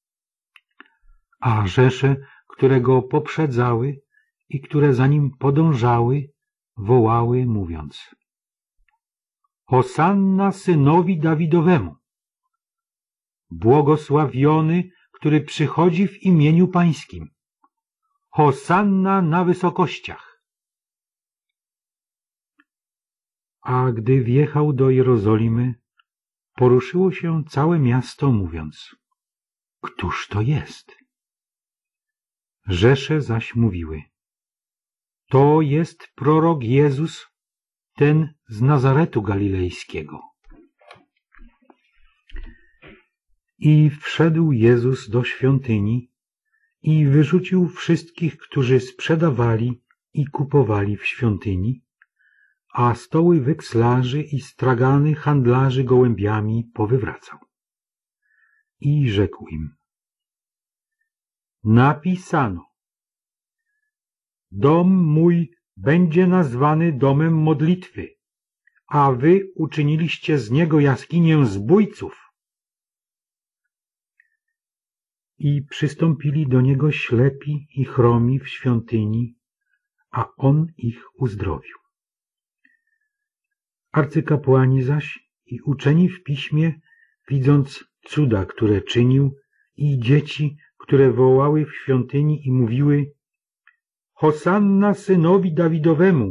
A rzesze, które go poprzedzały i które za nim podążały, wołały, mówiąc: Hosanna synowi Dawidowemu! Błogosławiony, który przychodzi w imieniu Pańskim! Hosanna na wysokościach! A gdy wjechał do Jerozolimy, poruszyło się całe miasto, mówiąc: Któż to jest? Rzesze zaś mówiły: To jest prorok Jezus, ten z Nazaretu Galilejskiego. I wszedł Jezus do świątyni i wyrzucił wszystkich, którzy sprzedawali i kupowali w świątyni, a stoły wekslarzy i stragany handlarzy gołębiami powywracał. I rzekł im: Napisano: Dom mój będzie nazwany domem modlitwy, a wy uczyniliście z niego jaskinię zbójców. I przystąpili do niego ślepi i chromi w świątyni, a on ich uzdrowił. Arcykapłani zaś i uczeni w piśmie, widząc cuda, które czynił, i dzieci, które wołały w świątyni i mówiły: Hosanna synowi Dawidowemu,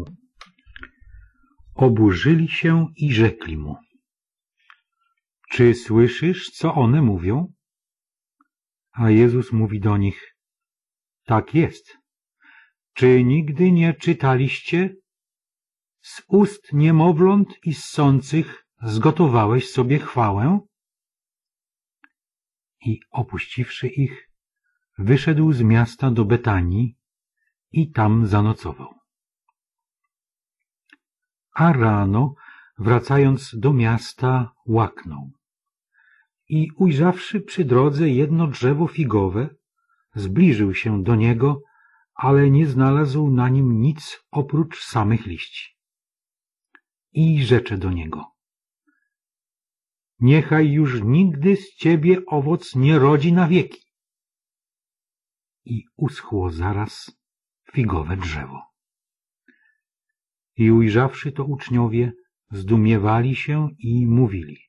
oburzyli się i rzekli mu: Czy słyszysz, co one mówią? A Jezus mówi do nich: Tak jest. Czy nigdy nie czytaliście? Z ust niemowląt i ssących zgotowałeś sobie chwałę? I opuściwszy ich, wyszedł z miasta do Betanii i tam zanocował. A rano, wracając do miasta, łaknął. I ujrzawszy przy drodze jedno drzewo figowe, zbliżył się do niego, ale nie znalazł na nim nic oprócz samych liści. I rzecze do niego: Niechaj już nigdy z ciebie owoc nie rodzi na wieki. I uschło zaraz figowe drzewo. I ujrzawszy to uczniowie, zdumiewali się i mówili: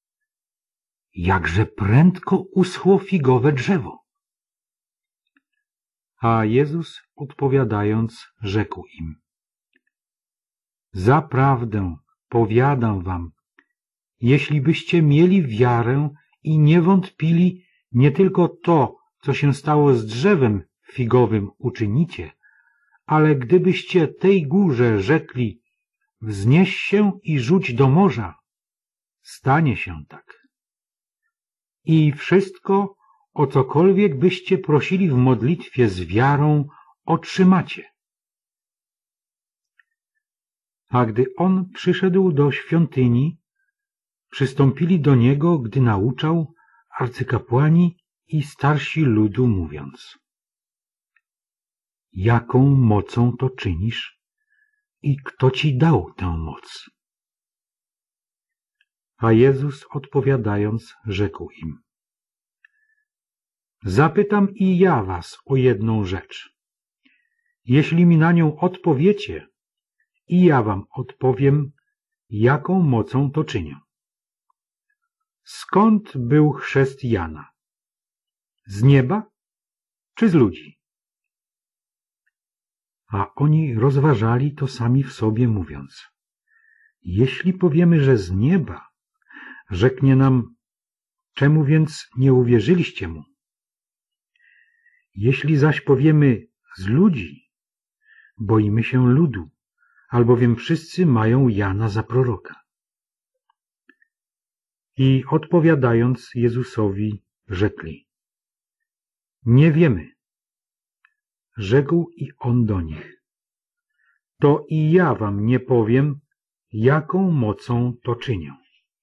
Jakże prędko uschło figowe drzewo. A Jezus odpowiadając, rzekł im: Zaprawdę powiadam wam, jeśli byście mieli wiarę i nie wątpili, nie tylko to, co się stało z drzewem figowym, uczynicie, ale gdybyście tej górze rzekli, wznieś się i rzuć do morza, stanie się tak. I wszystko, o cokolwiek byście prosili w modlitwie z wiarą, otrzymacie. A gdy on przyszedł do świątyni, przystąpili do niego, gdy nauczał, arcykapłani i starsi ludu, mówiąc: jaką mocą to czynisz i kto ci dał tę moc? A Jezus odpowiadając rzekł im: zapytam i ja was o jedną rzecz. Jeśli mi na nią odpowiecie, i ja wam odpowiem, jaką mocą to czynię. Skąd był chrzest Jana? Z nieba czy z ludzi? A oni rozważali to sami w sobie, mówiąc: jeśli powiemy, że z nieba, rzeknie nam, czemu więc nie uwierzyliście mu? Jeśli zaś powiemy z ludzi, boimy się ludu, albowiem wszyscy mają Jana za proroka. I odpowiadając Jezusowi, rzekli: nie wiemy. Rzekł i on do nich: to i ja wam nie powiem, jaką mocą to czynię.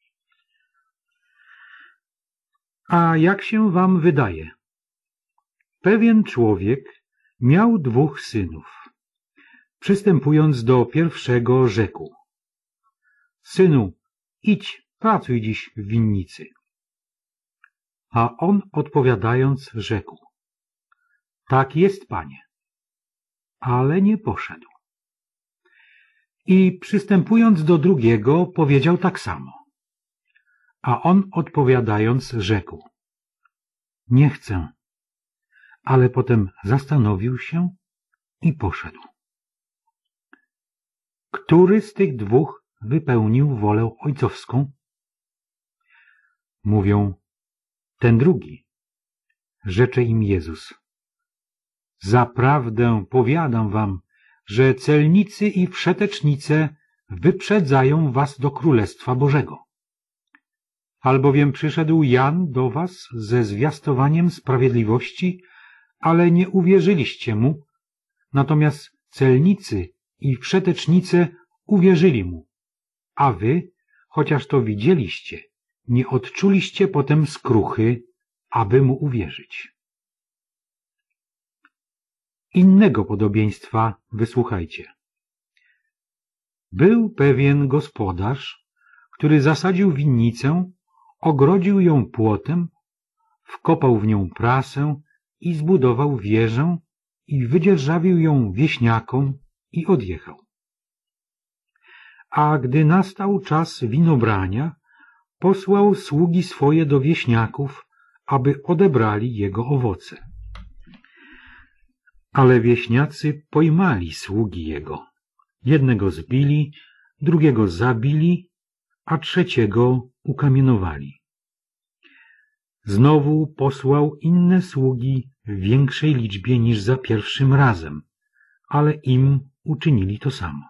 A jak się wam wydaje? Pewien człowiek miał dwóch synów. Przystępując do pierwszego, rzekł: synu, idź, pracuj dziś w winnicy. A on odpowiadając, rzekł: tak jest, panie. Ale nie poszedł. I przystępując do drugiego, powiedział tak samo. A on odpowiadając, rzekł: nie chcę. Ale potem zastanowił się i poszedł. Który z tych dwóch wypełnił wolę ojcowską? Mówią: ten drugi. Rzecze im Jezus: zaprawdę powiadam wam, że celnicy i wszetecznice wyprzedzają was do Królestwa Bożego. Albowiem przyszedł Jan do was ze zwiastowaniem sprawiedliwości, ale nie uwierzyliście mu, natomiast celnicy i wszetecznice uwierzyli mu, a wy, chociaż to widzieliście, nie odczuliście potem skruchy, aby mu uwierzyć. Innego podobieństwa wysłuchajcie. Był pewien gospodarz, który zasadził winnicę, ogrodził ją płotem, wkopał w nią prasę i zbudował wieżę i wydzierżawił ją wieśniakom i odjechał. A gdy nastał czas winobrania, posłał sługi swoje do wieśniaków, aby odebrali jego owoce. Ale wieśniacy pojmali sługi jego. Jednego zbili, drugiego zabili, a trzeciego ukamienowali. Znowu posłał inne sługi w większej liczbie niż za pierwszym razem, ale im uczynili to samo.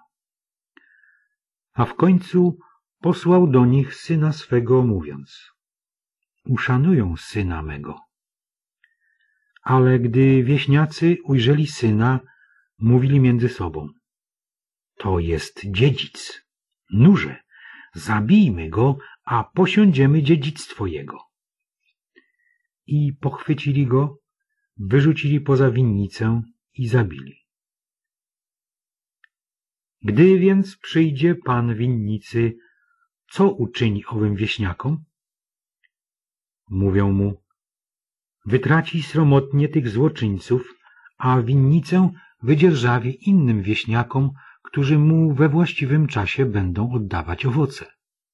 A w końcu posłał do nich syna swego, mówiąc: uszanują syna mego. Ale gdy wieśniacy ujrzeli syna, mówili między sobą: to jest dziedzic, nurze, zabijmy go, a posiądziemy dziedzictwo jego. I pochwycili go, wyrzucili poza winnicę i zabili. Gdy więc przyjdzie pan winnicy, co uczyni owym wieśniakom? Mówią mu: wytraci sromotnie tych złoczyńców, a winnicę wydzierżawi innym wieśniakom, którzy mu we właściwym czasie będą oddawać owoce.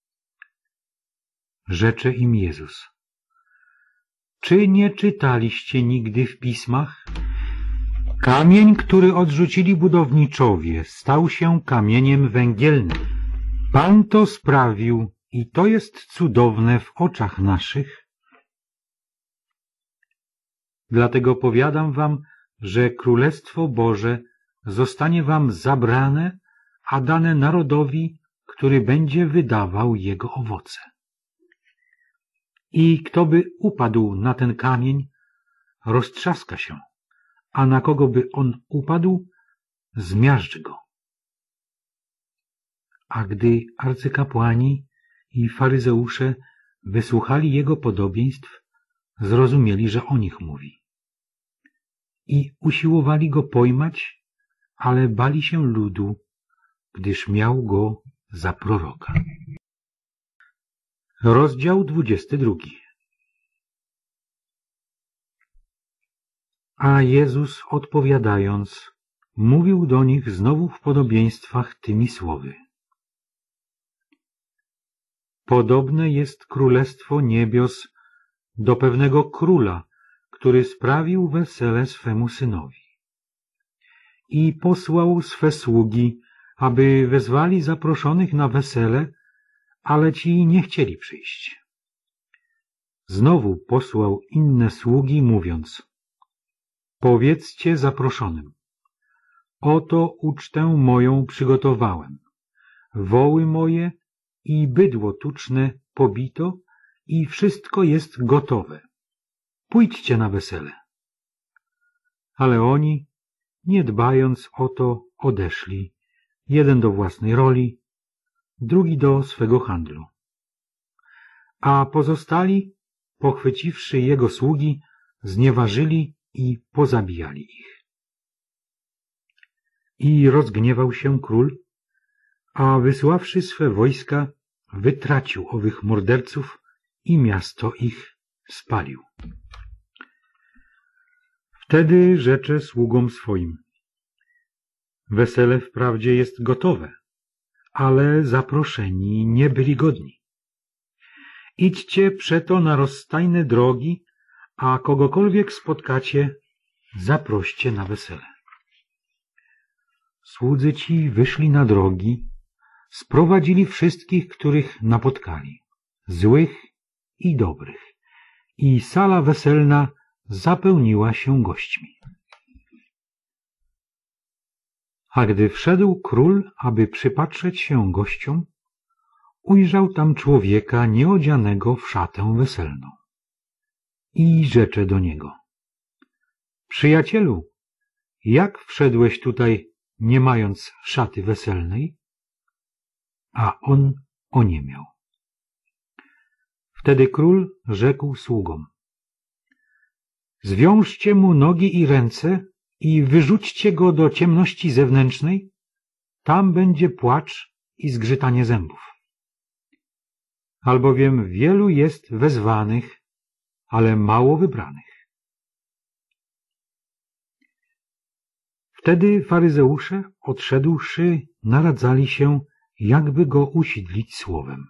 Rzecze im Jezus: czy nie czytaliście nigdy w pismach? Kamień, który odrzucili budowniczowie, stał się kamieniem węgielnym. Pan to sprawił i to jest cudowne w oczach naszych. Dlatego powiadam wam, że Królestwo Boże zostanie wam zabrane, a dane narodowi, który będzie wydawał jego owoce. I kto by upadł na ten kamień, roztrzaska się, a na kogo by on upadł, zmiażdży go. A gdy arcykapłani i faryzeusze wysłuchali jego podobieństw, zrozumieli, że o nich mówi. I usiłowali go pojmać, ale bali się ludu, gdyż miał go za proroka. Rozdział dwudziesty drugi. A Jezus odpowiadając, mówił do nich znowu w podobieństwach tymi słowy. Podobne jest królestwo niebios do pewnego króla, który sprawił wesele swemu synowi. I posłał swe sługi, aby wezwali zaproszonych na wesele, ale ci nie chcieli przyjść. Znowu posłał inne sługi, mówiąc: powiedzcie zaproszonym, oto ucztę moją przygotowałem, woły moje i bydło tuczne pobito i wszystko jest gotowe. Pójdźcie na wesele. Ale oni, nie dbając o to, odeszli, jeden do własnej roli, drugi do swego handlu. A pozostali, pochwyciwszy jego sługi, znieważyli i pozabijali ich. I rozgniewał się król, a wysławszy swe wojska, wytracił owych morderców i miasto ich spalił. Wtedy rzecze sługom swoim: wesele wprawdzie jest gotowe, ale zaproszeni nie byli godni. Idźcie przeto na rozstajne drogi, a kogokolwiek spotkacie, zaproście na wesele. Słudzy ci wyszli na drogi, sprowadzili wszystkich, których napotkali, złych i dobrych, i sala weselna zapełniła się gośćmi. A gdy wszedł król, aby przypatrzeć się gościom, ujrzał tam człowieka nieodzianego w szatę weselną. I rzecze do niego: przyjacielu, jak wszedłeś tutaj, nie mając szaty weselnej? A on oniemiał. Wtedy król rzekł sługom: zwiążcie mu nogi i ręce i wyrzućcie go do ciemności zewnętrznej, tam będzie płacz i zgrzytanie zębów. Albowiem wielu jest wezwanych, ale mało wybranych. Wtedy faryzeusze, odszedłszy, naradzali się, jakby go usidlić słowem.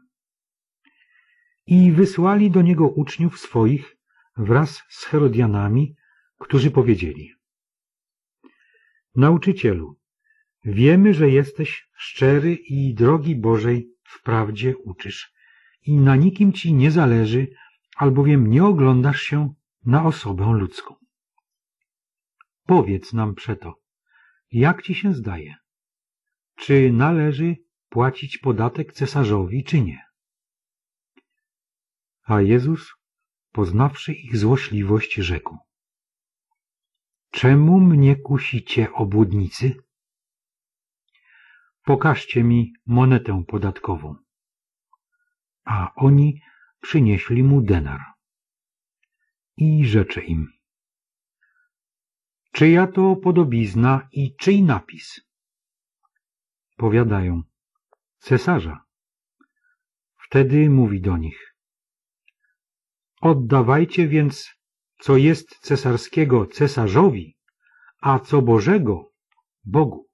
I wysłali do niego uczniów swoich wraz z Herodianami, którzy powiedzieli: nauczycielu, wiemy, że jesteś szczery i drogi Bożej wprawdzie uczysz i na nikim ci nie zależy, albowiem nie oglądasz się na osobę ludzką. Powiedz nam przeto, jak ci się zdaje? Czy należy płacić podatek cesarzowi, czy nie? A Jezus, poznawszy ich złośliwość, rzekł: czemu mnie kusicie, obłudnicy? Pokażcie mi monetę podatkową. A oni przynieśli mu denar. I rzecze im: czyja to podobizna i czyj napis? Powiadają: cesarza. Wtedy mówi do nich: oddawajcie więc, co jest cesarskiego, cesarzowi, a co Bożego, Bogu.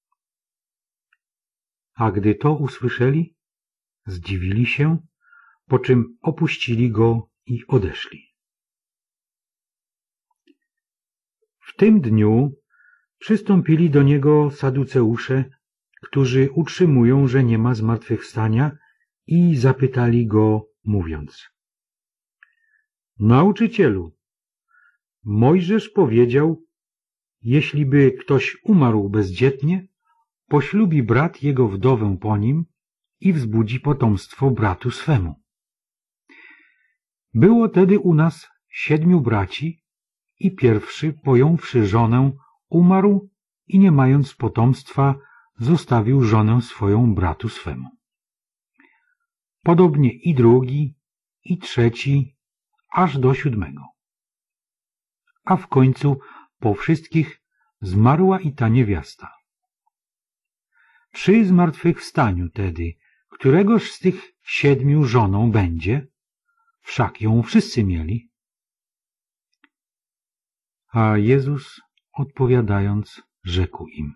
A gdy to usłyszeli, zdziwili się, po czym opuścili go i odeszli. W tym dniu przystąpili do niego saduceusze, którzy utrzymują, że nie ma zmartwychwstania, i zapytali go, mówiąc: nauczycielu, Mojżesz powiedział, jeśli by ktoś umarł bezdzietnie, poślubi brat jego wdowę po nim i wzbudzi potomstwo bratu swemu. Było tedy u nas siedmiu braci i pierwszy, pojąwszy żonę, umarł i nie mając potomstwa, zostawił żonę swoją bratu swemu. Podobnie i drugi, i trzeci, aż do siódmego. A w końcu po wszystkich zmarła i ta niewiasta. Przy zmartwychwstaniu tedy, któregoż z tych siedmiu żoną będzie, wszak ją wszyscy mieli. A Jezus odpowiadając, rzekł im: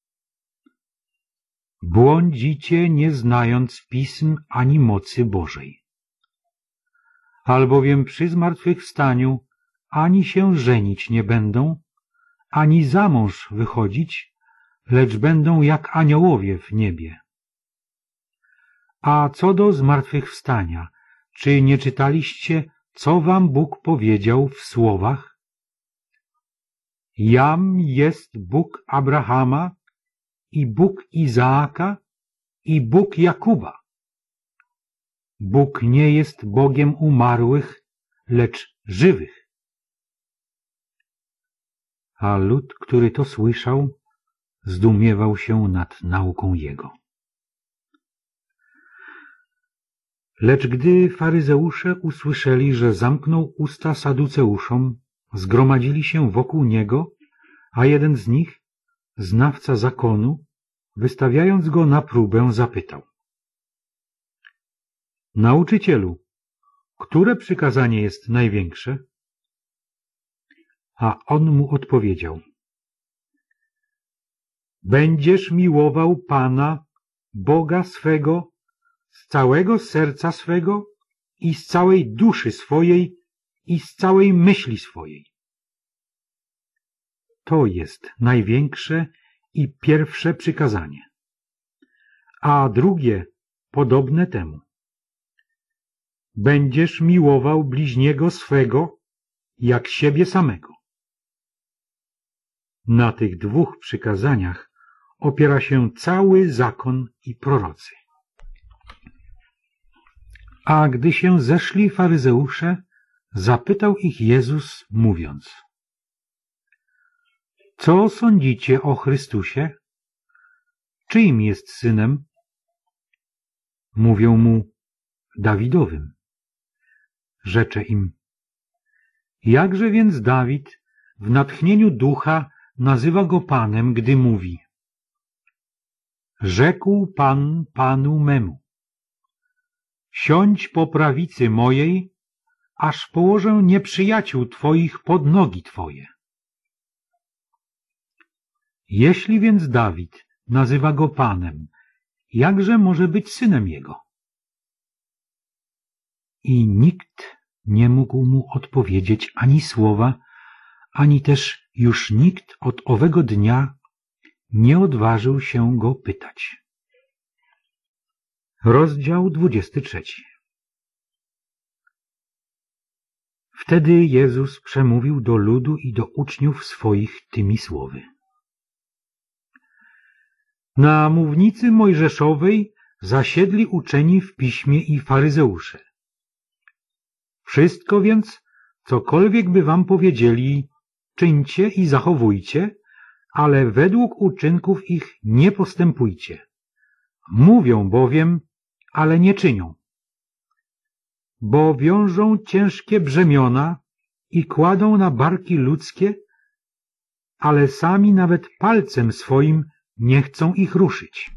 błądzicie, nie znając pism ani mocy Bożej. Albowiem przy zmartwychwstaniu ani się żenić nie będą, ani za mąż wychodzić, lecz będą jak aniołowie w niebie. A co do zmartwychwstania, czy nie czytaliście, co wam Bóg powiedział w słowach? Jam jest Bóg Abrahama i Bóg Izaaka i Bóg Jakuba. Bóg nie jest Bogiem umarłych, lecz żywych. A lud, który to słyszał, zdumiewał się nad nauką jego. Lecz gdy faryzeusze usłyszeli, że zamknął usta saduceuszom, zgromadzili się wokół niego, a jeden z nich, znawca zakonu, wystawiając go na próbę, zapytał: Nauczycielu, które przykazanie jest największe? A on mu odpowiedział: Będziesz miłował Pana, Boga swego, z całego serca swego i z całej duszy swojej i z całej myśli swojej. To jest największe i pierwsze przykazanie. A drugie podobne temu. Będziesz miłował bliźniego swego jak siebie samego. Na tych dwóch przykazaniach opiera się cały zakon i prorocy. A gdy się zeszli faryzeusze, zapytał ich Jezus, mówiąc: Co sądzicie o Chrystusie? Czyim jest synem? Mówią mu: Dawidowym. Rzecze im: Jakże więc Dawid w natchnieniu ducha nazywa go Panem, gdy mówi: Rzekł Pan Panu memu: Siądź po prawicy mojej, aż położę nieprzyjaciół Twoich pod nogi Twoje. Jeśli więc Dawid nazywa go Panem, jakże może być synem jego? I nikt nie mógł mu odpowiedzieć ani słowa, ani też już nikt od owego dnia nie odważył się go pytać. Rozdział dwudziesty trzeci. Wtedy Jezus przemówił do ludu i do uczniów swoich tymi słowy. Na mównicy mojżeszowej zasiedli uczeni w piśmie i faryzeusze. Wszystko więc, cokolwiek by wam powiedzieli, czyńcie i zachowujcie, ale według uczynków ich nie postępujcie. Mówią bowiem, ale nie czynią. Bo wiążą ciężkie brzemiona i kładą na barki ludzkie, ale sami nawet palcem swoim nie chcą ich ruszyć.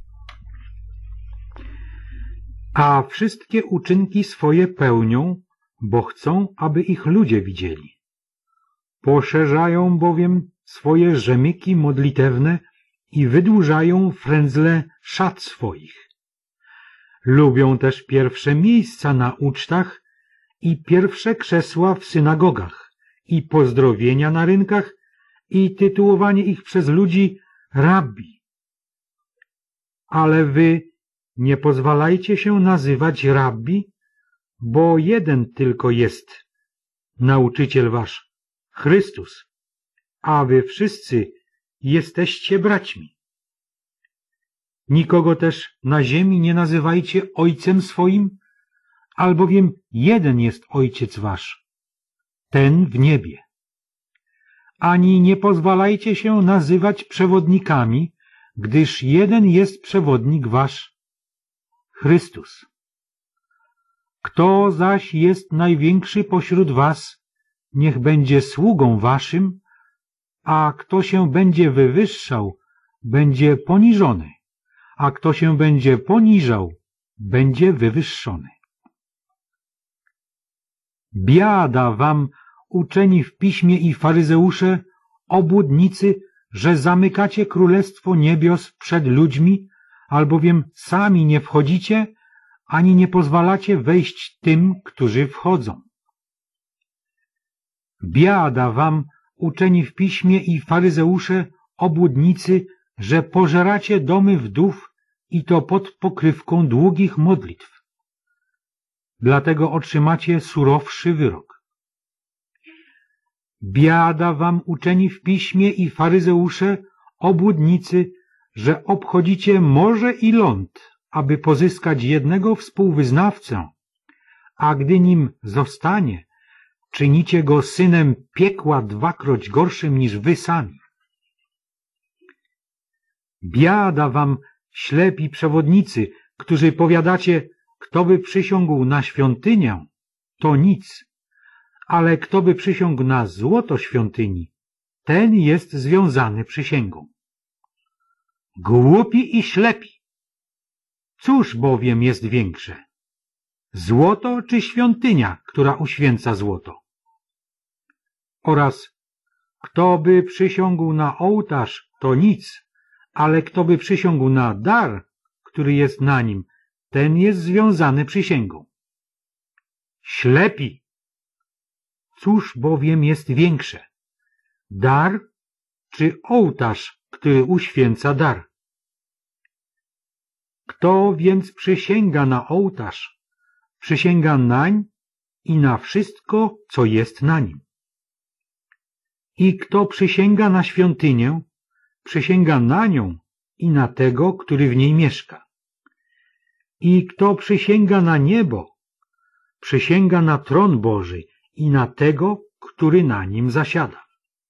A wszystkie uczynki swoje pełnią, bo chcą, aby ich ludzie widzieli. Poszerzają bowiem swoje rzemyki modlitewne i wydłużają frędzle szat swoich. Lubią też pierwsze miejsca na ucztach i pierwsze krzesła w synagogach i pozdrowienia na rynkach i tytułowanie ich przez ludzi rabbi. Ale wy nie pozwalajcie się nazywać rabbi, bo jeden tylko jest nauczyciel wasz, Chrystus, a wy wszyscy jesteście braćmi. Nikogo też na ziemi nie nazywajcie ojcem swoim, albowiem jeden jest Ojciec wasz, ten w niebie. Ani nie pozwalajcie się nazywać przewodnikami, gdyż jeden jest przewodnik wasz, Chrystus. Kto zaś jest największy pośród was, niech będzie sługą waszym, a kto się będzie wywyższał, będzie poniżony, a kto się będzie poniżał, będzie wywyższony. Biada wam, uczeni w piśmie i faryzeusze, obłudnicy, że zamykacie królestwo niebios przed ludźmi, albowiem sami nie wchodzicie, ani nie pozwalacie wejść tym, którzy wchodzą. Biada wam, uczeni w piśmie i faryzeusze, obłudnicy, że pożeracie domy wdów i to pod pokrywką długich modlitw. Dlatego otrzymacie surowszy wyrok. Biada wam, uczeni w piśmie i faryzeusze, obłudnicy, że obchodzicie morze i ląd, aby pozyskać jednego współwyznawcę, a gdy nim zostanie, czynicie go synem piekła dwakroć gorszym niż wy sami. Biada wam, ślepi przewodnicy, którzy powiadacie, kto by przysiągł na świątynię, to nic, ale kto by przysiągł na złoto świątyni, ten jest związany przysięgą. Głupi i ślepi! Cóż bowiem jest większe? Złoto czy świątynia, która uświęca złoto? Oraz kto by przysiągł na ołtarz, to nic, ale kto by przysiągł na dar, który jest na nim, ten jest związany przysięgą. Ślepi! Cóż bowiem jest większe? Dar czy ołtarz, który uświęca dar? Kto więc przysięga na ołtarz, przysięga nań i na wszystko, co jest na nim. I kto przysięga na świątynię, przysięga na nią i na tego, który w niej mieszka. I kto przysięga na niebo, przysięga na tron Boży i na tego, który na nim zasiada.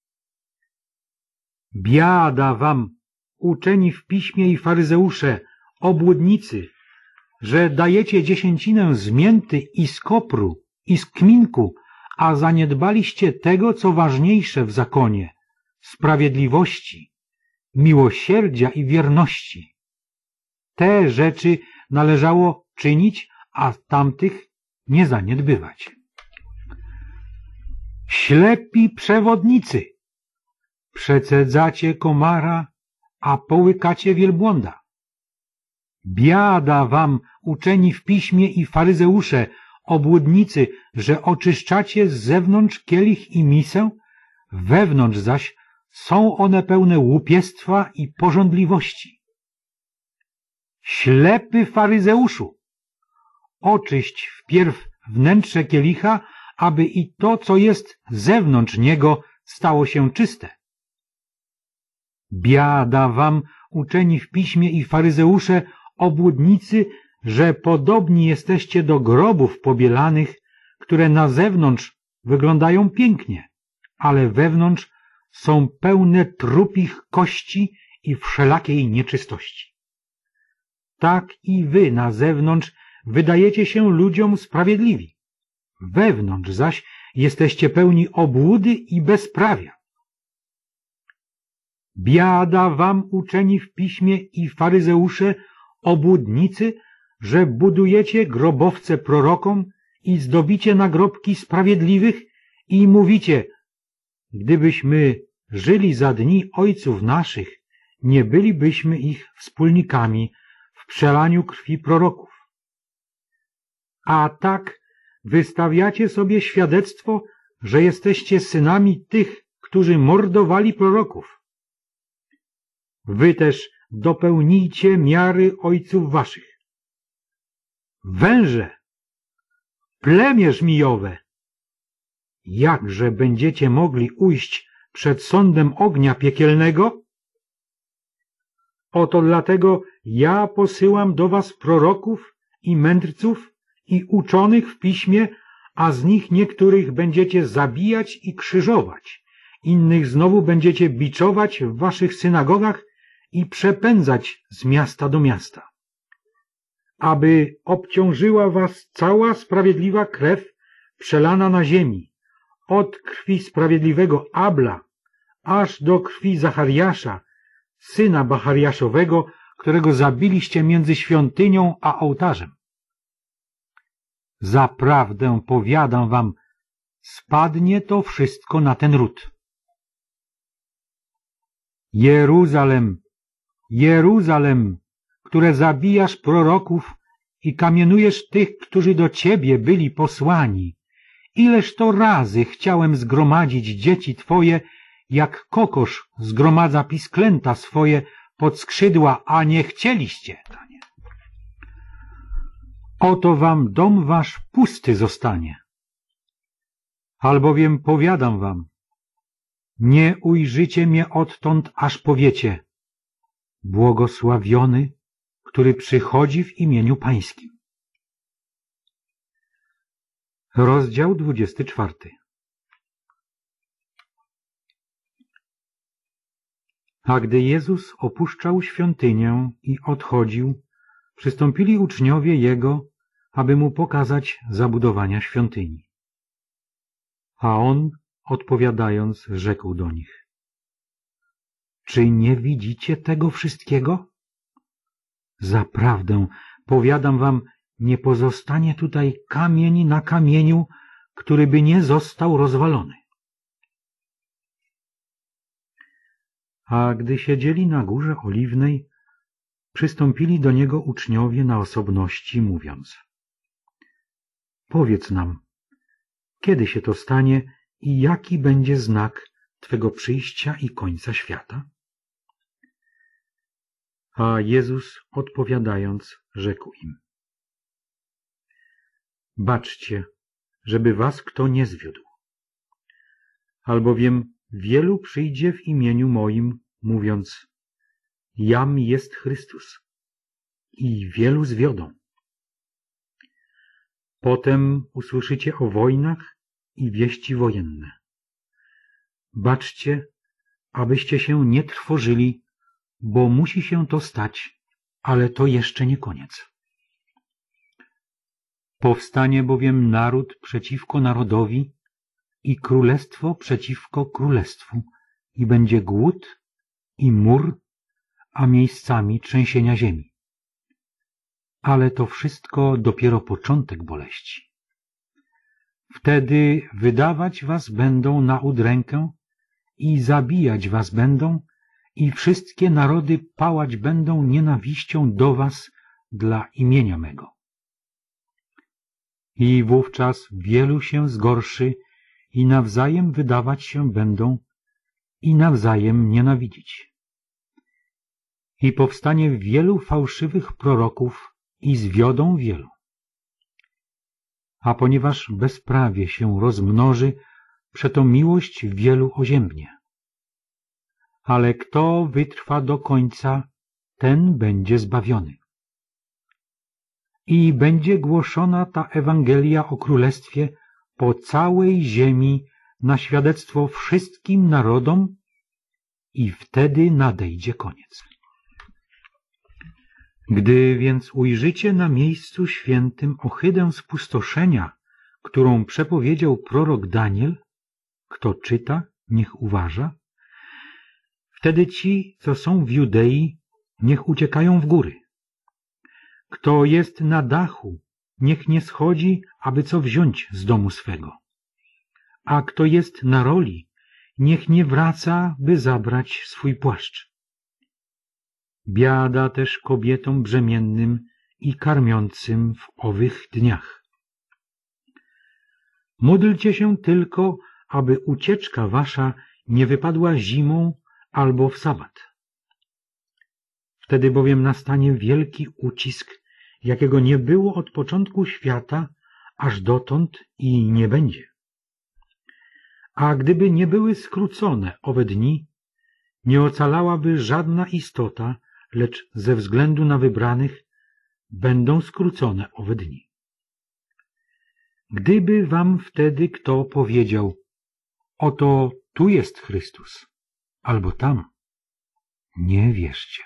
Biada wam, uczeni w piśmie i faryzeusze, obłudnicy, że dajecie dziesięcinę z mięty i z kopru i z kminku, a zaniedbaliście tego, co ważniejsze w zakonie, sprawiedliwości, miłosierdzia i wierności. Te rzeczy należało czynić, a tamtych nie zaniedbywać. Ślepi przewodnicy! Przecedzacie komara, a połykacie wielbłąda. Biada wam, uczeni w piśmie i faryzeusze, obłudnicy, że oczyszczacie z zewnątrz kielich i misę, wewnątrz zaś są one pełne łupiestwa i pożądliwości. Ślepy faryzeuszu! Oczyść wpierw wnętrze kielicha, aby i to, co jest zewnątrz niego, stało się czyste. Biada wam, uczeni w piśmie i faryzeusze, obłudnicy, że podobni jesteście do grobów pobielanych, które na zewnątrz wyglądają pięknie, ale wewnątrz są pełne trupich kości i wszelakiej nieczystości. Tak i wy na zewnątrz wydajecie się ludziom sprawiedliwi, wewnątrz zaś jesteście pełni obłudy i bezprawia. Biada wam, uczeni w piśmie i faryzeusze, obłudnicy, że budujecie grobowce prorokom i zdobicie nagrobki sprawiedliwych i mówicie, gdybyśmy żyli za dni ojców naszych, nie bylibyśmy ich wspólnikami w przelaniu krwi proroków. A tak wystawiacie sobie świadectwo, że jesteście synami tych, którzy mordowali proroków. Wy też dopełnijcie miary ojców waszych. Węże, plemię żmijowe, jakże będziecie mogli ujść przed sądem ognia piekielnego? Oto dlatego ja posyłam do was proroków i mędrców i uczonych w piśmie, a z nich niektórych będziecie zabijać i krzyżować, innych znowu będziecie biczować w waszych synagogach i przepędzać z miasta do miasta, aby obciążyła was cała sprawiedliwa krew przelana na ziemi, od krwi sprawiedliwego Abla aż do krwi Zachariasza, syna Bachariaszowego, którego zabiliście między świątynią a ołtarzem. Zaprawdę powiadam wam, spadnie to wszystko na ten ród. Jeruzalem, Jeruzalem, które zabijasz proroków i kamienujesz tych, którzy do ciebie byli posłani. Ileż to razy chciałem zgromadzić dzieci twoje, jak kokosz zgromadza pisklęta swoje pod skrzydła, a nie chcieliście. Oto wam dom wasz pusty zostanie. Albowiem powiadam wam, nie ujrzycie mnie odtąd, aż powiecie, błogosławiony, który przychodzi w imieniu Pańskim. Rozdział dwudziesty czwarty. A gdy Jezus opuszczał świątynię i odchodził, przystąpili uczniowie Jego, aby Mu pokazać zabudowania świątyni. A On, odpowiadając, rzekł do nich: Czy nie widzicie tego wszystkiego? Zaprawdę, powiadam wam, nie pozostanie tutaj kamień na kamieniu, który by nie został rozwalony. A gdy siedzieli na Górze Oliwnej, przystąpili do Niego uczniowie na osobności, mówiąc: Powiedz nam, kiedy się to stanie i jaki będzie znak Twego przyjścia i końca świata? A Jezus, odpowiadając, rzekł im: Baczcie, żeby was kto nie zwiódł. Albowiem wielu przyjdzie w imieniu moim, mówiąc: Jam jest Chrystus, i wielu zwiodą. Potem usłyszycie o wojnach i wieści wojenne. Baczcie, abyście się nie trwożyli, bo musi się to stać, ale to jeszcze nie koniec. Powstanie bowiem naród przeciwko narodowi i królestwo przeciwko królestwu, i będzie głód i mór, a miejscami trzęsienia ziemi. Ale to wszystko dopiero początek boleści. Wtedy wydawać was będą na udrękę i zabijać was będą, i wszystkie narody pałać będą nienawiścią do was dla imienia mego. I wówczas wielu się zgorszy i nawzajem wydawać się będą i nawzajem nienawidzić. I powstanie wielu fałszywych proroków i zwiodą wielu. A ponieważ bezprawie się rozmnoży, przeto miłość wielu oziębnie. Ale kto wytrwa do końca, ten będzie zbawiony. I będzie głoszona ta Ewangelia o Królestwie po całej ziemi na świadectwo wszystkim narodom i wtedy nadejdzie koniec. Gdy więc ujrzycie na miejscu świętym ohydę spustoszenia, którą przepowiedział prorok Daniel, kto czyta, niech uważa, wtedy ci, co są w Judei, niech uciekają w góry. Kto jest na dachu, niech nie schodzi, aby co wziąć z domu swego. A kto jest na roli, niech nie wraca, by zabrać swój płaszcz. Biada też kobietom brzemiennym i karmiącym w owych dniach. Módlcie się tylko, aby ucieczka wasza nie wypadła zimą albo w sabat. Wtedy bowiem nastanie wielki ucisk, jakiego nie było od początku świata, aż dotąd i nie będzie. A gdyby nie były skrócone owe dni, nie ocalałaby żadna istota, lecz ze względu na wybranych będą skrócone owe dni. Gdyby wam wtedy kto powiedział: oto tu jest Chrystus, albo tam, nie wierzcie.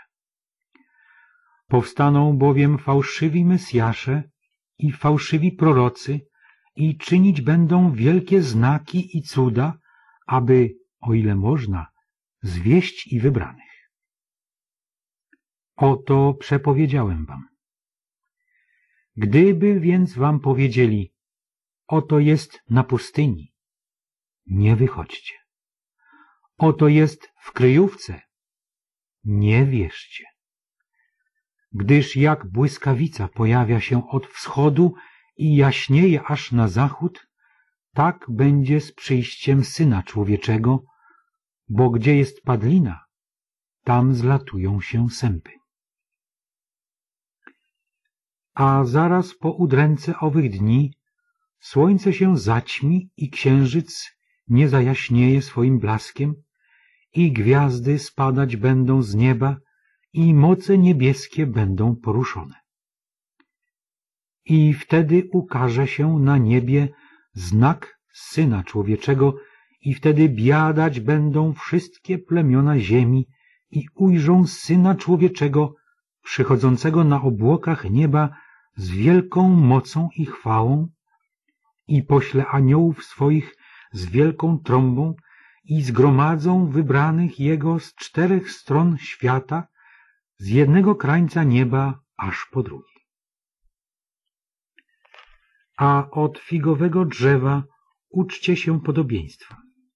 Powstaną bowiem fałszywi Mesjasze i fałszywi prorocy i czynić będą wielkie znaki i cuda, aby, o ile można, zwieść i wybranych. Oto przepowiedziałem wam. Gdyby więc wam powiedzieli: oto jest na pustyni, nie wychodźcie. Oto jest w kryjówce, nie wierzcie. Gdyż jak błyskawica pojawia się od wschodu i jaśnieje aż na zachód, tak będzie z przyjściem Syna Człowieczego, bo gdzie jest padlina, tam zlatują się sępy. A zaraz po udręce owych dni słońce się zaćmi i księżyc nie zajaśnieje swoim blaskiem i gwiazdy spadać będą z nieba i moce niebieskie będą poruszone. I wtedy ukaże się na niebie znak Syna Człowieczego i wtedy biadać będą wszystkie plemiona ziemi i ujrzą Syna Człowieczego przychodzącego na obłokach nieba z wielką mocą i chwałą i pośle aniołów swoich z wielką trąbą i zgromadzą wybranych Jego z czterech stron świata, z jednego krańca nieba aż po drugi. A od figowego drzewa uczcie się podobieństwa.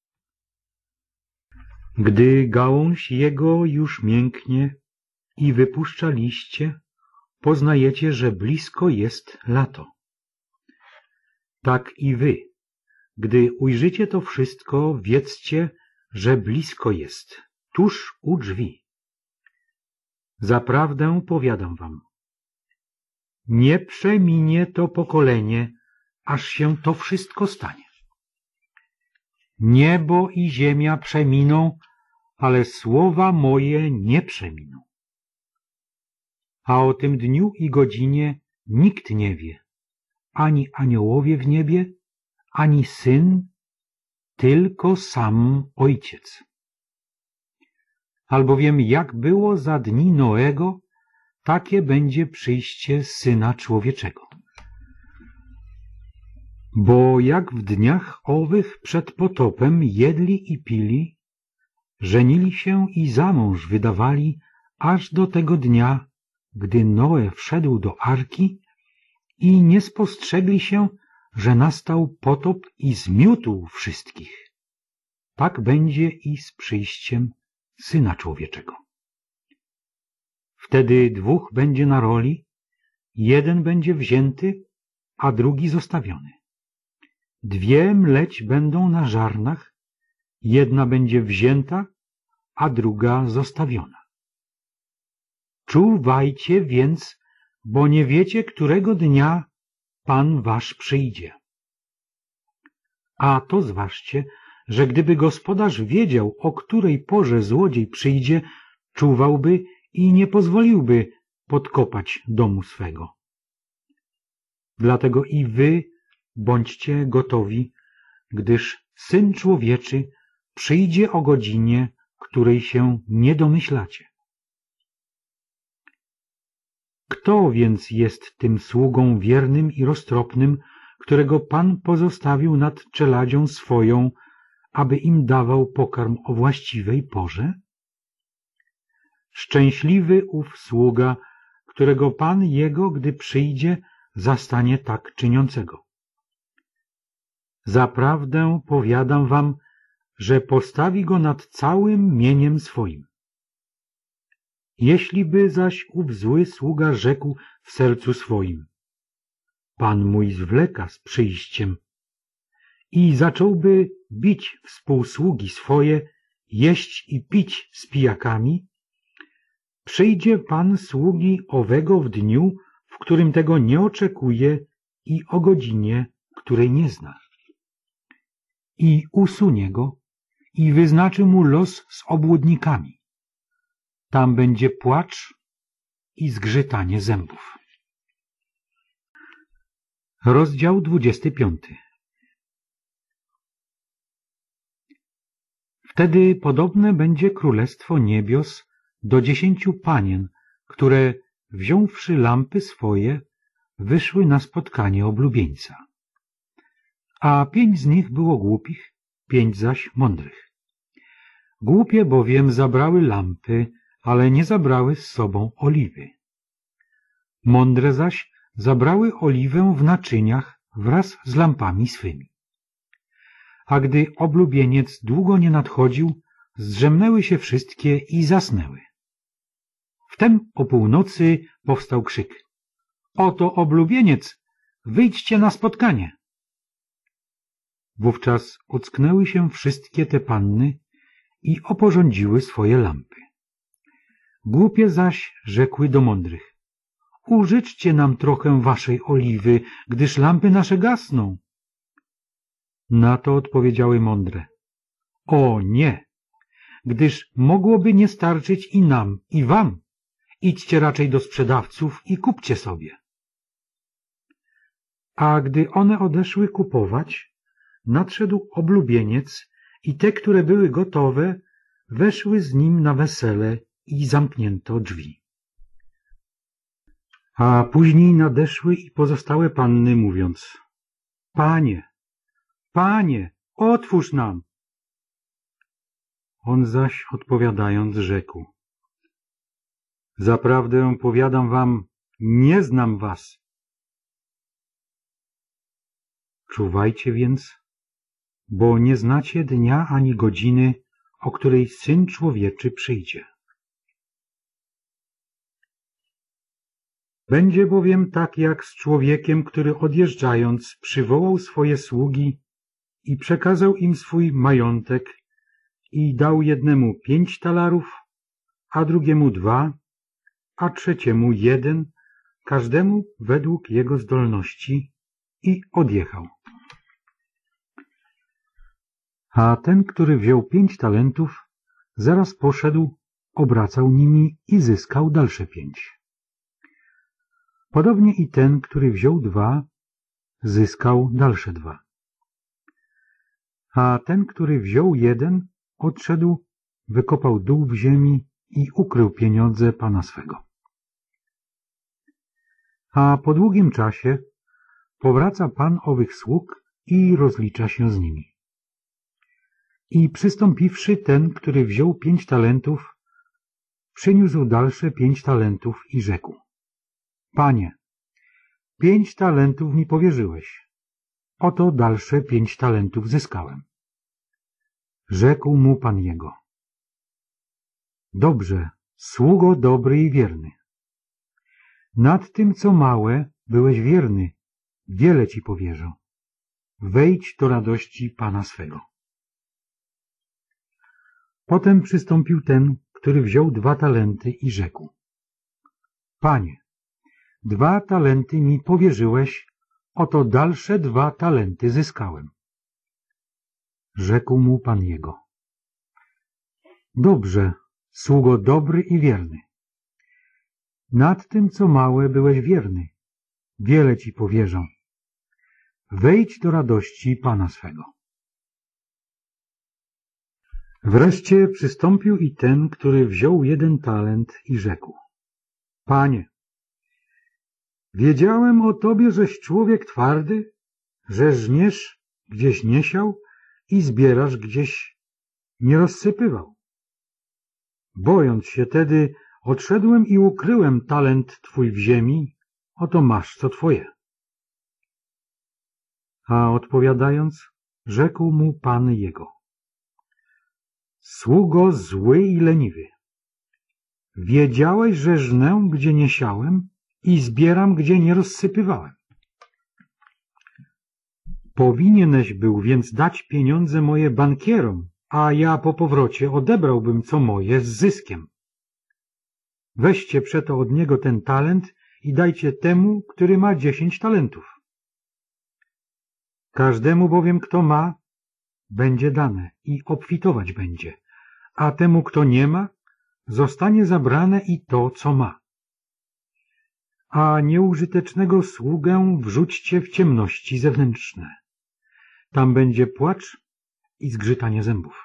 Gdy gałąź jego już mięknie i wypuszcza liście, poznajecie, że blisko jest lato. Tak i wy, gdy ujrzycie to wszystko, wiedzcie, że blisko jest, tuż u drzwi. Zaprawdę powiadam wam, nie przeminie to pokolenie, aż się to wszystko stanie. Niebo i ziemia przeminą, ale słowa moje nie przeminą. A o tym dniu i godzinie nikt nie wie, ani aniołowie w niebie, ani Syn, tylko sam Ojciec. Albowiem jak było za dni Noego, takie będzie przyjście Syna Człowieczego. Bo jak w dniach owych przed potopem jedli i pili, żenili się i za mąż wydawali, aż do tego dnia, gdy Noe wszedł do arki i nie spostrzegli się, że nastał potop i zmiótł wszystkich. Tak będzie i z przyjściem Syna Człowieczego. Wtedy dwóch będzie na roli, jeden będzie wzięty, a drugi zostawiony. Dwie mleć będą na żarnach, jedna będzie wzięta, a druga zostawiona. Czuwajcie więc, bo nie wiecie, którego dnia Pan wasz przyjdzie. A to zważcie, że gdyby gospodarz wiedział, o której porze złodziej przyjdzie, czuwałby i nie pozwoliłby podkopać domu swego. Dlatego i wy bądźcie gotowi, gdyż Syn Człowieczy przyjdzie o godzinie, której się nie domyślacie. Kto więc jest tym sługą wiernym i roztropnym, którego Pan pozostawił nad czeladzią swoją, aby im dawał pokarm o właściwej porze? Szczęśliwy ów sługa, którego Pan jego, gdy przyjdzie, zastanie tak czyniącego. Zaprawdę powiadam wam, że postawi go nad całym mieniem swoim. Jeśliby zaś ów zły sługa rzekł w sercu swoim: Pan mój zwleka z przyjściem, i zacząłby bić współsługi swoje, jeść i pić z pijakami, przyjdzie Pan sługi owego w dniu, w którym tego nie oczekuje i o godzinie, której nie zna. i usunie go i wyznaczy mu los z obłudnikami. Tam będzie płacz i zgrzytanie zębów. Rozdział dwudziesty piąty. Wtedy podobne będzie królestwo niebios do dziesięciu panien, które, wziąwszy lampy swoje, wyszły na spotkanie oblubieńca. A pięć z nich było głupich, pięć zaś mądrych. Głupie bowiem zabrały lampy, ale nie zabrały z sobą oliwy. Mądre zaś zabrały oliwę w naczyniach wraz z lampami swymi. A gdy oblubieniec długo nie nadchodził, zdrzemnęły się wszystkie i zasnęły. Wtem o północy powstał krzyk: oto oblubieniec, wyjdźcie na spotkanie. Wówczas ocknęły się wszystkie te panny i oporządziły swoje lampy. Głupie zaś rzekły do mądrych: użyczcie nam trochę waszej oliwy, gdyż lampy nasze gasną. Na to odpowiedziały mądre: o nie, gdyż mogłoby nie starczyć i nam, i wam. Idźcie raczej do sprzedawców i kupcie sobie. A gdy one odeszły kupować, nadszedł oblubieniec i te, które były gotowe, weszły z nim na wesele i zamknięto drzwi. A później nadeszły i pozostałe panny, mówiąc: Panie, Panie, otwórz nam. On zaś odpowiadając rzekł: Zaprawdę powiadam wam, nie znam was. Czuwajcie więc, bo nie znacie dnia ani godziny, o której Syn Człowieczy przyjdzie. Będzie bowiem tak jak z człowiekiem, który odjeżdżając przywołał swoje sługi i przekazał im swój majątek i dał jednemu pięć talarów, a drugiemu dwa, a trzeciemu jeden, każdemu według jego zdolności, i odjechał. A ten, który wziął pięć talentów, zaraz poszedł, obracał nimi i zyskał dalsze pięć. Podobnie i ten, który wziął dwa, zyskał dalsze dwa. A ten, który wziął jeden, odszedł, wykopał dół w ziemi i ukrył pieniądze pana swego. A po długim czasie powraca pan owych sług i rozlicza się z nimi. I przystąpiwszy ten, który wziął pięć talentów, przyniósł dalsze pięć talentów i rzekł: Panie, pięć talentów mi powierzyłeś, oto dalsze pięć talentów zyskałem. Rzekł mu pan jego: Dobrze, sługo dobry i wierny. Nad tym, co małe, byłeś wierny, wiele ci powierzę. Wejdź do radości pana swego. Potem przystąpił ten, który wziął dwa talenty i rzekł: Panie, dwa talenty mi powierzyłeś, oto dalsze dwa talenty zyskałem. Rzekł mu pan jego: Dobrze, sługo dobry i wierny. Nad tym, co małe, byłeś wierny, wiele ci powierzę. Wejdź do radości pana swego. Wreszcie przystąpił i ten, który wziął jeden talent i rzekł: Panie, wiedziałem o tobie, żeś człowiek twardy, że żniesz, gdzieś nie siał i zbierasz, gdzieś nie rozsypywał. Bojąc się tedy, odszedłem i ukryłem talent twój w ziemi, oto masz co twoje. A odpowiadając, rzekł mu pan jego: Sługo zły i leniwy, wiedziałeś, że żnę, gdzie nie siałem i zbieram, gdzie nie rozsypywałem. Powinieneś był więc dać pieniądze moje bankierom, a ja po powrocie odebrałbym co moje z zyskiem. Weźcie przeto od niego ten talent i dajcie temu, który ma dziesięć talentów. Każdemu bowiem, kto ma, będzie dane i obfitować będzie, a temu, kto nie ma, zostanie zabrane i to, co ma. A nieużytecznego sługę wrzućcie w ciemności zewnętrzne. Tam będzie płacz i zgrzytanie zębów.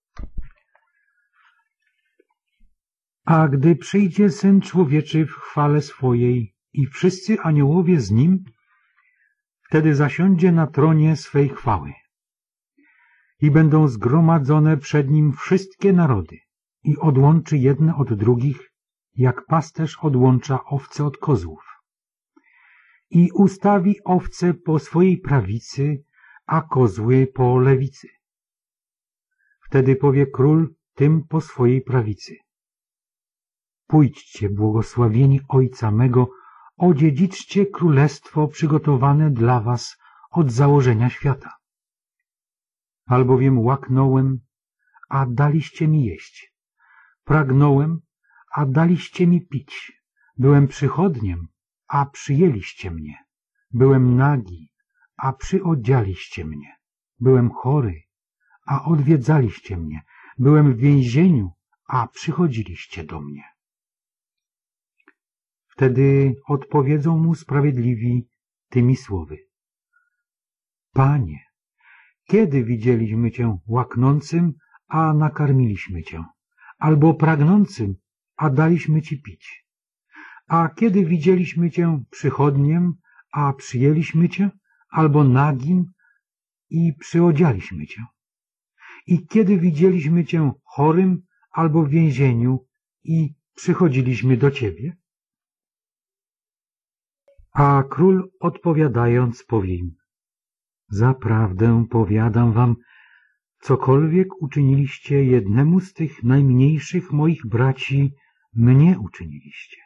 A gdy przyjdzie Syn Człowieczy w chwale swojej i wszyscy aniołowie z Nim, wtedy zasiądzie na tronie swej chwały. I będą zgromadzone przed Nim wszystkie narody i odłączy jedne od drugich, jak pasterz odłącza owce od kozłów. I ustawi owce po swojej prawicy, a kozły po lewicy. Wtedy powie król tym po swojej prawicy: pójdźcie, błogosławieni Ojca mego, odziedziczcie królestwo przygotowane dla was od założenia świata. Albowiem łaknąłem, a daliście mi jeść. Pragnąłem, a daliście mi pić. Byłem przychodniem, a przyjęliście mnie. Byłem nagi, a przyodzialiście mnie. Byłem chory, a odwiedzaliście mnie. Byłem w więzieniu, a przychodziliście do mnie. Wtedy odpowiedzą mu sprawiedliwi tymi słowy: Panie, kiedy widzieliśmy Cię łaknącym, a nakarmiliśmy Cię, albo pragnącym, a daliśmy Ci pić? A kiedy widzieliśmy Cię przychodniem, a przyjęliśmy Cię, albo nagim i przyodzialiśmy Cię? I kiedy widzieliśmy Cię chorym, albo w więzieniu i przychodziliśmy do Ciebie? A król odpowiadając powie im: zaprawdę powiadam wam, cokolwiek uczyniliście jednemu z tych najmniejszych moich braci, mnie uczyniliście.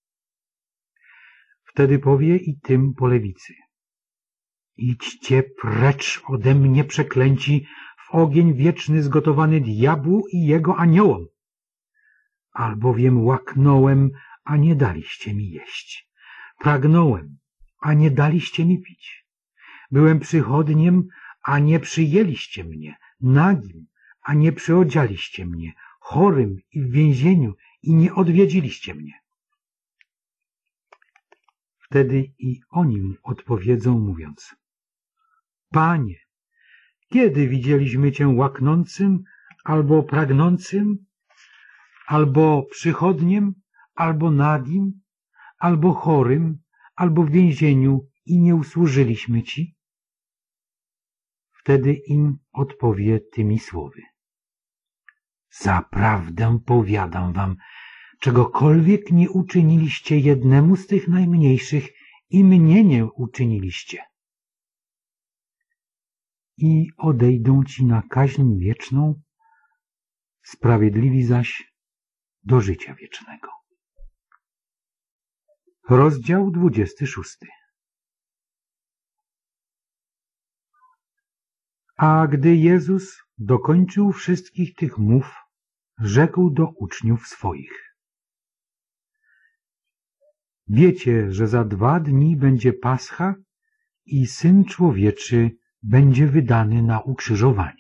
Wtedy powie i tym po lewicy: idźcie precz ode mnie, przeklęci, w ogień wieczny zgotowany diabłu i jego aniołom. Albowiem łaknąłem, a nie daliście mi jeść. Pragnąłem, a nie daliście mi pić. Byłem przychodniem, a nie przyjęliście mnie. Nagim, a nie przyodzialiście mnie. Chorym i w więzieniu, i nie odwiedziliście mnie. Wtedy i oni mu odpowiedzą, mówiąc: Panie, kiedy widzieliśmy Cię łaknącym, albo pragnącym, albo przychodniem, albo nagim, albo chorym, albo w więzieniu i nie usłużyliśmy Ci? Wtedy im odpowie tymi słowy: zaprawdę powiadam wam, czegokolwiek nie uczyniliście jednemu z tych najmniejszych, i mnie nie uczyniliście. I odejdą ci na kaźń wieczną, sprawiedliwi zaś do życia wiecznego. Rozdział dwudziesty szósty. A gdy Jezus dokończył wszystkich tych mów, rzekł do uczniów swoich: wiecie, że za dwa dni będzie Pascha i Syn Człowieczy będzie wydany na ukrzyżowanie.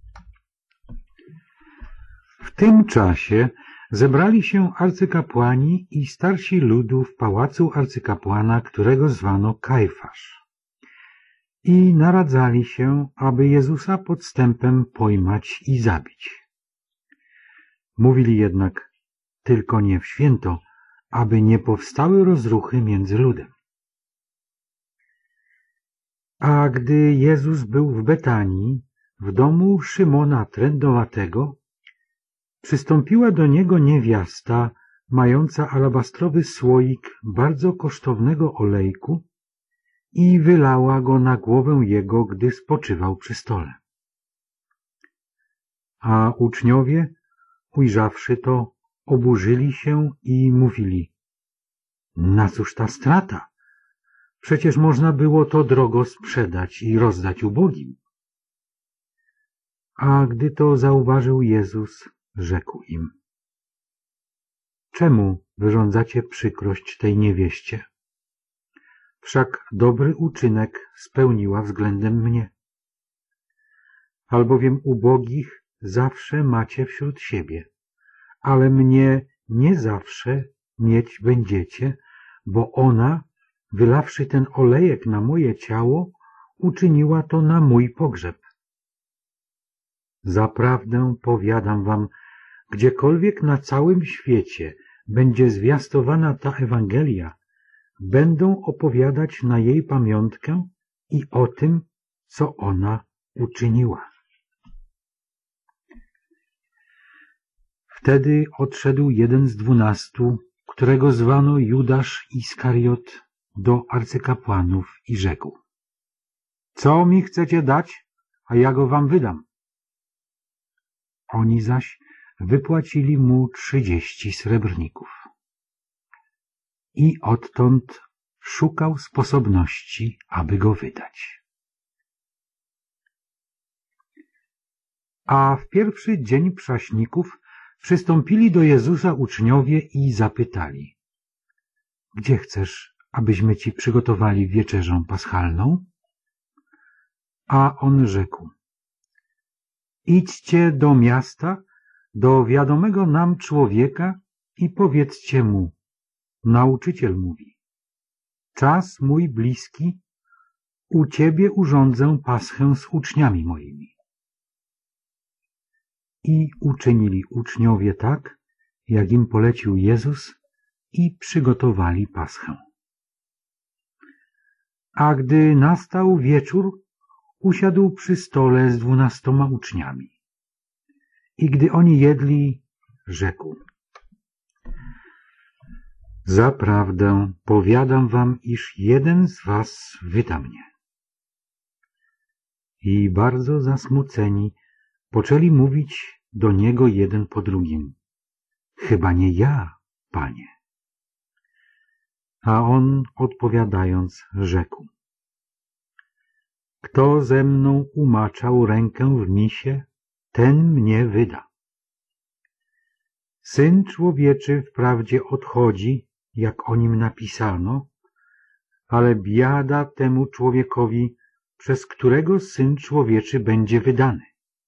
W tym czasie zebrali się arcykapłani i starsi ludu w pałacu arcykapłana, którego zwano Kajfasz, i naradzali się, aby Jezusa podstępem pojmać i zabić. Mówili jednak: tylko nie w święto, aby nie powstały rozruchy między ludem. A gdy Jezus był w Betanii, w domu Szymona Trędowatego, przystąpiła do niego niewiasta, mająca alabastrowy słoik bardzo kosztownego olejku, i wylała go na głowę jego, gdy spoczywał przy stole. A uczniowie, ujrzawszy to, oburzyli się i mówili: na cóż ta strata? Przecież można było to drogo sprzedać i rozdać ubogim. A gdy to zauważył Jezus, rzekł im: czemu wyrządzacie przykrość tej niewieście? Wszak dobry uczynek spełniła względem mnie. albowiem ubogich zawsze macie wśród siebie, ale mnie nie zawsze mieć będziecie, bo ona, wylawszy ten olejek na moje ciało, uczyniła to na mój pogrzeb. Zaprawdę powiadam wam, gdziekolwiek na całym świecie będzie zwiastowana ta Ewangelia, będą opowiadać na jej pamiątkę i o tym, co ona uczyniła. Wtedy odszedł jeden z dwunastu, którego zwano Judasz Iskariot, do arcykapłanów i rzekł: Co mi chcecie dać, a ja go wam wydam? Oni zaś wypłacili mu trzydzieści srebrników. I odtąd szukał sposobności, aby go wydać. A w pierwszy dzień prześników przystąpili do Jezusa uczniowie i zapytali: Gdzie chcesz, abyśmy ci przygotowali wieczerzę paschalną? A on rzekł: Idźcie do miasta, do wiadomego nam człowieka i powiedzcie mu: Nauczyciel mówi: Czas mój bliski, u ciebie urządzę paschę z uczniami moimi. I uczynili uczniowie tak, jak im polecił Jezus, i przygotowali paschę. A gdy nastał wieczór, usiadł przy stole z dwunastoma uczniami. I gdy oni jedli, rzekł: Zaprawdę powiadam wam, iż jeden z was wyda mnie. I bardzo zasmuceni poczęli mówić do niego jeden po drugim: Chyba nie ja, Panie. A on odpowiadając rzekł: Kto ze mną umaczał rękę w misie, ten mnie wyda. Syn Człowieczy wprawdzie odchodzi, jak o nim napisano, ale biada temu człowiekowi, przez którego Syn Człowieczy będzie wydany.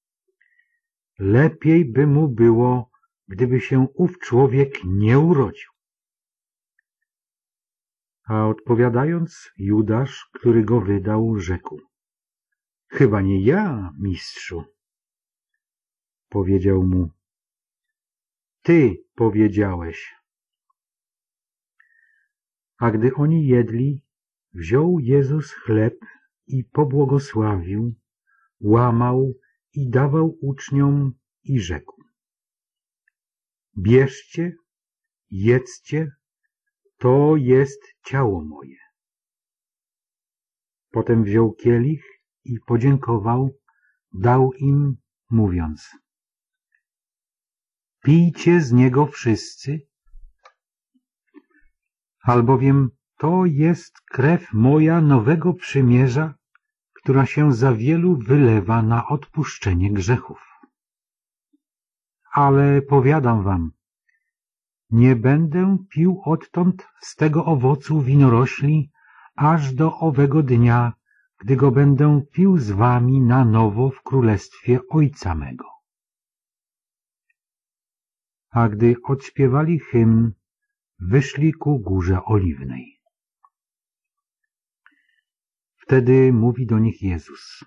Lepiej by mu było, gdyby się ów człowiek nie urodził. A odpowiadając, Judasz, który go wydał, rzekł: Chyba nie ja, mistrzu. Powiedział mu: Ty powiedziałeś. A gdy oni jedli, wziął Jezus chleb i pobłogosławił, łamał i dawał uczniom i rzekł: Bierzcie, jedzcie, to jest ciało moje. Potem wziął kielich i podziękował, dał im, mówiąc: Pijcie z niego wszyscy, albowiem to jest krew moja nowego przymierza, która się za wielu wylewa na odpuszczenie grzechów. Ale powiadam wam, nie będę pił odtąd z tego owocu winorośli, aż do owego dnia, gdy go będę pił z wami na nowo w królestwie Ojca mego. A gdy odśpiewali hymn, wyszli ku Górze Oliwnej. Wtedy mówi do nich Jezus: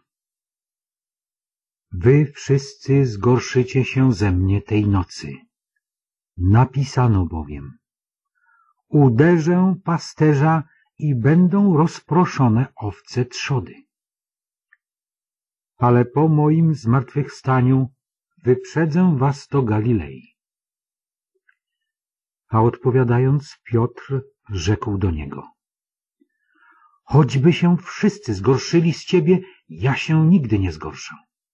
Wy wszyscy zgorszycie się ze mnie tej nocy. Napisano bowiem: Uderzę pasterza i będą rozproszone owce trzody. Ale po moim zmartwychwstaniu wyprzedzę was do Galilei. A odpowiadając, Piotr rzekł do niego: Choćby się wszyscy zgorszyli z ciebie, ja się nigdy nie zgorszę.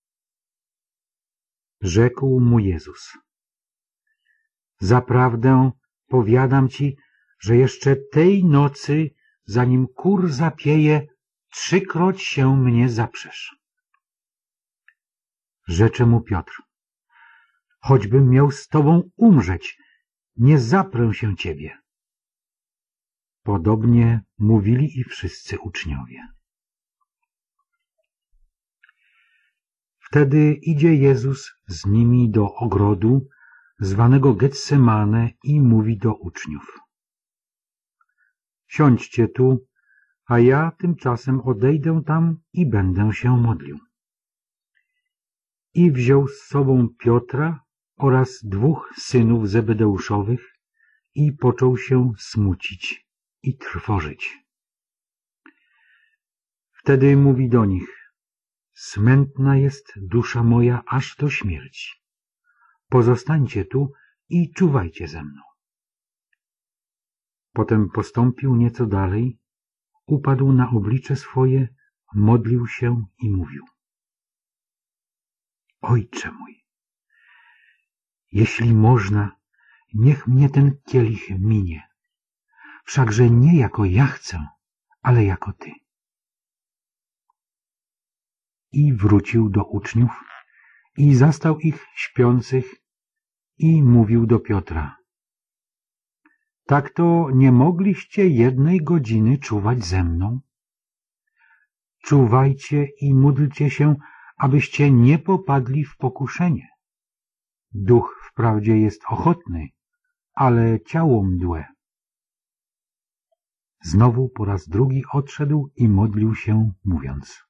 Rzekł mu Jezus: Zaprawdę powiadam ci, że jeszcze tej nocy, zanim kur zapieje, trzykroć się mnie zaprzesz. Rzecze mu Piotr: Choćbym miał z tobą umrzeć, nie zaprę się ciebie. Podobnie mówili i wszyscy uczniowie. Wtedy idzie Jezus z nimi do ogrodu, zwanego Getsemane, i mówi do uczniów: siądźcie tu, a ja tymczasem odejdę tam i będę się modlił. I wziął z sobą Piotra oraz dwóch synów Zebedeuszowych i począł się smucić i trwożyć. Wtedy mówi do nich: smętna jest dusza moja aż do śmierci. Pozostańcie tu i czuwajcie ze mną. Potem postąpił nieco dalej, upadł na oblicze swoje, modlił się i mówił: Ojcze mój, jeśli można, niech mnie ten kielich minie, wszakże nie jako ja chcę, ale jako Ty. I wrócił do uczniów i zastał ich śpiących i mówił do Piotra: tak to nie mogliście jednej godziny czuwać ze mną? Czuwajcie i módlcie się, abyście nie popadli w pokuszenie. Duch wprawdzie jest ochotny, ale ciało mdłe. Znowu po raz drugi odszedł i modlił się, mówiąc: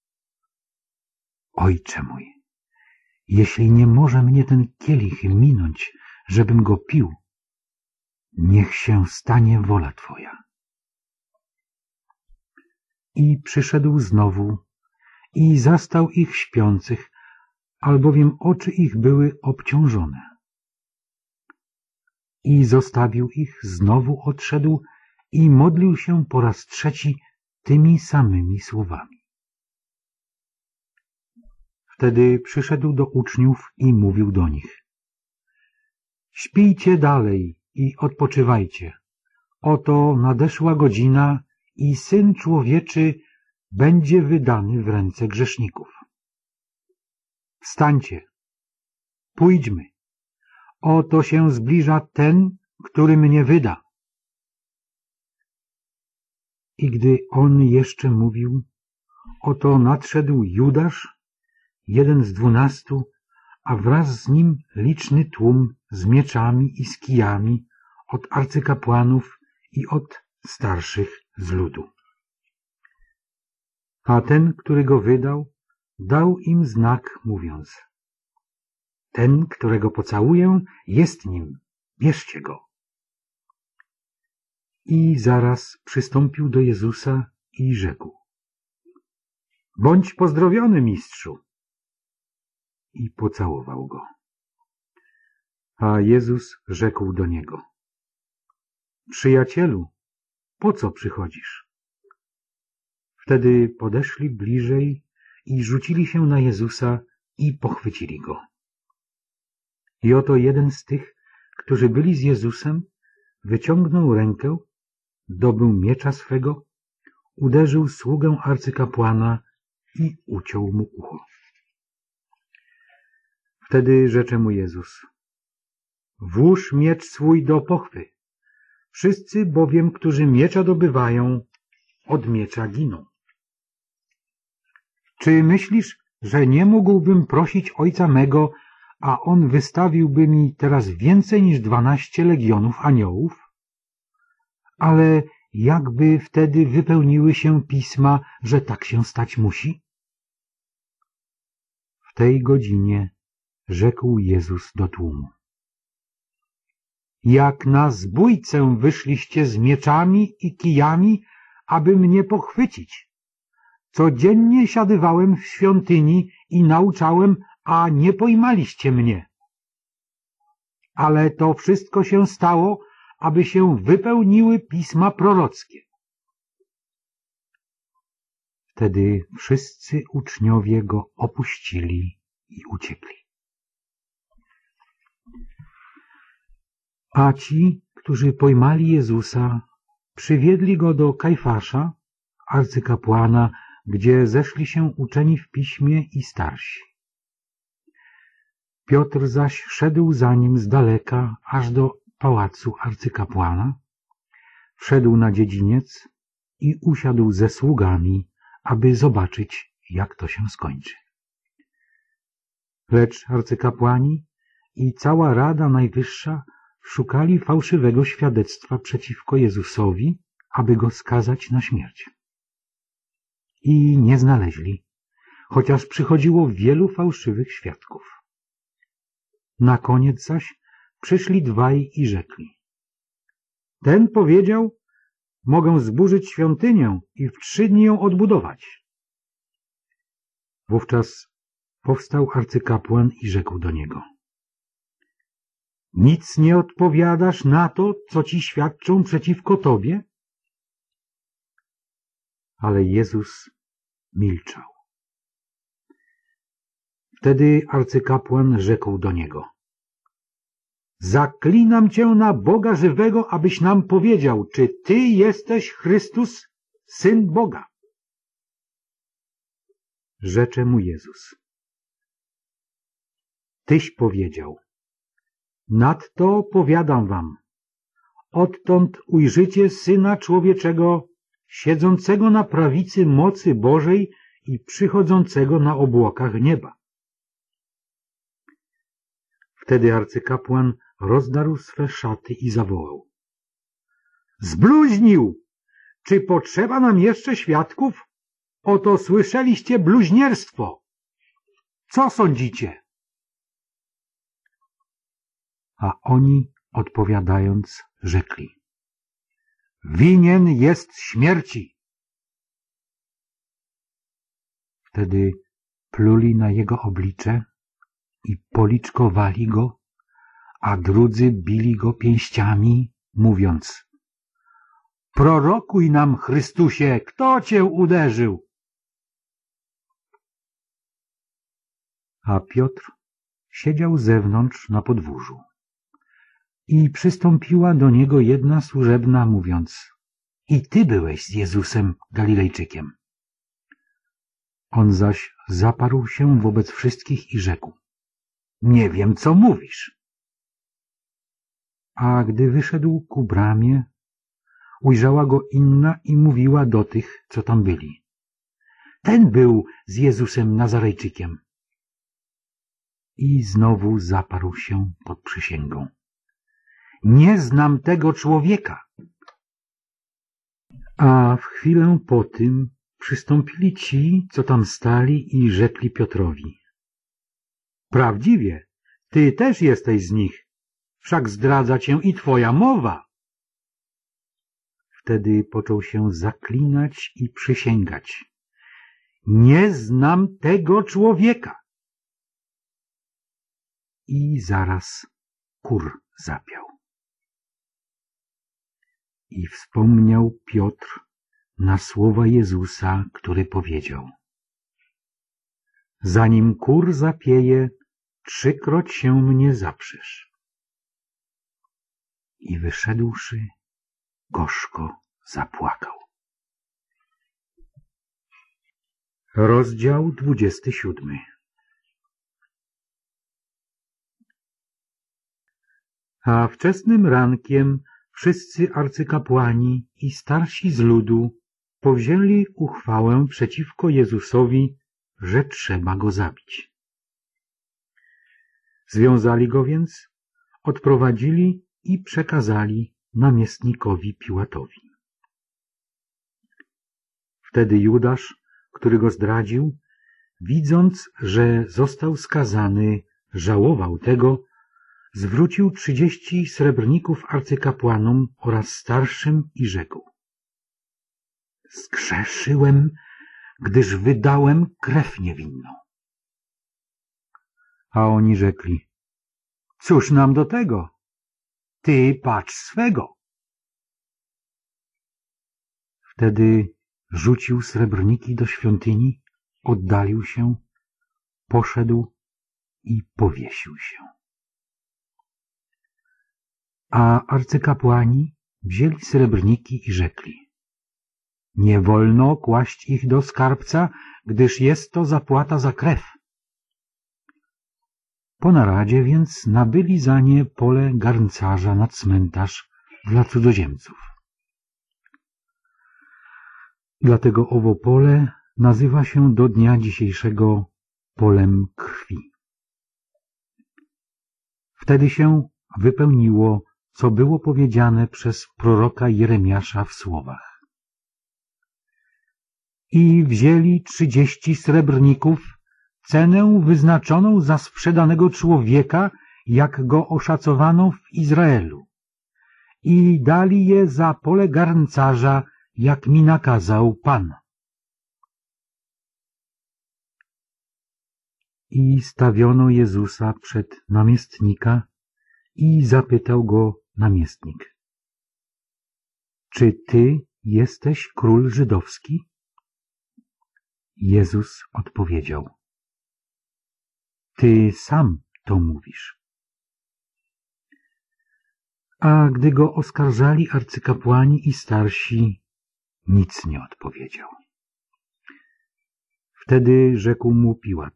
Ojcze mój, jeśli nie może mnie ten kielich minąć, żebym go pił, niech się stanie wola Twoja. I przyszedł znowu i zastał ich śpiących, albowiem oczy ich były obciążone. I zostawił ich, znowu odszedł i modlił się po raz trzeci tymi samymi słowami. Wtedy przyszedł do uczniów i mówił do nich: śpijcie dalej i odpoczywajcie. Oto nadeszła godzina i Syn Człowieczy będzie wydany w ręce grzeszników. Wstańcie, pójdźmy. Oto się zbliża ten, który mnie wyda. I gdy on jeszcze mówił, oto nadszedł Judasz, jeden z dwunastu, a wraz z nim liczny tłum z mieczami i z kijami od arcykapłanów i od starszych z ludu. A ten, który go wydał, dał im znak, mówiąc: ten, którego pocałuję, jest nim, bierzcie go. I zaraz przystąpił do Jezusa i rzekł: bądź pozdrowiony, mistrzu. I pocałował go. A Jezus rzekł do niego: przyjacielu, po co przychodzisz? Wtedy podeszli bliżej i rzucili się na Jezusa i pochwycili go. I oto jeden z tych, którzy byli z Jezusem, wyciągnął rękę, dobył miecza swego, uderzył sługę arcykapłana i uciął mu ucho. Wtedy rzecze mu Jezus: włóż miecz swój do pochwy. Wszyscy bowiem, którzy miecza dobywają, od miecza giną. Czy myślisz, że nie mógłbym prosić Ojca mego, a On wystawiłby mi teraz więcej niż dwanaście legionów aniołów? Ale jakby wtedy wypełniły się pisma, że tak się stać musi? W tej godzinie rzekł Jezus do tłumu: jak na zbójcę wyszliście z mieczami i kijami, aby mnie pochwycić. Codziennie siadywałem w świątyni i nauczałem, a nie pojmaliście mnie. Ale to wszystko się stało, aby się wypełniły pisma prorockie. Wtedy wszyscy uczniowie go opuścili i uciekli. A ci, którzy pojmali Jezusa, przywiedli go do Kajfasza, arcykapłana, gdzie zeszli się uczeni w piśmie i starsi. Piotr zaś szedł za nim z daleka aż do pałacu arcykapłana, wszedł na dziedziniec i usiadł ze sługami, aby zobaczyć, jak to się skończy. Lecz arcykapłani i cała Rada Najwyższa szukali fałszywego świadectwa przeciwko Jezusowi, aby go skazać na śmierć. I nie znaleźli, chociaż przychodziło wielu fałszywych świadków. Na koniec zaś przyszli dwaj i rzekli: ten powiedział: mogę zburzyć świątynię i w trzy dni ją odbudować. Wówczas powstał arcykapłan i rzekł do niego: nic nie odpowiadasz na to, co ci świadczą przeciwko tobie? Ale Jezus milczał. Wtedy arcykapłan rzekł do niego: zaklinam cię na Boga żywego, abyś nam powiedział, czy ty jesteś Chrystus, Syn Boga. Rzecze mu Jezus: tyś powiedział. Nadto powiadam wam, odtąd ujrzycie Syna Człowieczego siedzącego na prawicy mocy Bożej i przychodzącego na obłokach nieba. Wtedy arcykapłan rozdarł swe szaty i zawołał: zbluźnił! Czy potrzeba nam jeszcze świadków? Oto słyszeliście bluźnierstwo. Co sądzicie? A oni, odpowiadając, rzekli: winien jest śmierci. Wtedy pluli na jego oblicze i policzkowali go, a drudzy bili go pięściami, mówiąc: prorokuj nam, Chrystusie, kto cię uderzył? A Piotr siedział zewnątrz na podwórzu. I przystąpiła do niego jedna służebna, mówiąc: i ty byłeś z Jezusem Galilejczykiem. On zaś zaparł się wobec wszystkich i rzekł: nie wiem, co mówisz. A gdy wyszedł ku bramie, ujrzała go inna i mówiła do tych, co tam byli: ten był z Jezusem Nazarejczykiem. I znowu zaparł się pod przysięgą: nie znam tego człowieka. A w chwilę po tym przystąpili ci, co tam stali, i rzekli Piotrowi: prawdziwie, ty też jesteś z nich, wszak zdradza cię i twoja mowa. Wtedy począł się zaklinać i przysięgać: nie znam tego człowieka. I zaraz kur zapiał. I wspomniał Piotr na słowa Jezusa, który powiedział: zanim kur zapieje, trzykroć się mnie zaprzesz. I wyszedłszy, gorzko zapłakał. Rozdział dwudziesty siódmy. A wczesnym rankiem wszyscy arcykapłani i starsi z ludu powzięli uchwałę przeciwko Jezusowi, że trzeba go zabić. Związali go więc, odprowadzili i przekazali namiestnikowi Piłatowi. Wtedy Judasz, który go zdradził, widząc, że został skazany, żałował tego, zwrócił trzydzieści srebrników arcykapłanom oraz starszym i rzekł: zgrzeszyłem, gdyż wydałem krew niewinną. A oni rzekli: cóż nam do tego? Ty patrz swego. Wtedy rzucił srebrniki do świątyni, oddalił się, poszedł i powiesił się. A arcykapłani wzięli srebrniki i rzekli: nie wolno kłaść ich do skarbca, gdyż jest to zapłata za krew. Po naradzie więc nabyli za nie pole garncarza na cmentarz dla cudzoziemców. Dlatego owo pole nazywa się do dnia dzisiejszego polem krwi. Wtedy się wypełniło, co było powiedziane przez proroka Jeremiasza w słowach. I wzięli trzydzieści srebrników, cenę wyznaczoną za sprzedanego człowieka, jak go oszacowano w Izraelu, i dali je za pole garncarza, jak mi nakazał Pan. I stawiono Jezusa przed namiestnika i zapytał go namiestnik: Czy ty jesteś król żydowski? Jezus odpowiedział: Ty sam to mówisz. A gdy go oskarżali arcykapłani i starsi, nic nie odpowiedział. Wtedy rzekł mu Piłat: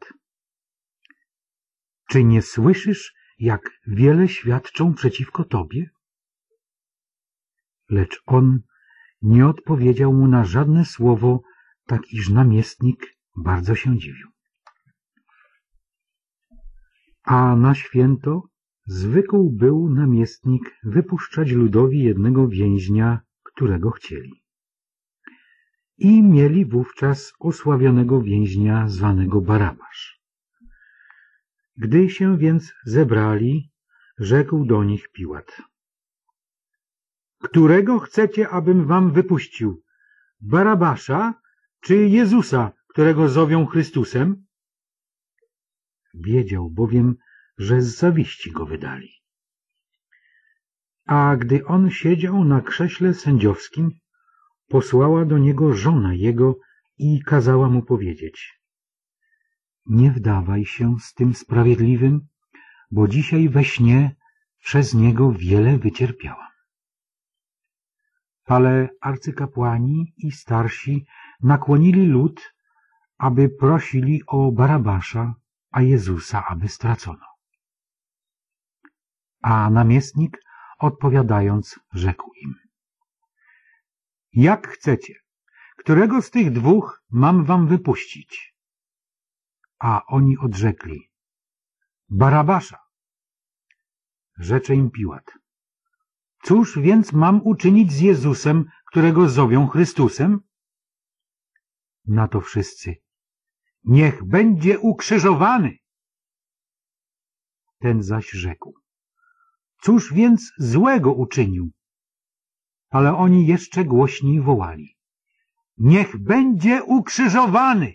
Czy nie słyszysz, jak wiele świadczą przeciwko tobie? Lecz on nie odpowiedział mu na żadne słowo, tak iż namiestnik bardzo się dziwił. A na święto zwykł był namiestnik wypuszczać ludowi jednego więźnia, którego chcieli. I mieli wówczas osławionego więźnia zwanego Barabasz. Gdy się więc zebrali, rzekł do nich Piłat: Którego chcecie, abym wam wypuścił? Barabasza czy Jezusa, którego zowią Chrystusem? Wiedział bowiem, że z zawiści go wydali. A gdy on siedział na krześle sędziowskim, posłała do niego żona jego i kazała mu powiedzieć: Nie wdawaj się z tym sprawiedliwym, bo dzisiaj we śnie przez niego wiele wycierpiałam. Ale arcykapłani i starsi nakłonili lud, aby prosili o Barabasza, a Jezusa aby stracono. A namiestnik, odpowiadając, rzekł im: Jak chcecie, którego z tych dwóch mam wam wypuścić? A oni odrzekli: Barabasza. Rzecze im Piłat: Cóż więc mam uczynić z Jezusem, którego zowią Chrystusem? Na to wszyscy: Niech będzie ukrzyżowany. Ten zaś rzekł: Cóż więc złego uczynił? Ale oni jeszcze głośniej wołali: Niech będzie ukrzyżowany.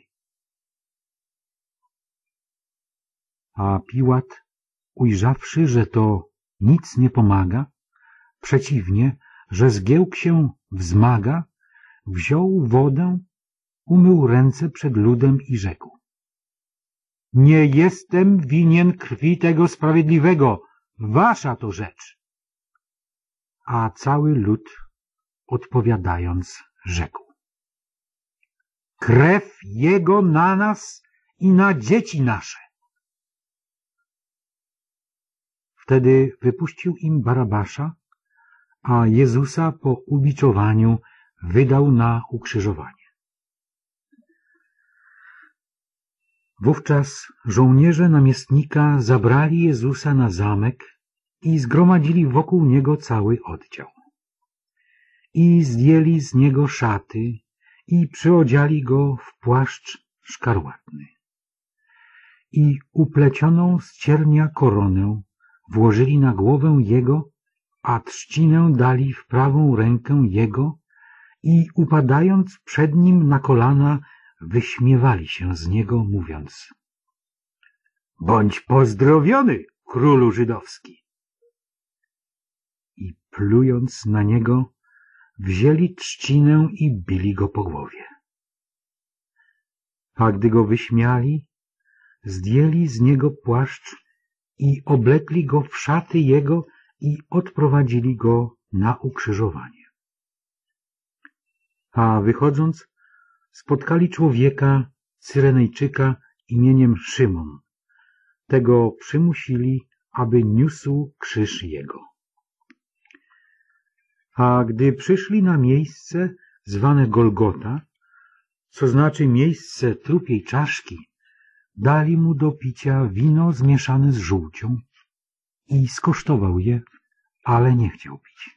A Piłat, ujrzawszy, że to nic nie pomaga, przeciwnie, że zgiełk się wzmaga, wziął wodę, umył ręce przed ludem i rzekł: Nie jestem winien krwi tego sprawiedliwego, wasza to rzecz. A cały lud, odpowiadając, rzekł: Krew jego na nas i na dzieci nasze. Wtedy wypuścił im Barabasza, a Jezusa po ubiczowaniu wydał na ukrzyżowanie. Wówczas żołnierze namiestnika zabrali Jezusa na zamek i zgromadzili wokół niego cały oddział. I zdjęli z niego szaty i przyodziali go w płaszcz szkarłatny. I uplecioną z ciernia koronę włożyli na głowę jego, a trzcinę dali w prawą rękę jego i upadając przed nim na kolana, wyśmiewali się z niego, mówiąc: Bądź pozdrowiony, królu żydowski. I plując na niego, wzięli trzcinę i bili go po głowie. A gdy go wyśmiali, zdjęli z niego płaszcz i oblekli go w szaty jego i odprowadzili go na ukrzyżowanie. A wychodząc, spotkali człowieka, Cyrenejczyka imieniem Szymon. Tego przymusili, aby niósł krzyż jego. A gdy przyszli na miejsce zwane Golgota, co znaczy miejsce trupiej czaszki, dali mu do picia wino zmieszane z żółcią i skosztował je, ale nie chciał pić.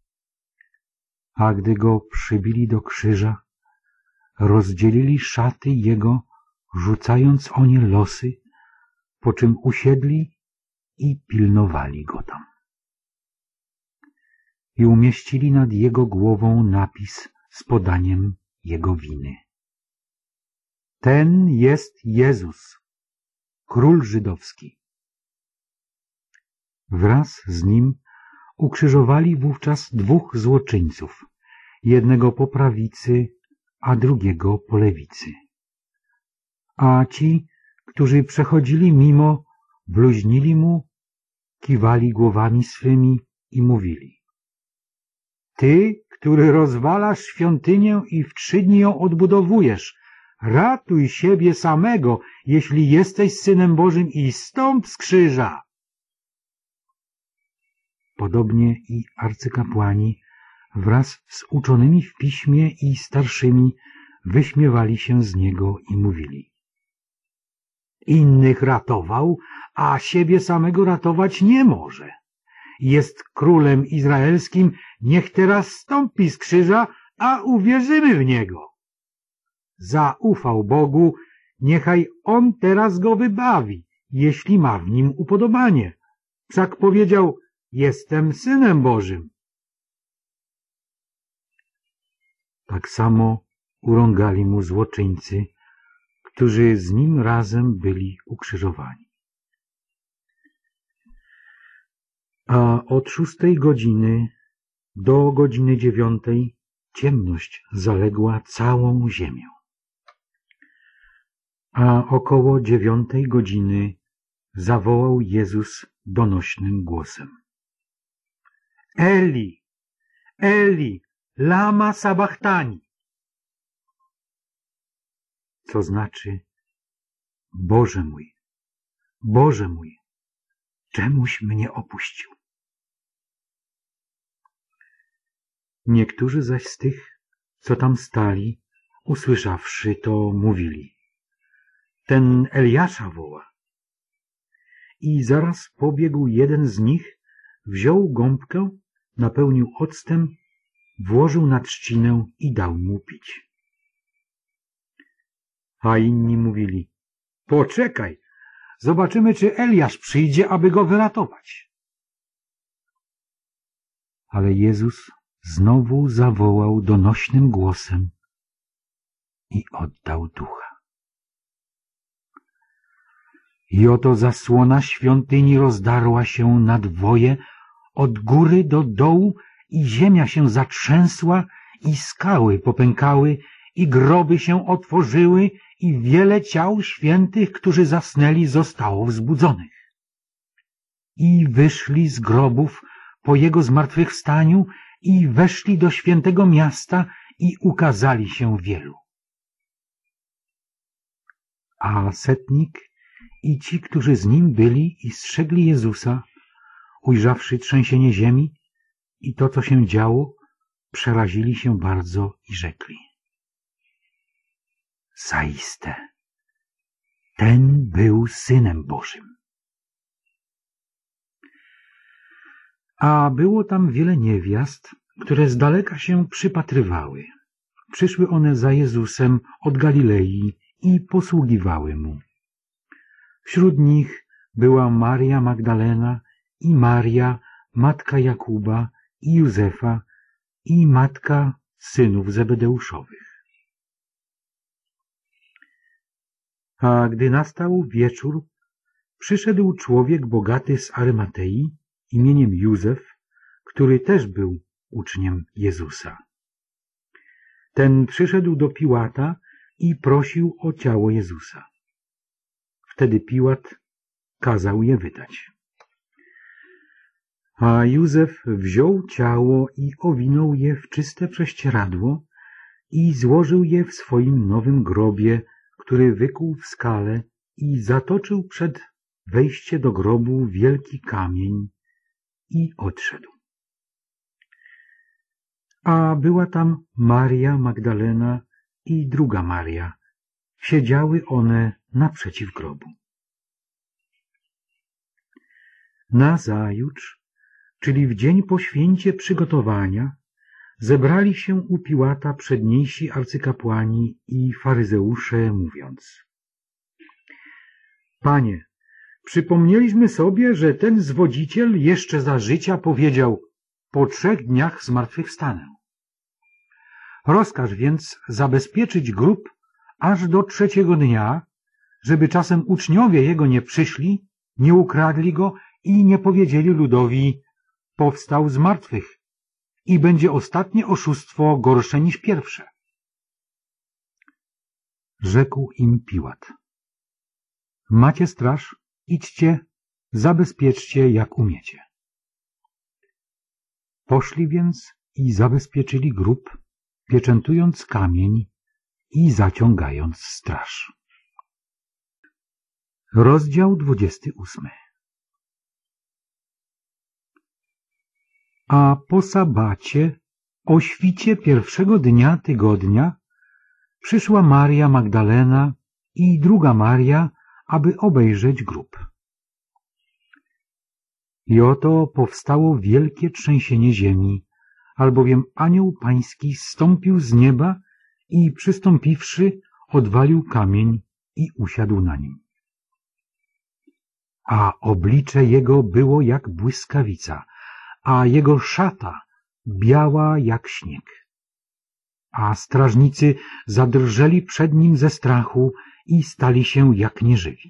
A gdy go przybili do krzyża, rozdzielili szaty jego, rzucając o nie losy, po czym usiedli i pilnowali go tam. I umieścili nad jego głową napis z podaniem jego winy. Ten jest Jezus, król żydowski. Wraz z nim ukrzyżowali wówczas dwóch złoczyńców, jednego po prawicy, a drugiego po lewicy. A ci, którzy przechodzili mimo, bluźnili mu, kiwali głowami swymi i mówili: Ty, który rozwalasz świątynię i w trzy dni ją odbudowujesz, ratuj siebie samego, jeśli jesteś Synem Bożym, i zstąp z krzyża. Podobnie i arcykapłani wraz z uczonymi w piśmie i starszymi wyśmiewali się z niego i mówili: Innych ratował, a siebie samego ratować nie może. Jest królem izraelskim, niech teraz stąpi z krzyża, a uwierzymy w niego. Zaufał Bogu, niechaj on teraz go wybawi, jeśli ma w nim upodobanie. Wszak powiedział: Jestem Synem Bożym. Tak samo urągali mu złoczyńcy, którzy z nim razem byli ukrzyżowani. A od szóstej godziny do godziny dziewiątej ciemność zaległa całą ziemię. A około dziewiątej godziny zawołał Jezus donośnym głosem: Eli, Eli, lama sabachthani. Co znaczy: Boże mój, Boże mój, czemuś mnie opuścił? Niektórzy zaś z tych, co tam stali, usłyszawszy to, mówili: Ten Eliasza woła. I zaraz pobiegł jeden z nich, wziął gąbkę, napełnił octem, włożył na trzcinę i dał mu pić. A inni mówili: Poczekaj, zobaczymy, czy Eliasz przyjdzie, aby go wyratować. Ale Jezus znowu zawołał donośnym głosem i oddał ducha. I oto zasłona świątyni rozdarła się na dwoje, od góry do dołu, i ziemia się zatrzęsła, i skały popękały, i groby się otworzyły, i wiele ciał świętych, którzy zasnęli, zostało wzbudzonych. I wyszli z grobów po jego zmartwychwstaniu i weszli do świętego miasta i ukazali się wielu. A setnik i ci, którzy z nim byli i strzegli Jezusa, ujrzawszy trzęsienie ziemi i to, co się działo, przerazili się bardzo i rzekli: Zaiste, ten był Synem Bożym. A było tam wiele niewiast, które z daleka się przypatrywały. Przyszły one za Jezusem od Galilei i posługiwały mu. Wśród nich była Maria Magdalena i Maria, matka Jakuba i Józefa, i matka synów Zebedeuszowych. A gdy nastał wieczór, przyszedł człowiek bogaty z Arymatei imieniem Józef, który też był uczniem Jezusa. Ten przyszedł do Piłata i prosił o ciało Jezusa. Wtedy Piłat kazał je wydać. A Józef wziął ciało i owinął je w czyste prześcieradło i złożył je w swoim nowym grobie, który wykuł w skale, i zatoczył przed wejście do grobu wielki kamień i odszedł. A była tam Maria Magdalena i druga Maria. Siedziały one naprzeciw grobu. Nazajutrz, czyli w dzień po święcie przygotowania, zebrali się u Piłata przedniejsi arcykapłani i faryzeusze, mówiąc: Panie, przypomnieliśmy sobie, że ten zwodziciel jeszcze za życia powiedział: po trzech dniach zmartwychwstanę. Rozkaż więc zabezpieczyć grób aż do trzeciego dnia, żeby czasem uczniowie jego nie przyszli, nie ukradli go i nie powiedzieli ludowi: powstał z martwych, i będzie ostatnie oszustwo gorsze niż pierwsze. Rzekł im Piłat: macie straż, idźcie, zabezpieczcie jak umiecie. Poszli więc i zabezpieczyli grób, pieczętując kamień i zaciągając straż. Rozdział dwudziesty ósmy. A po sabacie, o świcie pierwszego dnia tygodnia, przyszła Maria Magdalena i druga Maria, aby obejrzeć grób. I oto powstało wielkie trzęsienie ziemi, albowiem anioł pański zstąpił z nieba i przystąpiwszy, odwalił kamień i usiadł na nim. A oblicze jego było jak błyskawica, a jego szata biała jak śnieg. A strażnicy zadrżeli przed nim ze strachu i stali się jak nieżywi.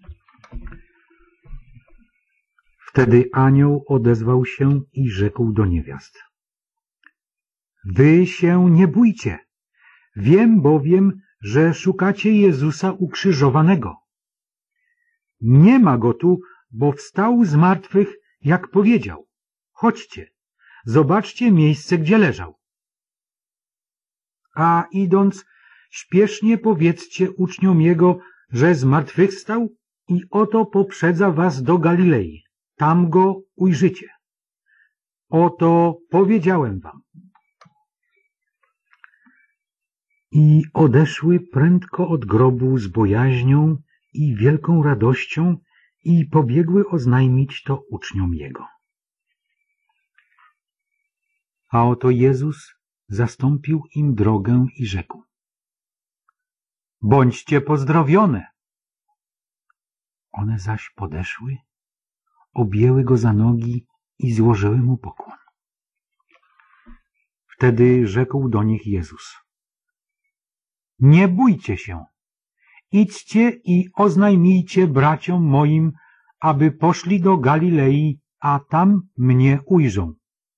Wtedy anioł odezwał się i rzekł do niewiast: wy się nie bójcie, wiem bowiem, że szukacie Jezusa ukrzyżowanego. Nie ma go tu, bo wstał z martwych, jak powiedział. Chodźcie, zobaczcie miejsce, gdzie leżał. A idąc, śpiesznie powiedzcie uczniom jego, że zmartwychwstał i oto poprzedza was do Galilei. Tam go ujrzycie. Oto powiedziałem wam. I odeszły prędko od grobu z bojaźnią i wielką radością i pobiegły oznajmić to uczniom jego. A oto Jezus zastąpił im drogę i rzekł: bądźcie pozdrowione. One zaś podeszły, objęły go za nogi i złożyły mu pokłon. Wtedy rzekł do nich Jezus: nie bójcie się, idźcie i oznajmijcie braciom moim, aby poszli do Galilei, a tam mnie ujrzą.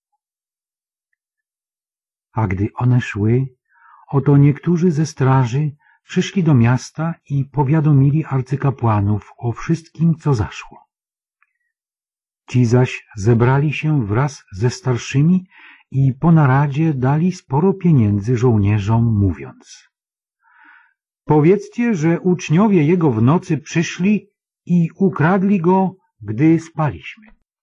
A gdy one szły, oto niektórzy ze straży przyszli do miasta i powiadomili arcykapłanów o wszystkim, co zaszło. Ci zaś zebrali się wraz ze starszymi i po naradzie dali sporo pieniędzy żołnierzom, mówiąc: powiedzcie, że uczniowie jego w nocy przyszli i ukradli go, gdy spaliśmy.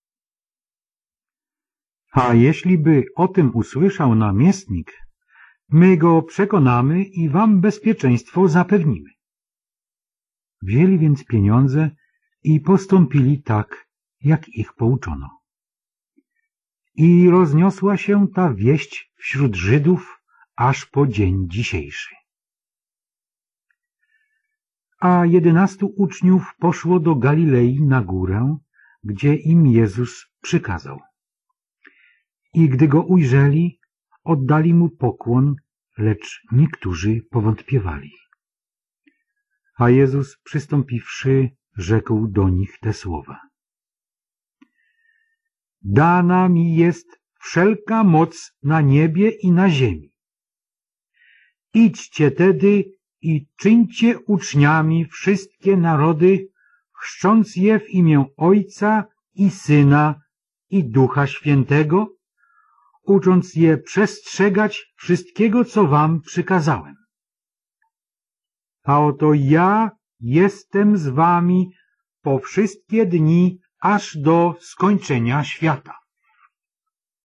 A jeśli by o tym usłyszał namiestnik, my go przekonamy i wam bezpieczeństwo zapewnimy. Wzięli więc pieniądze i postąpili tak, jak ich pouczono. I rozniosła się ta wieść wśród Żydów aż po dzień dzisiejszy. A jedenastu uczniów poszło do Galilei na górę, gdzie im Jezus przykazał. I gdy go ujrzeli, oddali mu pokłon, lecz niektórzy powątpiewali. A Jezus, przystąpiwszy, rzekł do nich te słowa: dana mi jest wszelka moc na niebie i na ziemi. Idźcie tedy i czyńcie uczniami wszystkie narody, chrzcząc je w imię Ojca i Syna i Ducha Świętego, ucząc je przestrzegać wszystkiego, co wam przykazałem. A oto ja jestem z wami po wszystkie dni, aż do skończenia świata.